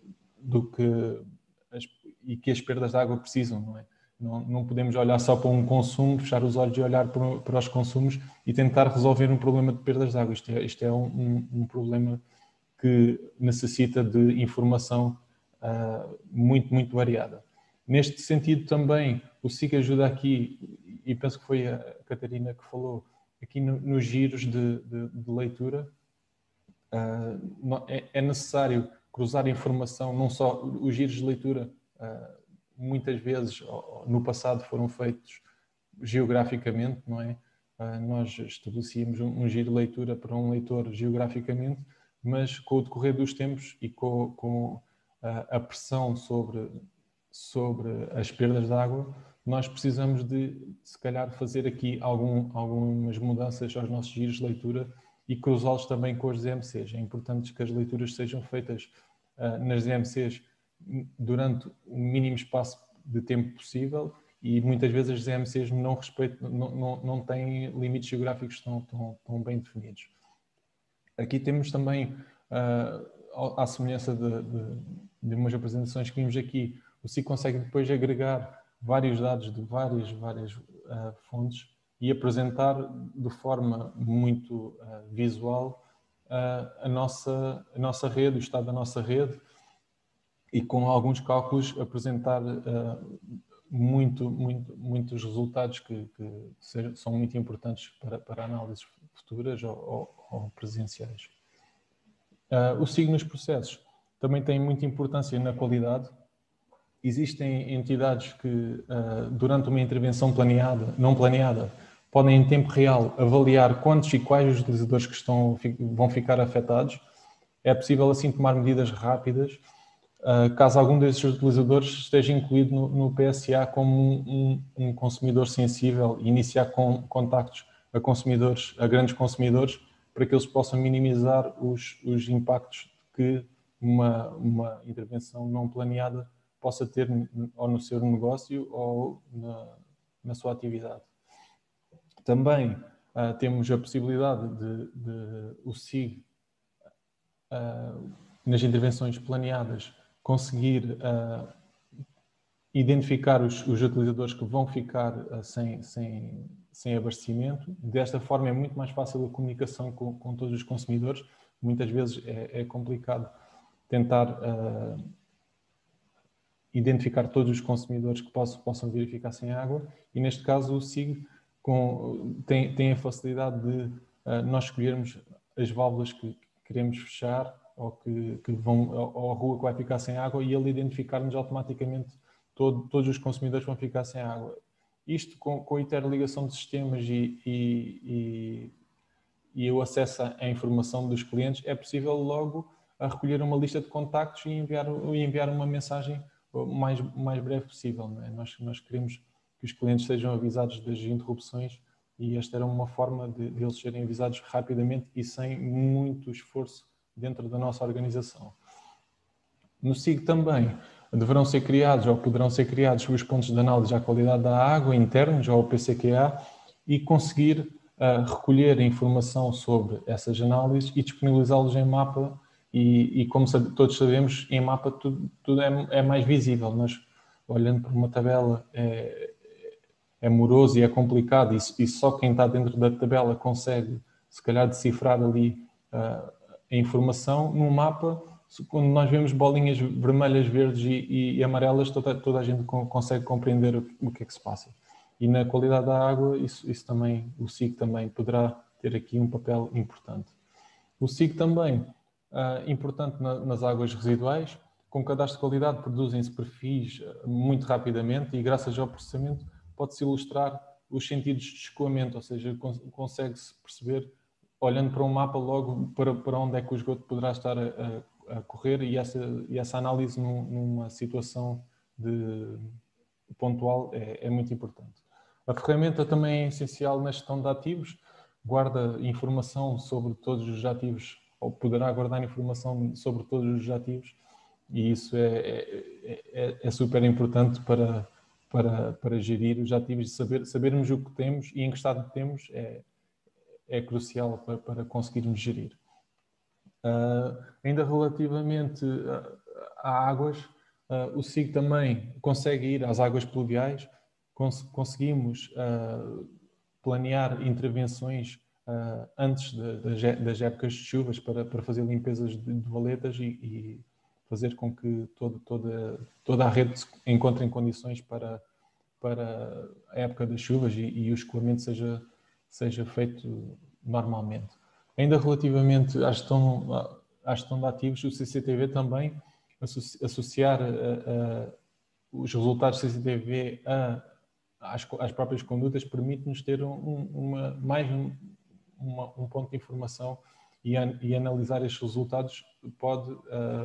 Speaker 8: as perdas de água precisam, não é? Não podemos olhar só para um consumo, fechar os olhos e olhar para os consumos e tentar resolver um problema de perdas de água. Isto é um problema que necessita de informação muito, muito variada. Neste sentido também, o SIG ajuda aqui, e penso que foi a Catarina que falou, aqui nos giros de leitura. É necessário cruzar informação, não só os giros de leitura, muitas vezes no passado foram feitos geograficamente, não é? Nós estabelecíamos um giro de leitura para um leitor geograficamente, mas com o decorrer dos tempos e com a pressão sobre as perdas de água, nós precisamos de, se calhar, fazer aqui algumas mudanças aos nossos giros de leitura e cruzá-los também com as DMCs. É importante que as leituras sejam feitas nas DMCs durante o mínimo espaço de tempo possível, e muitas vezes as DMCs não têm limites geográficos tão bem definidos. Aqui temos também, à semelhança de umas apresentações que vimos aqui, o SIG consegue depois agregar vários dados de várias fontes e apresentar de forma muito visual a nossa rede, o estado da nossa rede, e com alguns cálculos apresentar muitos resultados que são muito importantes para análises futuras ou presenciais. O SIG nos processos também tem muita importância na qualidade. Existem entidades que, durante uma intervenção não planeada, podem em tempo real avaliar quantos e quais os utilizadores que vão ficar afetados. É possível assim tomar medidas rápidas, caso algum desses utilizadores esteja incluído no PSA como um consumidor sensível, e iniciar contactos a grandes consumidores, para que eles possam minimizar os impactos que uma intervenção não planeada possa ter ou no seu negócio ou na sua atividade. Também temos a possibilidade de o SIG, nas intervenções planeadas, conseguir identificar os utilizadores que vão ficar sem abastecimento. Desta forma é muito mais fácil a comunicação com todos os consumidores. Muitas vezes é complicado tentar identificar todos os consumidores que possam verificar sem água, e neste caso o SIG tem a facilidade de nós escolhermos as válvulas que queremos fechar ou ou a rua que vai ficar sem água, e ele identificar-nos automaticamente todos os consumidores que vão ficar sem água. Isto com a interligação de sistemas e o acesso à informação dos clientes, é possível logo recolher uma lista de contactos e enviar uma mensagem o mais breve possível. Não é? Nós queremos que os clientes sejam avisados das interrupções, e esta era uma forma de eles serem avisados rapidamente e sem muito esforço dentro da nossa organização. No SIG também deverão ser criados ou poderão ser criados os pontos de análise à qualidade da água internos, ou o PCQA, e conseguir recolher a informação sobre essas análises e disponibilizá-los em mapa. E como todos sabemos, em mapa tudo é mais visível. Nós, olhando para uma tabela, é moroso e é complicado, e só quem está dentro da tabela consegue, se calhar, decifrar ali a informação. No mapa, quando nós vemos bolinhas vermelhas, verdes e amarelas, toda a gente consegue compreender o que é que se passa. E na qualidade da água, isso também, o SIG também poderá ter aqui um papel importante. O SIG também importante nas águas residuais. Com cadastro de qualidade produzem-se perfis muito rapidamente, e graças ao processamento pode-se ilustrar os sentidos de escoamento, ou seja, consegue-se perceber, olhando para um mapa, logo para onde é que o esgoto poderá estar a correr, e essa análise numa situação pontual é muito importante. A ferramenta também é essencial na gestão de ativos, guarda informação sobre todos os ativos, ou poderá guardar informação sobre todos os ativos, e isso é super importante para gerir os ativos. Sabermos o que temos e em que estado temos é crucial para conseguirmos gerir. Ainda relativamente a águas, o SIG também consegue ir às águas pluviais. Conseguimos planear intervenções antes das épocas de chuvas para fazer limpezas de valetas e fazer com que toda a rede se encontre em condições para a época das chuvas e o escoamento seja feito normalmente. Ainda relativamente à gestão de ativos, o CCTV também, associar os resultados do CCTV às próprias condutas, permite-nos ter mais um ponto de informação, e analisar estes resultados pode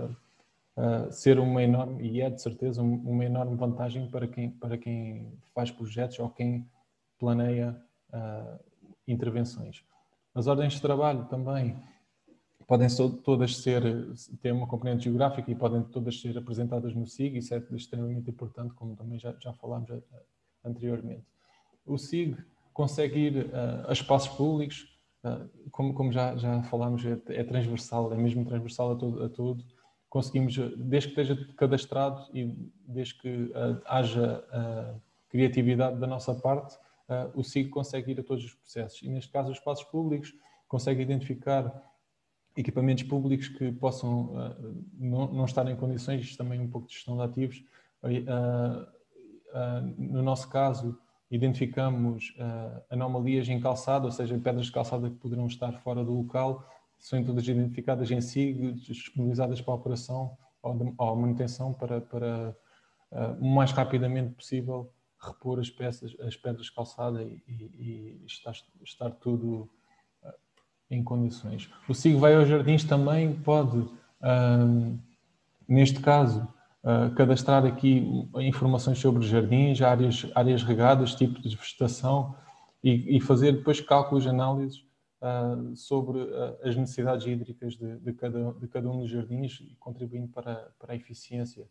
Speaker 8: ser uma enorme, e é de certeza uma enorme vantagem para quem faz projetos ou quem planeia intervenções. As ordens de trabalho também podem todas ter uma componente geográfica e podem todas ser apresentadas no SIG. Isso é extremamente importante, como também já falámos anteriormente. O SIG consegue ir a espaços públicos, como já falámos, é transversal, é mesmo transversal a tudo. Conseguimos, desde que esteja cadastrado e desde que haja criatividade da nossa parte, o SIG consegue ir a todos os processos. E neste caso, os espaços públicos consegue identificar equipamentos públicos que possam não estar em condições, isto também é um pouco de gestão de ativos, no nosso caso, identificamos anomalias em calçado, ou seja, pedras de calçada que poderão estar fora do local, são todas identificadas em SIG, disponibilizadas para a operação ou manutenção para o mais rapidamente possível repor as pedras de calçada e estar tudo em condições. O SIG vai aos jardins também pode, neste caso, cadastrar aqui informações sobre jardins, áreas regadas, tipos de vegetação e fazer depois cálculos e análises sobre as necessidades hídricas de cada um dos jardins, contribuindo para a eficiência.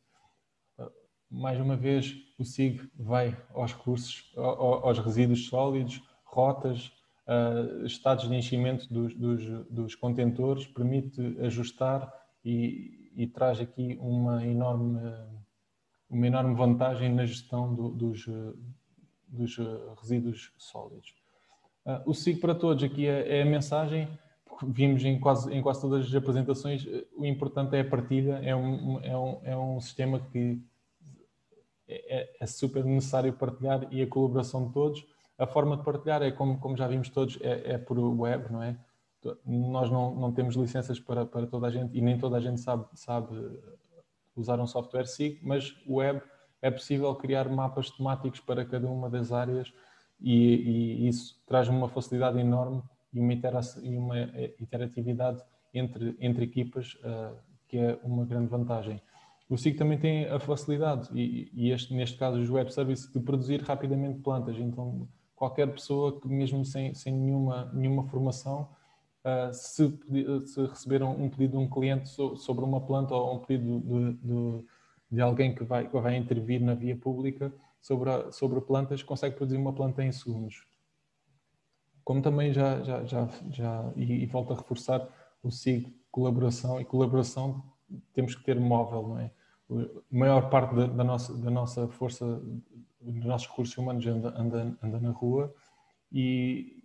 Speaker 8: Mais uma vez, o SIG vai aos recursos, aos resíduos sólidos, rotas, estados de enchimento dos contentores, permite ajustar e traz aqui uma enorme vantagem na gestão dos resíduos sólidos. O SIG para todos aqui é a mensagem, vimos em quase todas as apresentações, o importante é a partilha, é um sistema que é super necessário partilhar e a colaboração de todos. A forma de partilhar é, como já vimos todos, é por web, não é? Nós não temos licenças para toda a gente e nem toda a gente sabe usar um software SIG, mas web é possível criar mapas temáticos para cada uma das áreas e isso traz uma facilidade enorme e uma interatividade entre equipas, que é uma grande vantagem. O SIG também tem a facilidade, neste caso os web services, de produzir rapidamente plantas. Então, qualquer pessoa que mesmo sem nenhuma formação, se receber um pedido de um cliente sobre uma planta ou um pedido de alguém que vai intervir na via pública sobre plantas, consegue produzir uma planta em segundos. Como também e volto a reforçar o SIG, colaboração temos que ter móvel, não é? A maior parte da nossa força, dos nossos recursos humanos anda na rua e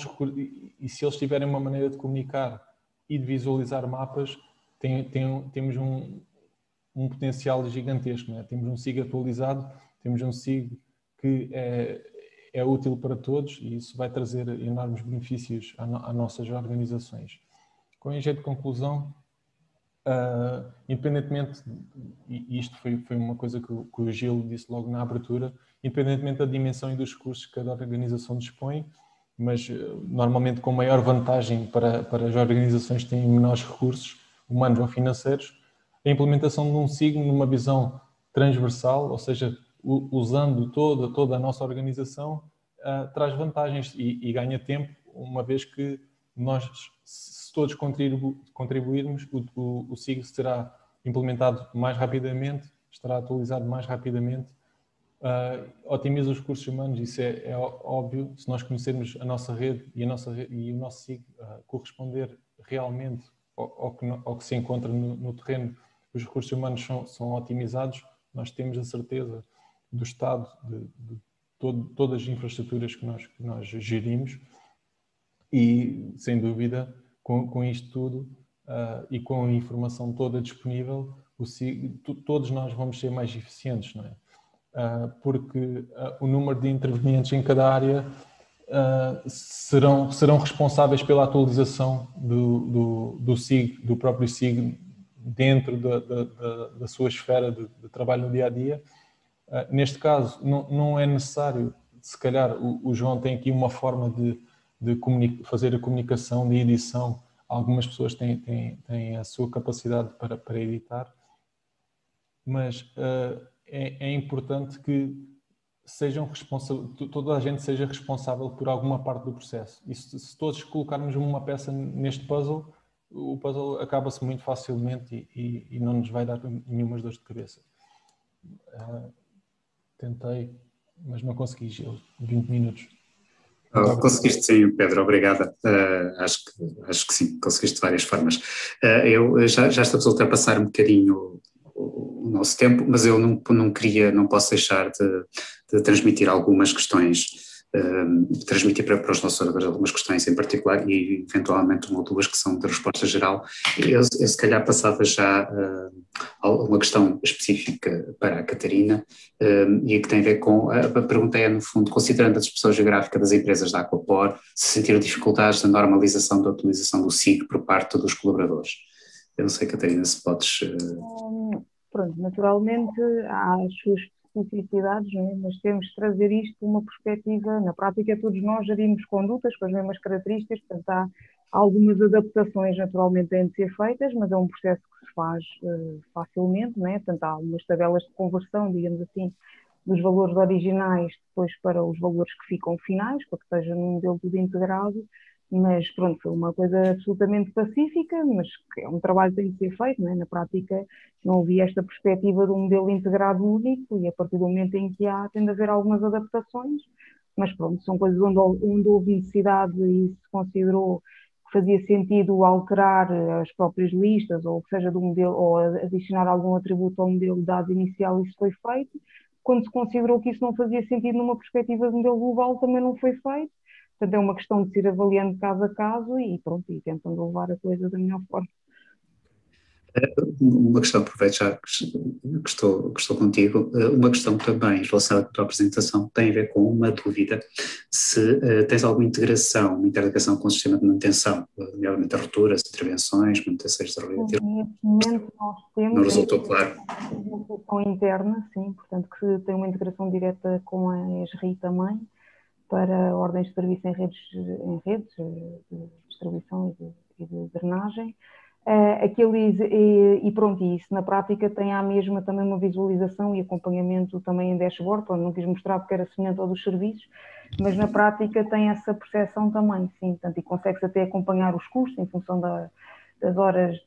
Speaker 8: se eles tiverem uma maneira de comunicar e de visualizar mapas, temos um potencial gigantesco, não é? Temos um SIG atualizado, temos um SIG que é útil para todos e isso vai trazer enormes benefícios às nossas organizações. Com efeito de conclusão, independentemente, e isto foi uma coisa que o Gil disse logo na abertura, independentemente da dimensão e dos recursos que cada organização dispõe, mas normalmente com maior vantagem para as organizações que têm menores recursos humanos ou financeiros, a implementação de um SIG numa visão transversal, ou seja, usando toda a nossa organização, traz vantagens e ganha tempo, uma vez que nós, se todos contribuirmos, o SIG será implementado mais rapidamente, estará atualizado mais rapidamente, otimiza os recursos humanos, isso é óbvio. Se nós conhecermos a nossa rede e o nosso SIG corresponder realmente ao que se encontra no terreno, os recursos humanos são otimizados, nós temos a certeza do estado de todas as infraestruturas que nós gerimos e, sem dúvida, com isto tudo e com a informação toda disponível, todos nós vamos ser mais eficientes, não é? Porque o número de intervenientes em cada área serão responsáveis pela atualização do SIG, do próprio SIG, dentro da sua esfera de trabalho no dia-a-dia. Neste caso, não é necessário, se calhar o João tem aqui uma forma de fazer a comunicação, de edição. Algumas pessoas têm a sua capacidade para editar, mas é importante que toda a gente seja responsável por alguma parte do processo. E se todos colocarmos uma peça neste puzzle, o puzzle acaba-se muito facilmente e não nos vai dar nenhumas dores de cabeça. Tentei, mas não consegui, Gil. 20 minutos.
Speaker 1: Conseguiste sim, Pedro, obrigada. Acho que sim, conseguiste de várias formas. Eu já estamos a ultrapassar um bocadinho o nosso tempo, mas eu não posso deixar de transmitir algumas questões transmitir para os nossos oradores algumas questões em particular e eventualmente uma ou duas que são de resposta geral. Eu se calhar passava já a uma questão específica para a Catarina e que tem a ver com, a pergunta é no fundo, considerando a dispersão geográfica das empresas da Aquapor, se sentiram dificuldades na normalização da utilização do SIG por parte dos colaboradores. Eu não sei, Catarina, se podes...
Speaker 4: Pronto, naturalmente há as suas especificidades, não é? Mas temos de trazer isto de uma perspectiva, na prática todos nós gerimos condutas com as mesmas características, portanto há algumas adaptações naturalmente têm de ser feitas, mas é um processo que se faz facilmente, não é? Portanto há umas tabelas de conversão, digamos assim, dos valores originais depois para os valores que ficam finais, para que esteja num modelo tudo integrado, mas pronto, foi uma coisa absolutamente pacífica, mas que é um trabalho que tem de ser feito, não é? Na prática não havia esta perspectiva de um modelo integrado único e a partir do momento em que há, tem de haver algumas adaptações, mas pronto, são coisas onde houve necessidade e se considerou que fazia sentido alterar as próprias listas ou que seja do modelo, ou adicionar algum atributo ao modelo de dados inicial, isso foi feito. Quando se considerou que isso não fazia sentido numa perspectiva de modelo global, também não foi feito. Portanto, é uma questão de se ir avaliando caso a caso e pronto, e tentando levar a coisa da melhor forma.
Speaker 1: Uma questão, aproveito já que estou contigo, uma questão também em relação à tua apresentação tem a ver com uma dúvida, se tens alguma interligação com o sistema de manutenção, nomeadamente as rupturas, intervenções, manutenções de
Speaker 4: neste momento nós temos
Speaker 1: não resultou claro.
Speaker 4: Uma solução interna, sim, portanto que tem uma integração direta com a ESRI também, para ordens de serviço em redes de distribuição e de drenagem. E pronto, e isso na prática tem à mesma também uma visualização e acompanhamento também em dashboard, pronto, não quis mostrar porque era semelhante ao dos serviços, mas na prática tem essa percepção também, sim, portanto, e consegue-se até acompanhar os custos em função das horas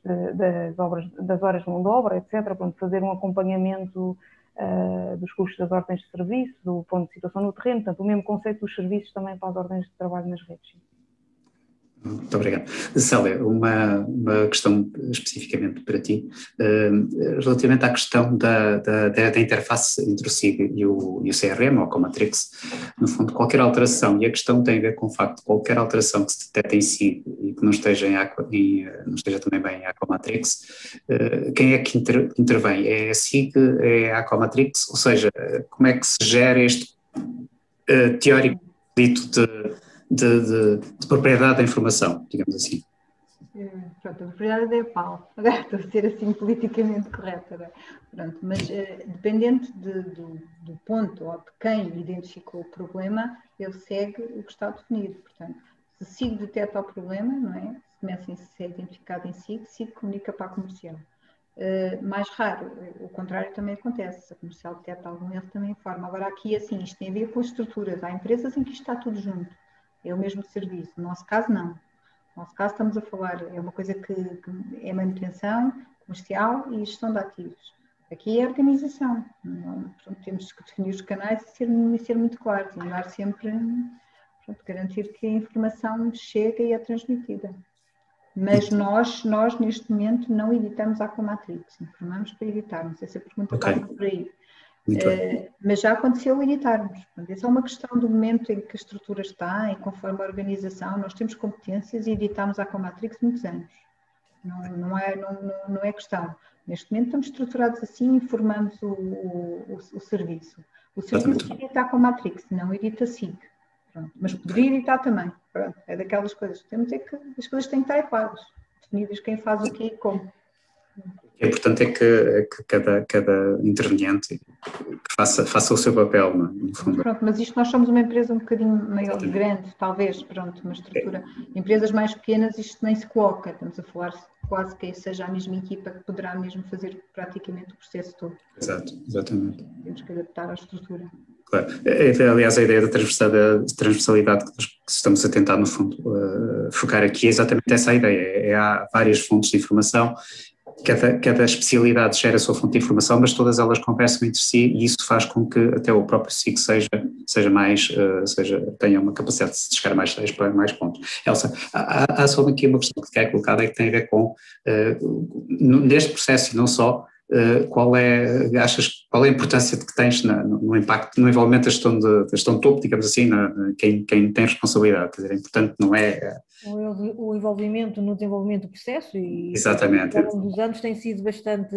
Speaker 4: de mão de obra, etc., pronto, fazer um acompanhamento dos custos das ordens de serviço, do ponto de situação no terreno, portanto, o mesmo conceito dos serviços também para as ordens de trabalho nas redes.
Speaker 1: Muito obrigado. Célia, uma questão especificamente para ti, relativamente à questão da interface entre o SIG e o CRM, ou com a Matrix, no fundo, qualquer alteração, e a questão tem a ver com o facto de qualquer alteração que se detecte em SIG e que não esteja também bem em Aquamatrix, quem é que intervém? É a SIG, é a Aquamatrix? Ou seja, como é que se gera este teórico dito de propriedade da informação, digamos assim?
Speaker 5: Pronto, a propriedade é pau. Agora estou a ser assim politicamente correta. Agora. Pronto, mas dependente do ponto ou de quem identificou o problema, ele segue o que está definido. Portanto, se SIG detecta o problema, não é? Se começa a ser identificado em SIG, SIG comunica para a comercial. Mais raro, o contrário também acontece. Se a comercial detecta algum erro, também informa. Agora aqui, assim, isto tem a ver com as estruturas. Há empresas em que isto está tudo junto. É o mesmo serviço. No nosso caso, não. No nosso caso, estamos a falar, é uma coisa que é manutenção comercial e gestão de ativos. Aqui é a organização. Portanto, temos que definir os canais e ser muito claros. E andar sempre, garantir que a informação chega e é transmitida. Mas nós neste momento, não editamos a Aquamatrix. Informamos para editar. Não sei se a pergunta passa por aí. Mas já aconteceu editarmos. Essa é uma questão do momento em que a estrutura está e conforme a organização, nós temos competências e editamos a Aquamatrix muitos anos. Não é questão. Neste momento estamos estruturados assim e informamos o serviço. O serviço edita a Aquamatrix, não edita SIG. Pronto. Mas poderia editar também. Pronto. É daquelas coisas que temos, é que as coisas têm que estar claras, definidas quem faz o quê e como.
Speaker 1: O importante é que cada interveniente faça o seu papel, não é? No fundo.
Speaker 5: Pronto, mas isto nós somos uma empresa um bocadinho maior, grande, talvez, pronto, uma estrutura. Empresas mais pequenas isto nem se coloca, estamos a falar quase que seja a mesma equipa que poderá mesmo fazer praticamente o processo todo.
Speaker 1: Exato, exatamente.
Speaker 5: Temos que adaptar à estrutura. Claro.
Speaker 1: Aliás, a ideia da transversalidade que estamos a tentar, no fundo, focar aqui é exatamente essa ideia. Há várias fontes de informação. Cada especialidade gera a sua fonte de informação, mas todas elas conversam entre si e isso faz com que até o próprio SIG tenha uma capacidade de se chegar a mais pontos. Elsa, há só aqui uma questão que é colocada e que tem a ver com, neste processo e não só, qual é a importância de que tens no impacto, no envolvimento da gestão de topo, digamos assim, quem tem responsabilidade? Quer dizer, é importante, não é?
Speaker 6: O envolvimento no desenvolvimento do processo e
Speaker 1: Exatamente.
Speaker 6: ao longo dos anos tem sido bastante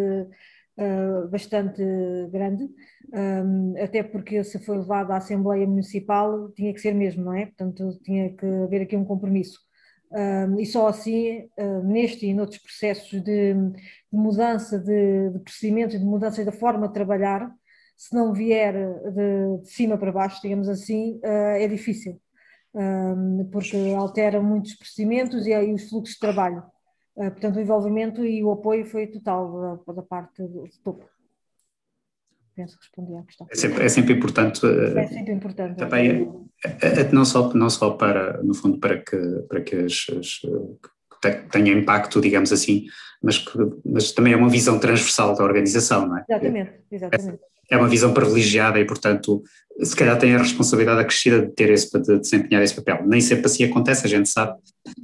Speaker 6: grande, até porque se foi levado à Assembleia Municipal tinha que ser mesmo, não é? Portanto, tinha que haver aqui um compromisso. E só assim, neste e noutros processos de mudança de procedimentos, de mudança da forma de trabalhar, se não vier de cima para baixo, digamos assim, é difícil, porque altera muitos procedimentos e os fluxos de trabalho. Portanto, o envolvimento e o apoio foi total da parte do topo. Penso que respondi à questão.
Speaker 1: É sempre importante.
Speaker 6: É sempre importante.
Speaker 1: Também, não só para, no fundo, para que tenha impacto, digamos assim, mas também é uma visão transversal da organização, não é?
Speaker 6: Exatamente.
Speaker 1: É uma visão privilegiada e, portanto, se calhar tem a responsabilidade acrescida de desempenhar esse papel. Nem sempre assim acontece, a gente sabe.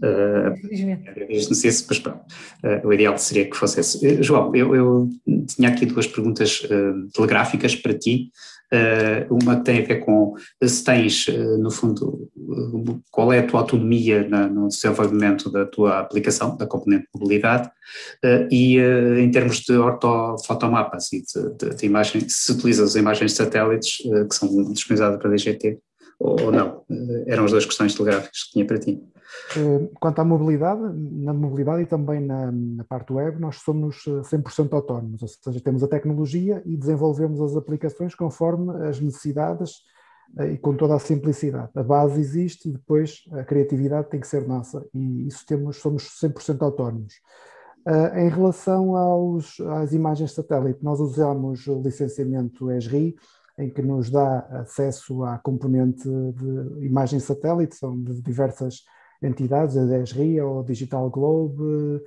Speaker 1: O ideal seria que fosse esse. João, eu tinha aqui duas perguntas telegráficas para ti. Uma que tem a ver com se tens, no fundo, qual é a tua autonomia no desenvolvimento da tua aplicação, da componente de mobilidade, e em termos de ortofotomapas e de imagens, se utilizas as imagens de satélites que são disponibilizadas para a DGT ou não. Eram as duas questões telegráficas que tinha para ti.
Speaker 7: Quanto à mobilidade, na mobilidade e também na parte web, nós somos 100% autónomos, ou seja, temos a tecnologia e desenvolvemos as aplicações conforme as necessidades e com toda a simplicidade. A base existe e depois a criatividade tem que ser nossa e isso somos 100% autónomos. Em relação às imagens de satélite, nós usamos o licenciamento ESRI, em que nos dá acesso à componente de imagens de satélite, são de diversas entidades, a ESRI ou Digital Globe,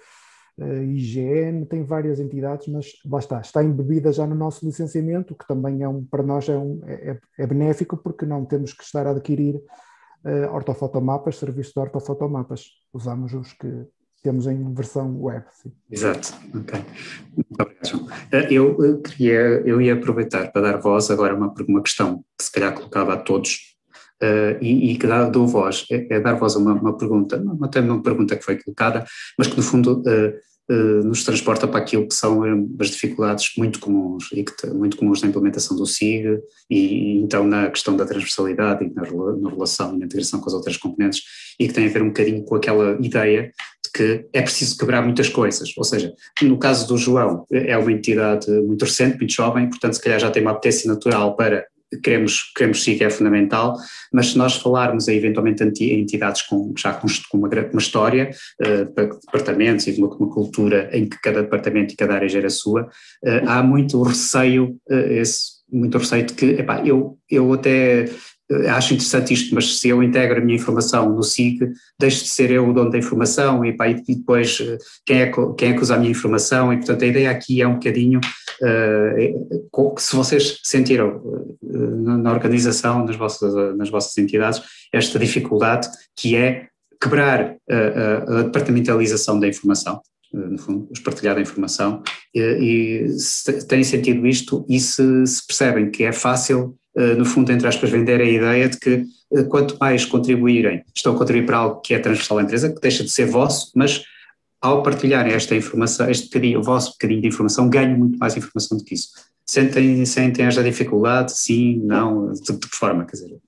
Speaker 7: IGN, tem várias entidades, mas lá está embebida já no nosso licenciamento, que também para nós é benéfico, porque não temos que estar a adquirir ortofotomapas, serviços de ortofotomapas, usamos os que temos em versão web. Sim.
Speaker 1: Exato, ok. Muito obrigado, João. Eu ia aproveitar para dar voz agora a uma questão que se calhar colocava a todos, e que dou voz, é dar voz a uma pergunta, até uma pergunta que foi colocada, mas que no fundo nos transporta para aquilo que são as dificuldades muito comuns na implementação do SIG e então na questão da transversalidade e na relação e na integração com as outras componentes, e que tem a ver um bocadinho com aquela ideia de que é preciso quebrar muitas coisas, ou seja, no caso do João é uma entidade muito recente, muito jovem, portanto se calhar já tem uma apetência natural para queremos SIG, é fundamental, mas se nós falarmos eventualmente em entidades com uma história, departamentos e uma cultura em que cada departamento e cada área gera a sua, há muito receio, de que, eu até acho interessante isto, mas se eu integro a minha informação no SIG, deixo de ser eu o dono da informação e depois quem é que usa a minha informação, e portanto a ideia aqui é um bocadinho, se vocês sentiram na organização, nas vossas entidades, esta dificuldade que é quebrar a departamentalização da informação, no fundo, o partilhar da informação, e se têm sentido isto e se percebem que é fácil, no fundo, entre aspas, vender a ideia de que quanto mais contribuírem, estão a contribuir para algo que é transversal à empresa, que deixa de ser vosso, mas ao partilharem esta informação, o vosso bocadinho de informação, ganham muito mais informação do que isso. Sentem esta dificuldade? Sim, não, de que forma, quer dizer?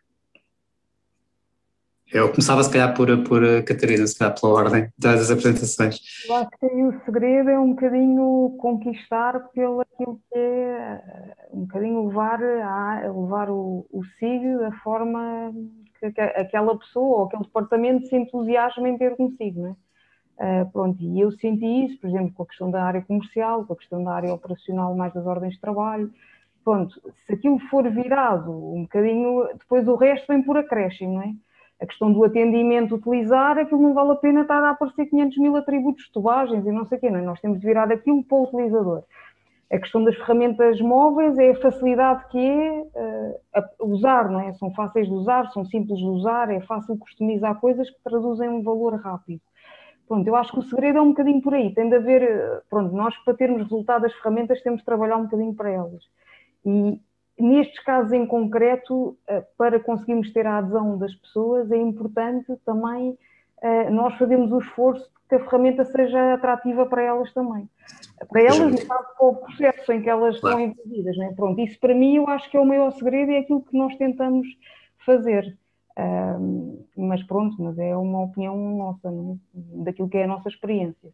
Speaker 1: Eu começava se calhar por Catarina, se calhar pela ordem das apresentações.
Speaker 4: Eu acho que aí o segredo é um bocadinho conquistar pelo aquilo que é, um bocadinho levar o SIG da forma que aquela pessoa ou aquele departamento se entusiasma em ter consigo, não é? Pronto, e eu senti isso, por exemplo, com a questão da área comercial, com a questão da área operacional, mais das ordens de trabalho. Pronto, se aquilo for virado um bocadinho, depois o resto vem por acréscimo, não é? A questão do atendimento utilizar, aquilo não vale a pena estar a aparecer 500 mil atributos de tubagens e não sei o quê, não é? Nós temos de virar aquilo para o utilizador. A questão das ferramentas móveis é a facilidade que é usar, não é? São fáceis de usar, são simples de usar, é fácil customizar coisas que traduzem um valor rápido. Pronto, eu acho que o segredo é um bocadinho por aí, tem de haver, pronto, nós para termos resultado das ferramentas temos de trabalhar um bocadinho para elas. E nestes casos em concreto, para conseguirmos ter a adesão das pessoas, é importante também nós fazermos o esforço de que a ferramenta seja atrativa para elas também. Para elas, no caso, para o processo em que elas estão envolvidas, não é? Pronto, isso para mim eu acho que é o maior segredo e é aquilo que nós tentamos fazer. Mas pronto, mas é uma opinião nossa, não é? Daquilo que é a nossa experiência.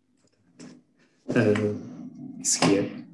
Speaker 1: Seguir.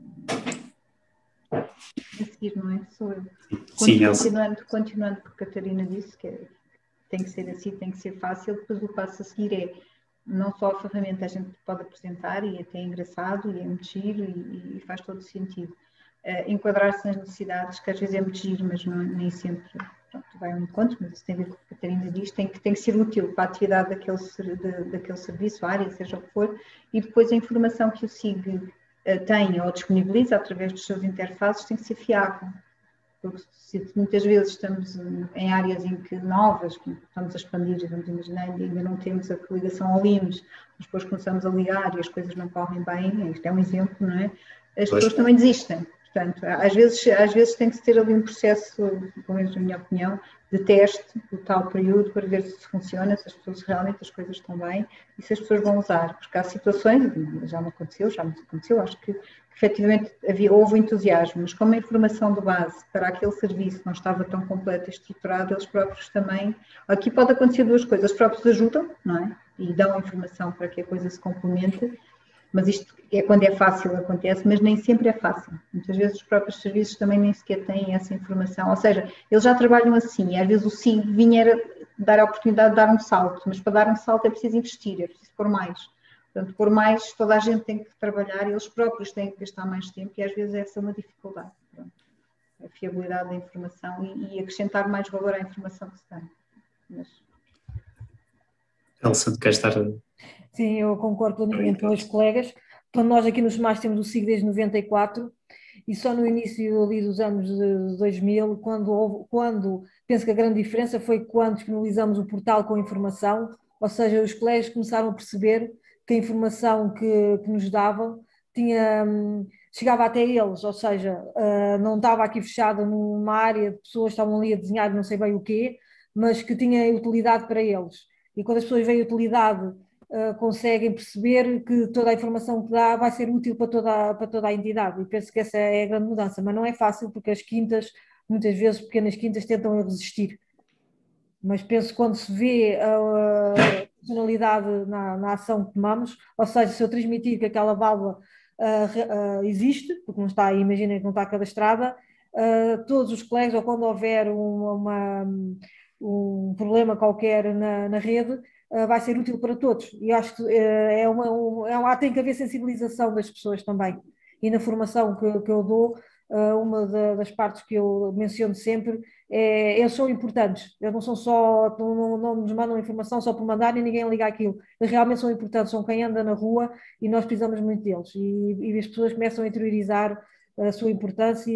Speaker 5: A seguir, não é? Sou eu.
Speaker 1: Sim,
Speaker 5: Continuando o que a Catarina disse, que tem que ser assim, tem que ser fácil, depois o passo a seguir é não só a ferramenta a gente pode apresentar e até é engraçado e é muito giro e faz todo sentido. Enquadrar-se nas necessidades, que às vezes é muito giro, mas nem sempre vai ao encontro, mas isso tem a ver com o que a Catarina diz, tem que ser útil para a atividade daquele serviço, área, seja o que for, e depois a informação que o SIG tem ou disponibiliza através dos seus interfaces tem que ser fiável. Porque se muitas vezes estamos em áreas em que novas, estamos a expandir, vamos imaginar, ainda não temos a ligação ao LIMS, mas depois começamos a ligar e as coisas não correm bem, isto é um exemplo, não é? As pessoas também desistem. Portanto, às vezes tem que se ter ali um processo, pelo menos na minha opinião, de teste do tal período para ver se funciona, se as pessoas realmente as coisas estão bem e se as pessoas vão usar. Porque há situações, já me aconteceu, acho que efetivamente houve entusiasmo, mas como a informação de base para aquele serviço não estava tão completa e estruturada, eles próprios também, aqui pode acontecer duas coisas, os próprios ajudam, não é? E dão informação para que a coisa se complemente, mas isto é quando é fácil, acontece, mas nem sempre é fácil. Muitas vezes os próprios serviços também nem sequer têm essa informação, ou seja, eles já trabalham assim, e às vezes o SIG vinha era dar a oportunidade de dar um salto, mas para dar um salto é preciso investir, é preciso pôr mais. Portanto, por mais, toda a gente tem que trabalhar, eles próprios têm que gastar mais tempo e às vezes essa é uma dificuldade. Pronto. A fiabilidade da informação e acrescentar mais valor à informação que se tem. Mas...
Speaker 1: Elsa, queres dar...
Speaker 6: Sim, eu concordo plenamente com os colegas. Então, nós aqui nos SMAS temos o SIG desde 94 e só no início ali dos anos de 2000, quando penso que a grande diferença foi quando disponibilizamos o portal com informação, ou seja, os colegas começaram a perceber que a informação que nos davam chegava até eles, ou seja, não estava aqui fechada numa área de pessoas que estavam ali a desenhar não sei bem o quê, mas que tinha utilidade para eles. E quando as pessoas veem utilidade, conseguem perceber que toda a informação que dá vai ser útil para toda a entidade. E penso que essa é a grande mudança, mas não é fácil porque as quintas, muitas vezes pequenas quintas, tentam resistir. Mas penso que quando se vê a funcionalidade na ação que tomamos, ou seja, se eu transmitir que aquela válvula existe, porque não está, imaginem que não está cadastrada, todos os colegas, ou quando houver um problema qualquer na rede, vai ser útil para todos. E acho que tem que haver sensibilização das pessoas também. E na formação que eu dou, uma das partes que eu menciono sempre eles são importantes, eles não são só, não nos mandam informação só por mandar e ninguém liga aquilo, eles realmente são importantes, são quem anda na rua e nós precisamos muito deles e as pessoas começam a interiorizar a sua importância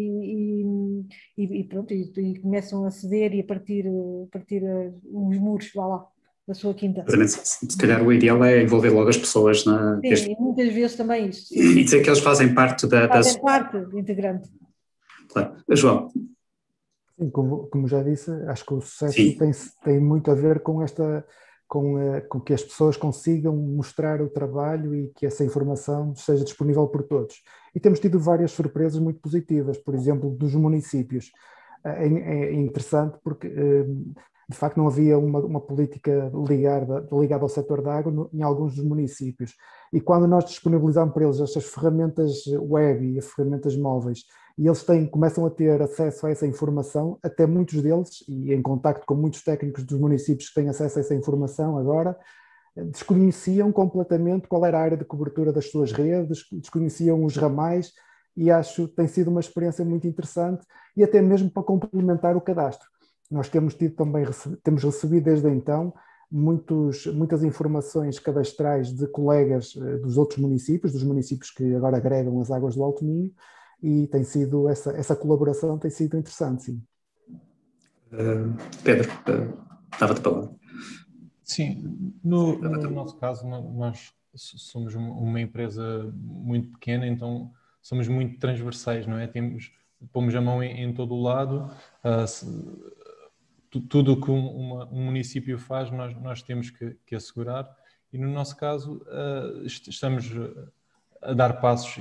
Speaker 6: e pronto, e começam a ceder e a partir uns muros, lá da sua quinta.
Speaker 1: Se calhar o ideal é envolver logo as pessoas
Speaker 6: Sim, e muitas vezes também isso.
Speaker 1: E dizer que eles fazem parte
Speaker 6: fazem parte integrante.
Speaker 1: Claro. João.
Speaker 7: Sim, como já disse, acho que o sucesso tem muito a ver com que as pessoas consigam mostrar o trabalho e que essa informação seja disponível por todos. E temos tido várias surpresas muito positivas, por exemplo, dos municípios. É interessante porque, de facto, não havia uma política ligada ao setor da água em alguns dos municípios. E quando nós disponibilizamos para eles estas ferramentas web e as ferramentas móveis, e eles começam a ter acesso a essa informação, até muitos deles, e em contacto com muitos técnicos dos municípios que têm acesso a essa informação agora, desconheciam completamente qual era a área de cobertura das suas redes, desconheciam os ramais, e acho que tem sido uma experiência muito interessante, e até mesmo para complementar o cadastro. Nós temos recebido desde então muitas informações cadastrais de colegas dos outros municípios, dos municípios que agora agregam as águas do Alto Minho, e tem sido essa colaboração tem sido interessante, sim.
Speaker 1: Pedro, estava-te a falar.
Speaker 8: Sim, no nosso caso, nós somos uma empresa muito pequena, então somos muito transversais, não é? Pomos a mão em todo o lado, tudo o que um município faz, nós temos que assegurar, e no nosso caso estamos a dar passos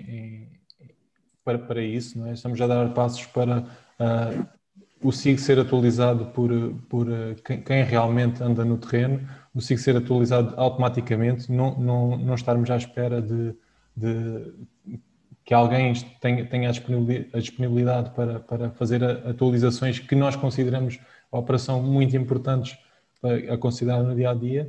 Speaker 8: para isso, não é? Estamos a dar passos para o SIG ser atualizado por quem realmente anda no terreno, o SIG ser atualizado automaticamente, não estarmos à espera de que alguém tenha a disponibilidade para fazer atualizações que nós consideramos a operação muito importantes a considerar no dia-a-dia,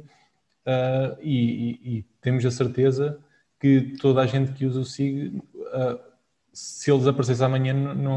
Speaker 8: e temos a certeza que toda a gente que usa o SIG, se eles aparecessem amanhã,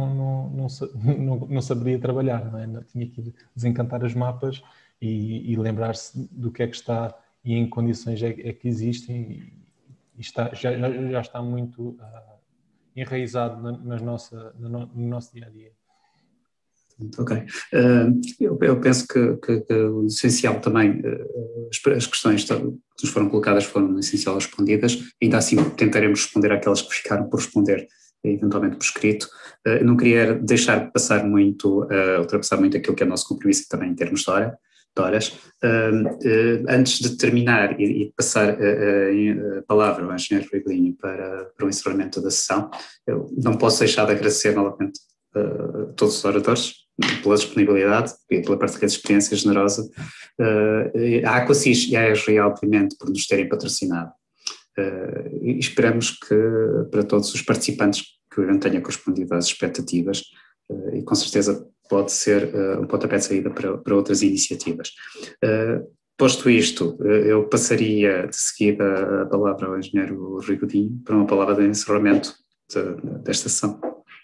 Speaker 8: não saberia trabalhar, não é? Tinha que desencantar os mapas e lembrar-se do que é que está e em que condições é que existem, e já está muito enraizado no nosso dia-a-dia.
Speaker 1: Ok. Eu penso que o essencial também, as questões que nos foram colocadas foram no essencial respondidas, ainda assim tentaremos responder àquelas que ficaram por responder, eventualmente por escrito. Não queria deixar passar ultrapassar muito aquilo que é o nosso compromisso também em termos de horas. Antes de terminar e passar a palavra ao engenheiro Rui para o encerramento da sessão, eu não posso deixar de agradecer novamente a todos os oradores pela disponibilidade e pela partilha de experiência generosa, à Aquasis e à ESRI, obviamente, por nos terem patrocinado. E esperamos que para todos os participantes que o evento tenha correspondido às expectativas, e com certeza pode ser um pontapé de saída para outras iniciativas. Posto isto, eu passaria de seguida a palavra ao engenheiro Rui Godinho para uma palavra de encerramento desta sessão.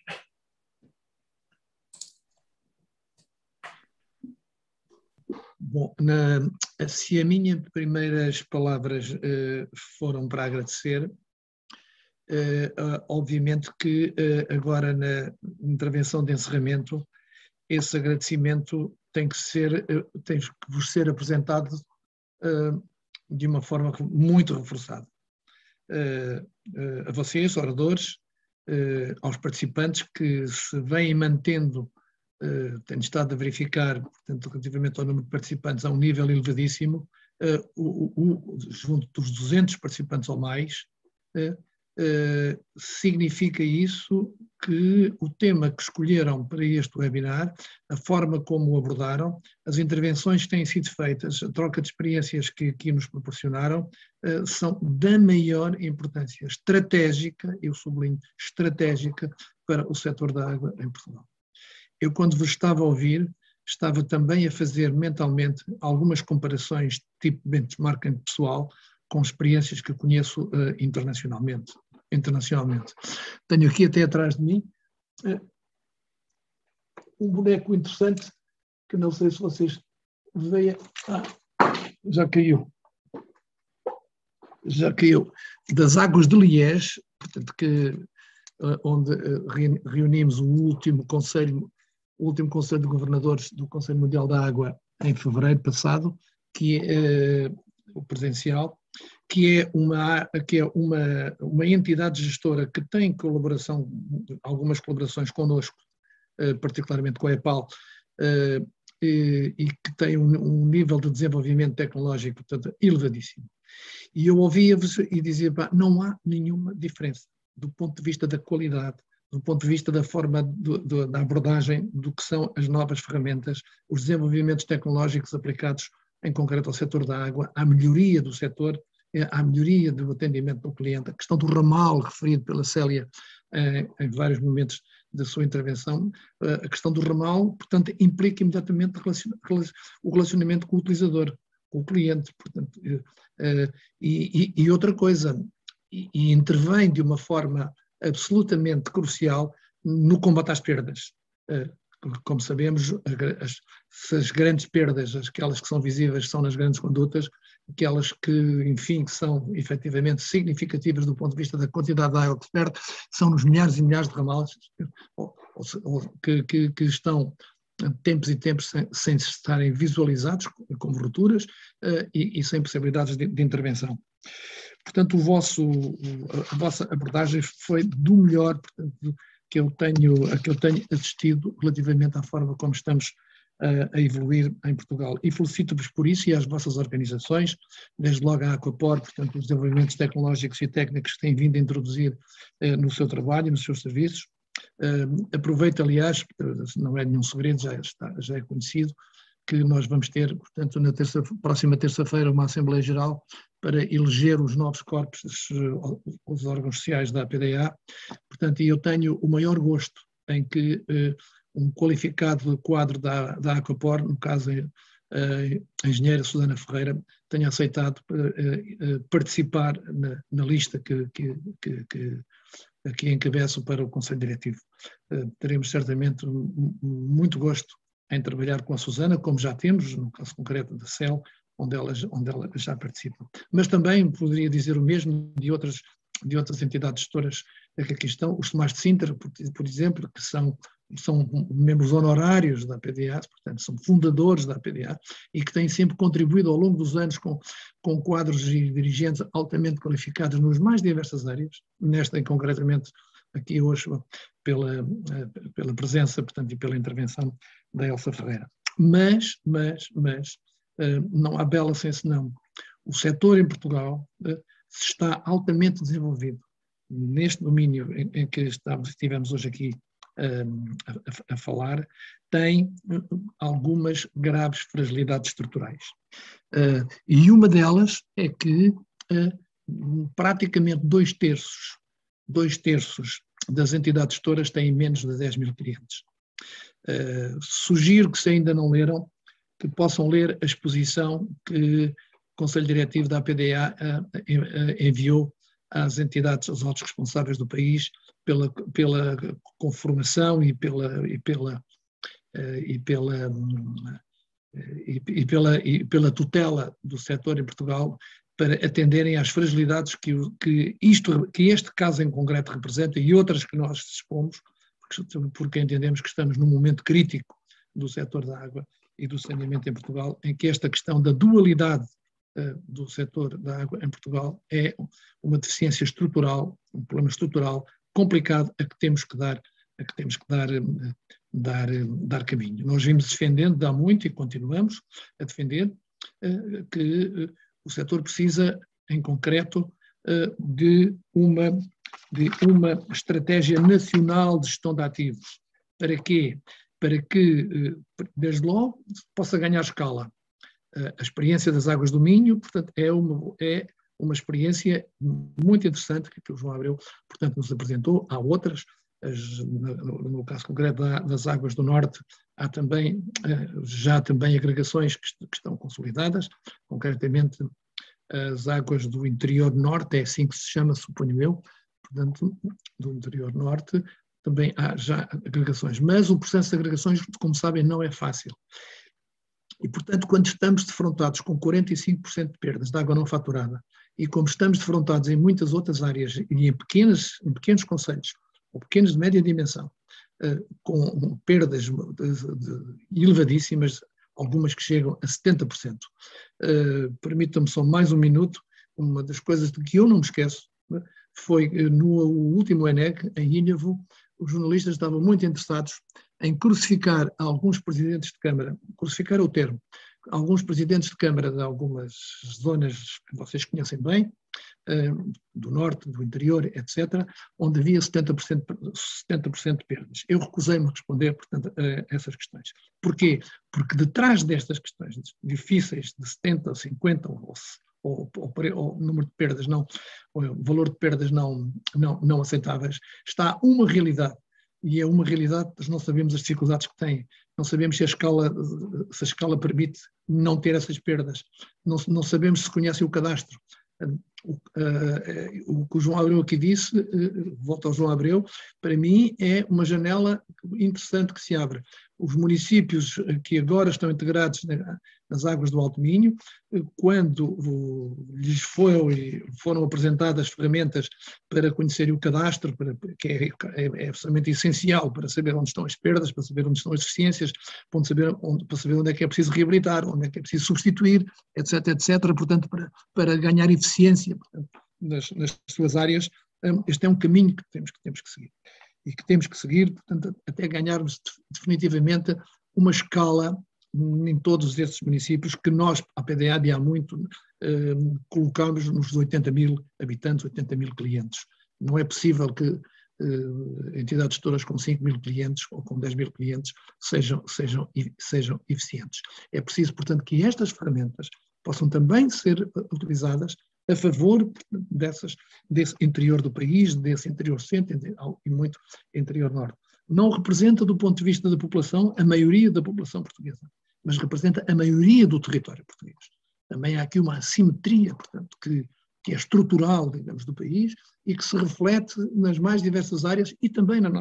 Speaker 3: Bom, se as minhas primeiras palavras foram para agradecer, obviamente que agora na intervenção de encerramento, esse agradecimento tem que vos ser apresentado de uma forma muito reforçada. A vocês, oradores, aos participantes que se vêm mantendo, tenho estado a verificar, portanto, relativamente ao número de participantes, a um nível elevadíssimo, junto dos 200 participantes ou mais, significa isso que o tema que escolheram para este webinar, a forma como o abordaram, as intervenções que têm sido feitas, a troca de experiências que aqui nos proporcionaram, são da maior importância estratégica, eu sublinho, estratégica para o setor da água em Portugal. Eu, quando vos estava a ouvir, estava também a fazer mentalmente algumas comparações tipo benchmarking pessoal com experiências que conheço internacionalmente. Tenho aqui até atrás de mim um boneco interessante que não sei se vocês veem. Já caiu. Das Águas de Liège, portanto, onde reunimos o último Conselho de Governadores do Conselho Mundial da Água em fevereiro passado, que é o presencial, que é uma entidade gestora que tem algumas colaborações connosco, particularmente com a EPAL, e que tem um nível de desenvolvimento tecnológico, portanto, elevadíssimo. E eu ouvia-vos e dizia, não há nenhuma diferença do ponto de vista da qualidade, do ponto de vista da forma da abordagem do que são as novas ferramentas, os desenvolvimentos tecnológicos aplicados em concreto ao setor da água, à melhoria do setor, à melhoria do atendimento do cliente, a questão do ramal referido pela Célia em vários momentos da sua intervenção, a questão do ramal, portanto, implica imediatamente o relacionamento com o utilizador, com o cliente, portanto, e outra coisa, e intervém de uma forma absolutamente crucial no combate às perdas. Como sabemos, as grandes perdas, aquelas que são visíveis, são nas grandes condutas, aquelas que, enfim, que são efetivamente significativas do ponto de vista da quantidade de água que se perde, são nos milhares e milhares de ramais que estão tempos e tempos sem estarem visualizados, como rupturas, e sem possibilidades de intervenção. Portanto, a vossa abordagem foi do melhor, portanto, que eu tenho assistido relativamente à forma como estamos a evoluir em Portugal. E felicito-vos por isso e às vossas organizações, desde logo a Aquapor, portanto, os desenvolvimentos tecnológicos e técnicos que têm vindo a introduzir no seu trabalho e nos seus serviços. Aproveito, aliás, não é nenhum segredo, já é conhecido, que nós vamos ter, portanto, na próxima terça-feira, uma Assembleia Geral para eleger os novos corpos, os órgãos sociais da PDA. Portanto, eu tenho o maior gosto em que um qualificado quadro da Aquapor, no caso a engenheira Susana Ferreira, tenha aceitado participar na lista que encabeço para o Conselho Diretivo. Teremos certamente muito gosto em trabalhar com a Susana, como já temos, no caso concreto da CEL, onde ela já participa. Mas também poderia dizer o mesmo de outras entidades gestoras que aqui estão, os Tomás de Sintra, por exemplo, que são membros honorários da PDA, portanto, são fundadores da PDA e que têm sempre contribuído ao longo dos anos com quadros e dirigentes altamente qualificados nas mais diversas áreas, nesta e concretamente aqui hoje pela presença, portanto, e pela intervenção da Elsa Ferreira. Mas não há bela sem senão. O setor em Portugal está altamente desenvolvido neste domínio em que estivemos hoje aqui a falar, tem algumas graves fragilidades estruturais. E uma delas é que praticamente dois terços das entidades gestoras têm menos de 10 mil clientes. Sugiro que, se ainda não leram, que possam ler a exposição que o Conselho Diretivo da APDA enviou às entidades, aos altos responsáveis do país, pela conformação e pela tutela do setor em Portugal, para atenderem às fragilidades que este caso em concreto representa e outras que nós expomos, porque entendemos que estamos num momento crítico do setor da água e do saneamento em Portugal, em que esta questão da dualidade do setor da água em Portugal é uma deficiência estrutural, um problema estrutural complicado a que temos que dar caminho. Nós vimos defendendo há muito e continuamos a defender que o setor precisa, em concreto, de uma estratégia nacional de gestão de ativos. Para quê? Para que, desde logo, possa ganhar escala. A experiência das Águas do Minho, portanto, é uma experiência muito interessante que o João Abreu, portanto, nos apresentou. Há outras, no caso concreto das Águas do Norte, há também, já também agregações que estão consolidadas, concretamente as Águas do Interior Norte, é assim que se chama, suponho eu, portanto, do Interior Norte, também há já agregações. Mas o processo de agregações, como sabem, não é fácil. E, portanto, quando estamos defrontados com 45% de perdas de água não faturada, e como estamos defrontados em muitas outras áreas e em pequenos concelhos, ou pequenos de média dimensão, com perdas elevadíssimas, algumas que chegam a 70%. Permitam-me só mais um minuto. Uma das coisas de que eu não me esqueço foi no último ENEC, em Inhavo, os jornalistas estavam muito interessados em crucificar alguns presidentes de Câmara, crucificar é o termo, alguns presidentes de Câmara de algumas zonas que vocês conhecem bem, do norte, do interior, etc., onde havia 70% de perdas. Eu recusei-me a responder, portanto, a essas questões. Porquê? Porque detrás destas questões difíceis de 70%, 50% ou número de perdas não, o valor de perdas não aceitáveis, está uma realidade. E é uma realidade, nós não sabemos as dificuldades que têm, não sabemos se a escala permite não ter essas perdas, não sabemos se conhecem o cadastro. O que o João Abreu aqui disse, volto ao João Abreu, para mim é uma janela interessante que se abre. os municípios que agora estão integrados nas águas do Alto Minho, quando lhes foram apresentadas ferramentas para conhecerem o cadastro, que é absolutamente essencial para saber onde estão as perdas, para saber onde estão as deficiências, para saber onde é que é preciso reabilitar, onde é que é preciso substituir, etc., etc. Portanto, para ganhar eficiência, portanto, nas suas áreas, este é um caminho que temos que seguir. E que temos que seguir, portanto, até ganharmos definitivamente uma escala em todos esses municípios que nós, a PDA, de há muito, colocamos nos 80 mil habitantes, 80 mil clientes. Não é possível que entidades gestoras com 5 mil clientes ou com 10 mil clientes sejam eficientes. É preciso, portanto, que estas ferramentas possam também ser utilizadas a favor desse interior do país, desse interior centro e muito interior norte. Não representa, do ponto de vista da população, a maioria da população portuguesa, mas representa a maioria do território português. Também há aqui uma assimetria, portanto, que é estrutural, digamos, do país e que se reflete nas mais diversas áreas e também na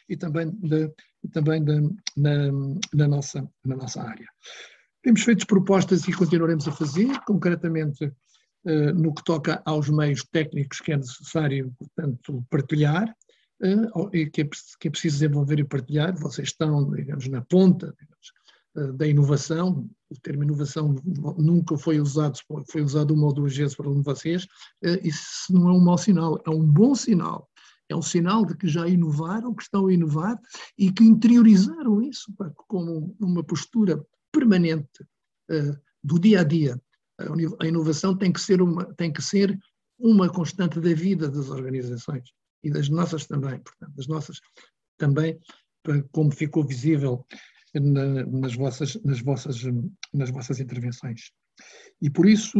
Speaker 3: nossa área. Temos feito propostas e continuaremos a fazer, concretamente no que toca aos meios técnicos que é necessário, portanto, partilhar, e que é preciso desenvolver e partilhar. Vocês estão, digamos, na ponta, digamos, da inovação. O termo inovação nunca foi usado uma ou duas vezes por vocês. Isso não é um mau sinal, é um bom sinal. É um sinal de que já inovaram, que estão a inovar e que interiorizaram isso como uma postura permanente do dia a dia. A inovação tem que ser uma constante da vida das organizações e das nossas também, portanto, das nossas também, como ficou visível nas vossas intervenções. E por isso,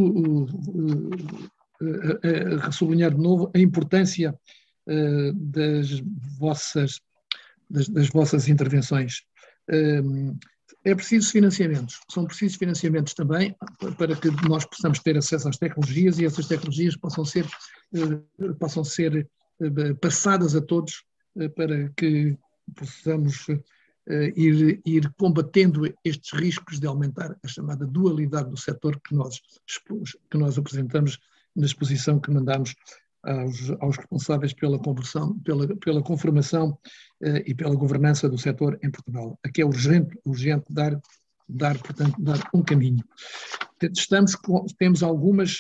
Speaker 3: sublinhar de novo a importância das vossas intervenções. É preciso financiamentos, são precisos financiamentos também para que nós possamos ter acesso às tecnologias e essas tecnologias possam ser passadas a todos para que possamos ir combatendo estes riscos de aumentar a chamada dualidade do setor que nós apresentamos na exposição que mandamos aos responsáveis pela conformação e pela governança do setor em Portugal. Aqui é urgente dar um caminho. Temos alguns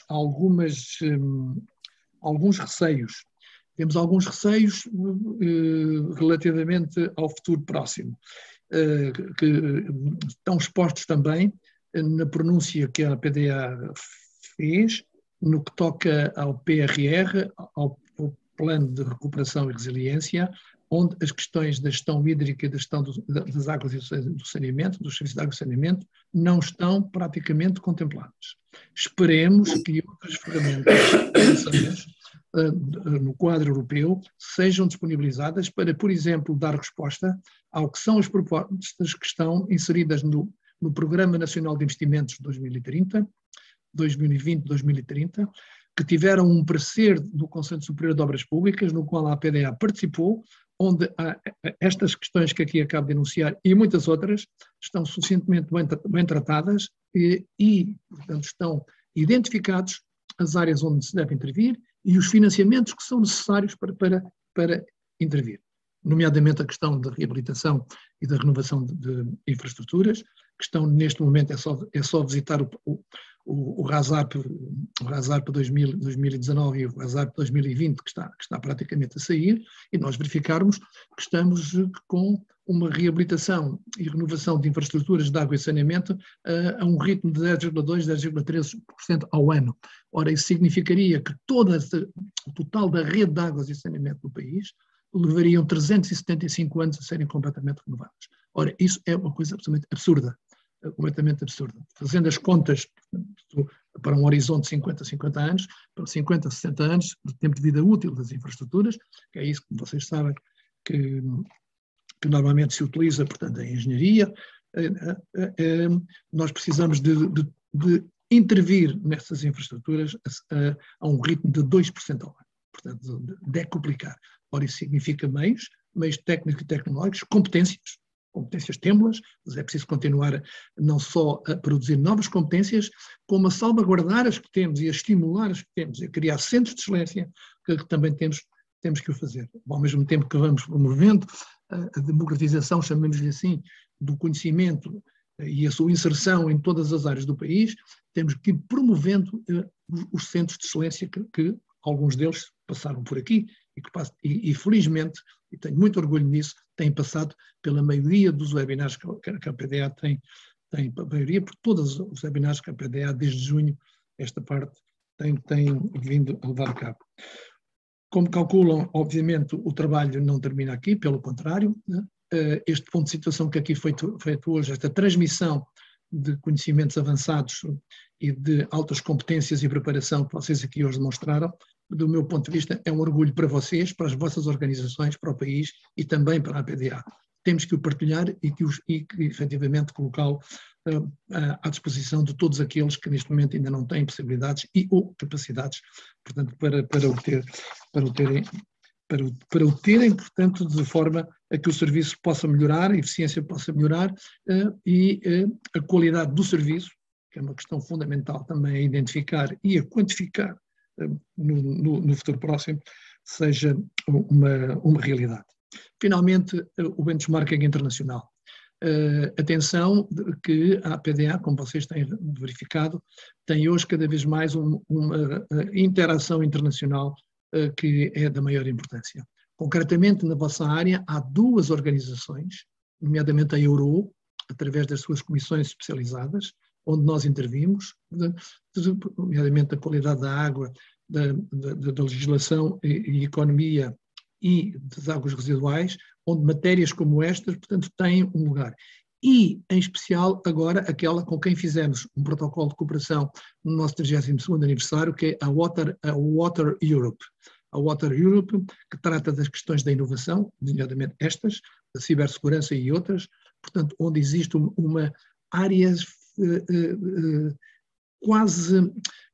Speaker 3: receios. Temos alguns receios relativamente ao futuro próximo, que estão expostos também na pronúncia que a PDA fez, no que toca ao PRR, ao Plano de Recuperação e Resiliência, onde as questões da gestão hídrica e da gestão das águas e do saneamento, dos serviços de água e saneamento, não estão praticamente contempladas. Esperemos que outras ferramentas no quadro europeu sejam disponibilizadas para, por exemplo, dar resposta ao que são as propostas que estão inseridas no Programa Nacional de Investimentos 2020-2030, que tiveram um parecer do Conselho Superior de Obras Públicas, no qual a PDA participou, onde estas questões que aqui acabo de enunciar e muitas outras estão suficientemente bem tratadas e, portanto, estão identificados as áreas onde se deve intervir e os financiamentos que são necessários para intervir, nomeadamente a questão da reabilitação e da renovação de infraestruturas, que estão neste momento, é só visitar o RASAP 2019 e o RASAP 2020, que está praticamente a sair, e nós verificarmos que estamos com uma reabilitação e renovação de infraestruturas de água e saneamento a um ritmo de 10,2%, 10,3% ao ano. Ora, isso significaria que o total da rede de águas e saneamento do país levariam 375 anos a serem completamente renovados. Ora, isso é uma coisa absolutamente absurda. Completamente absurda. Fazendo as contas para um horizonte de 50 anos, para 50, 60 anos de tempo de vida útil das infraestruturas, que é isso que vocês sabem que normalmente se utiliza, portanto, em engenharia, nós precisamos de intervir nessas infraestruturas a um ritmo de 2% ao ano, portanto, decuplicar. Ora, isso significa meios técnicos e tecnológicos, competências, competências temos-las, mas é preciso continuar não só a produzir novas competências, como a salvaguardar as que temos e a estimular as que temos, e a criar centros de excelência que também temos que o fazer. Ao mesmo tempo que vamos promovendo a democratização, chamemos-lhe assim, do conhecimento e a sua inserção em todas as áreas do país, temos que ir promovendo os centros de excelência que alguns deles passaram por aqui e felizmente, e tenho muito orgulho nisso, têm passado pela maioria dos webinars que a PDA tem a maioria, por todos os webinars que a PDA desde junho, esta parte, tem vindo a levar a cabo. Como calculam, obviamente, o trabalho não termina aqui, pelo contrário, né? Este ponto de situação que aqui foi feito hoje, esta transmissão de conhecimentos avançados e de altas competências e preparação que vocês aqui hoje demonstraram, do meu ponto de vista, é um orgulho para vocês, para as vossas organizações, para o país e também para a PDA. Temos que o partilhar e que efetivamente colocá-lo à disposição de todos aqueles que neste momento ainda não têm possibilidades ou capacidades, portanto, para o terem, portanto, de forma a que o serviço possa melhorar, a eficiência possa melhorar e a qualidade do serviço, que é uma questão fundamental também a identificar e a quantificar no futuro próximo, seja uma realidade. Finalmente, o benchmarking internacional. Atenção que a PDA, como vocês têm verificado, tem hoje cada vez mais uma interação internacional que é da maior importância. Concretamente, na vossa área, há duas organizações, nomeadamente a Euro, através das suas comissões especializadas, onde nós intervimos, nomeadamente a qualidade da água, da legislação e economia e das águas residuais, onde matérias como estas, portanto, têm um lugar. E, em especial, agora, aquela com quem fizemos um protocolo de cooperação no nosso 32º aniversário, que é a Water Europe. A Water Europe, que trata das questões da inovação, nomeadamente estas, da cibersegurança e outras, portanto, onde existe uma áreas quase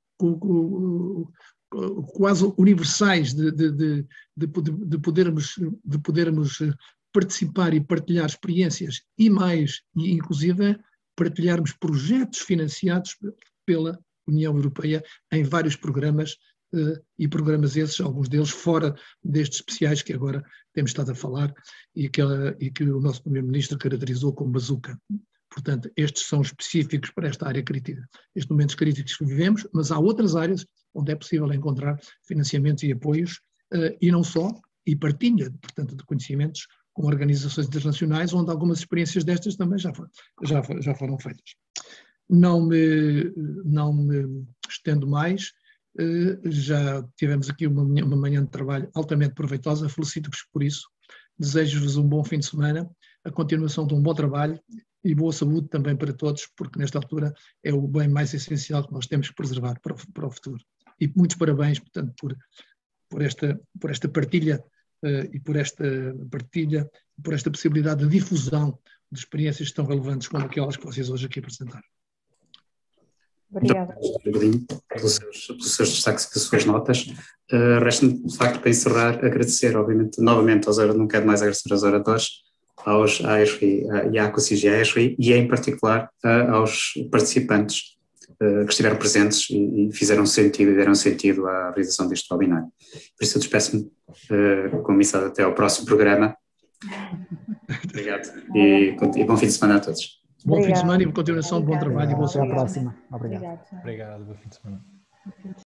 Speaker 3: universais de podermos participar e partilhar experiências e inclusive, partilharmos projetos financiados pela União Europeia em vários programas e programas esses, alguns deles fora destes especiais que agora temos estado a falar e que o nosso Primeiro-Ministro caracterizou como bazuca. Portanto, estes são específicos para esta área crítica, estes momentos críticos que vivemos, mas há outras áreas onde é possível encontrar financiamentos e apoios, e não só, e partilha, portanto, de conhecimentos com organizações internacionais, onde algumas experiências destas também já foram feitas. Não me estendo mais, já tivemos aqui uma manhã de trabalho altamente proveitosa, felicito-vos por isso, desejo-vos um bom fim de semana, a continuação de um bom trabalho e boa saúde também para todos, porque nesta altura é o bem mais essencial que nós temos que preservar para o futuro. E muitos parabéns, portanto, por esta partilha e por esta possibilidade de difusão de experiências tão relevantes como aquelas que vocês hoje aqui apresentaram.
Speaker 4: Obrigada.
Speaker 1: Pelos seus destaques e pelas suas notas. Resta-me, de facto, para encerrar, agradecer, obviamente, novamente aos oradores, não quero mais agradecer aos oradores, à ESRI e à COSIG e à ESRI, e em particular aos participantes que estiveram presentes e fizeram sentido e deram sentido à realização deste webinar. Por isso eu despeço-me com missão até ao próximo programa. Obrigado e bom fim de semana a todos.
Speaker 3: Bom fim de semana e continuação de bom trabalho e boa saúde.
Speaker 7: Até à próxima. Obrigado.
Speaker 8: Obrigado, bom fim de semana.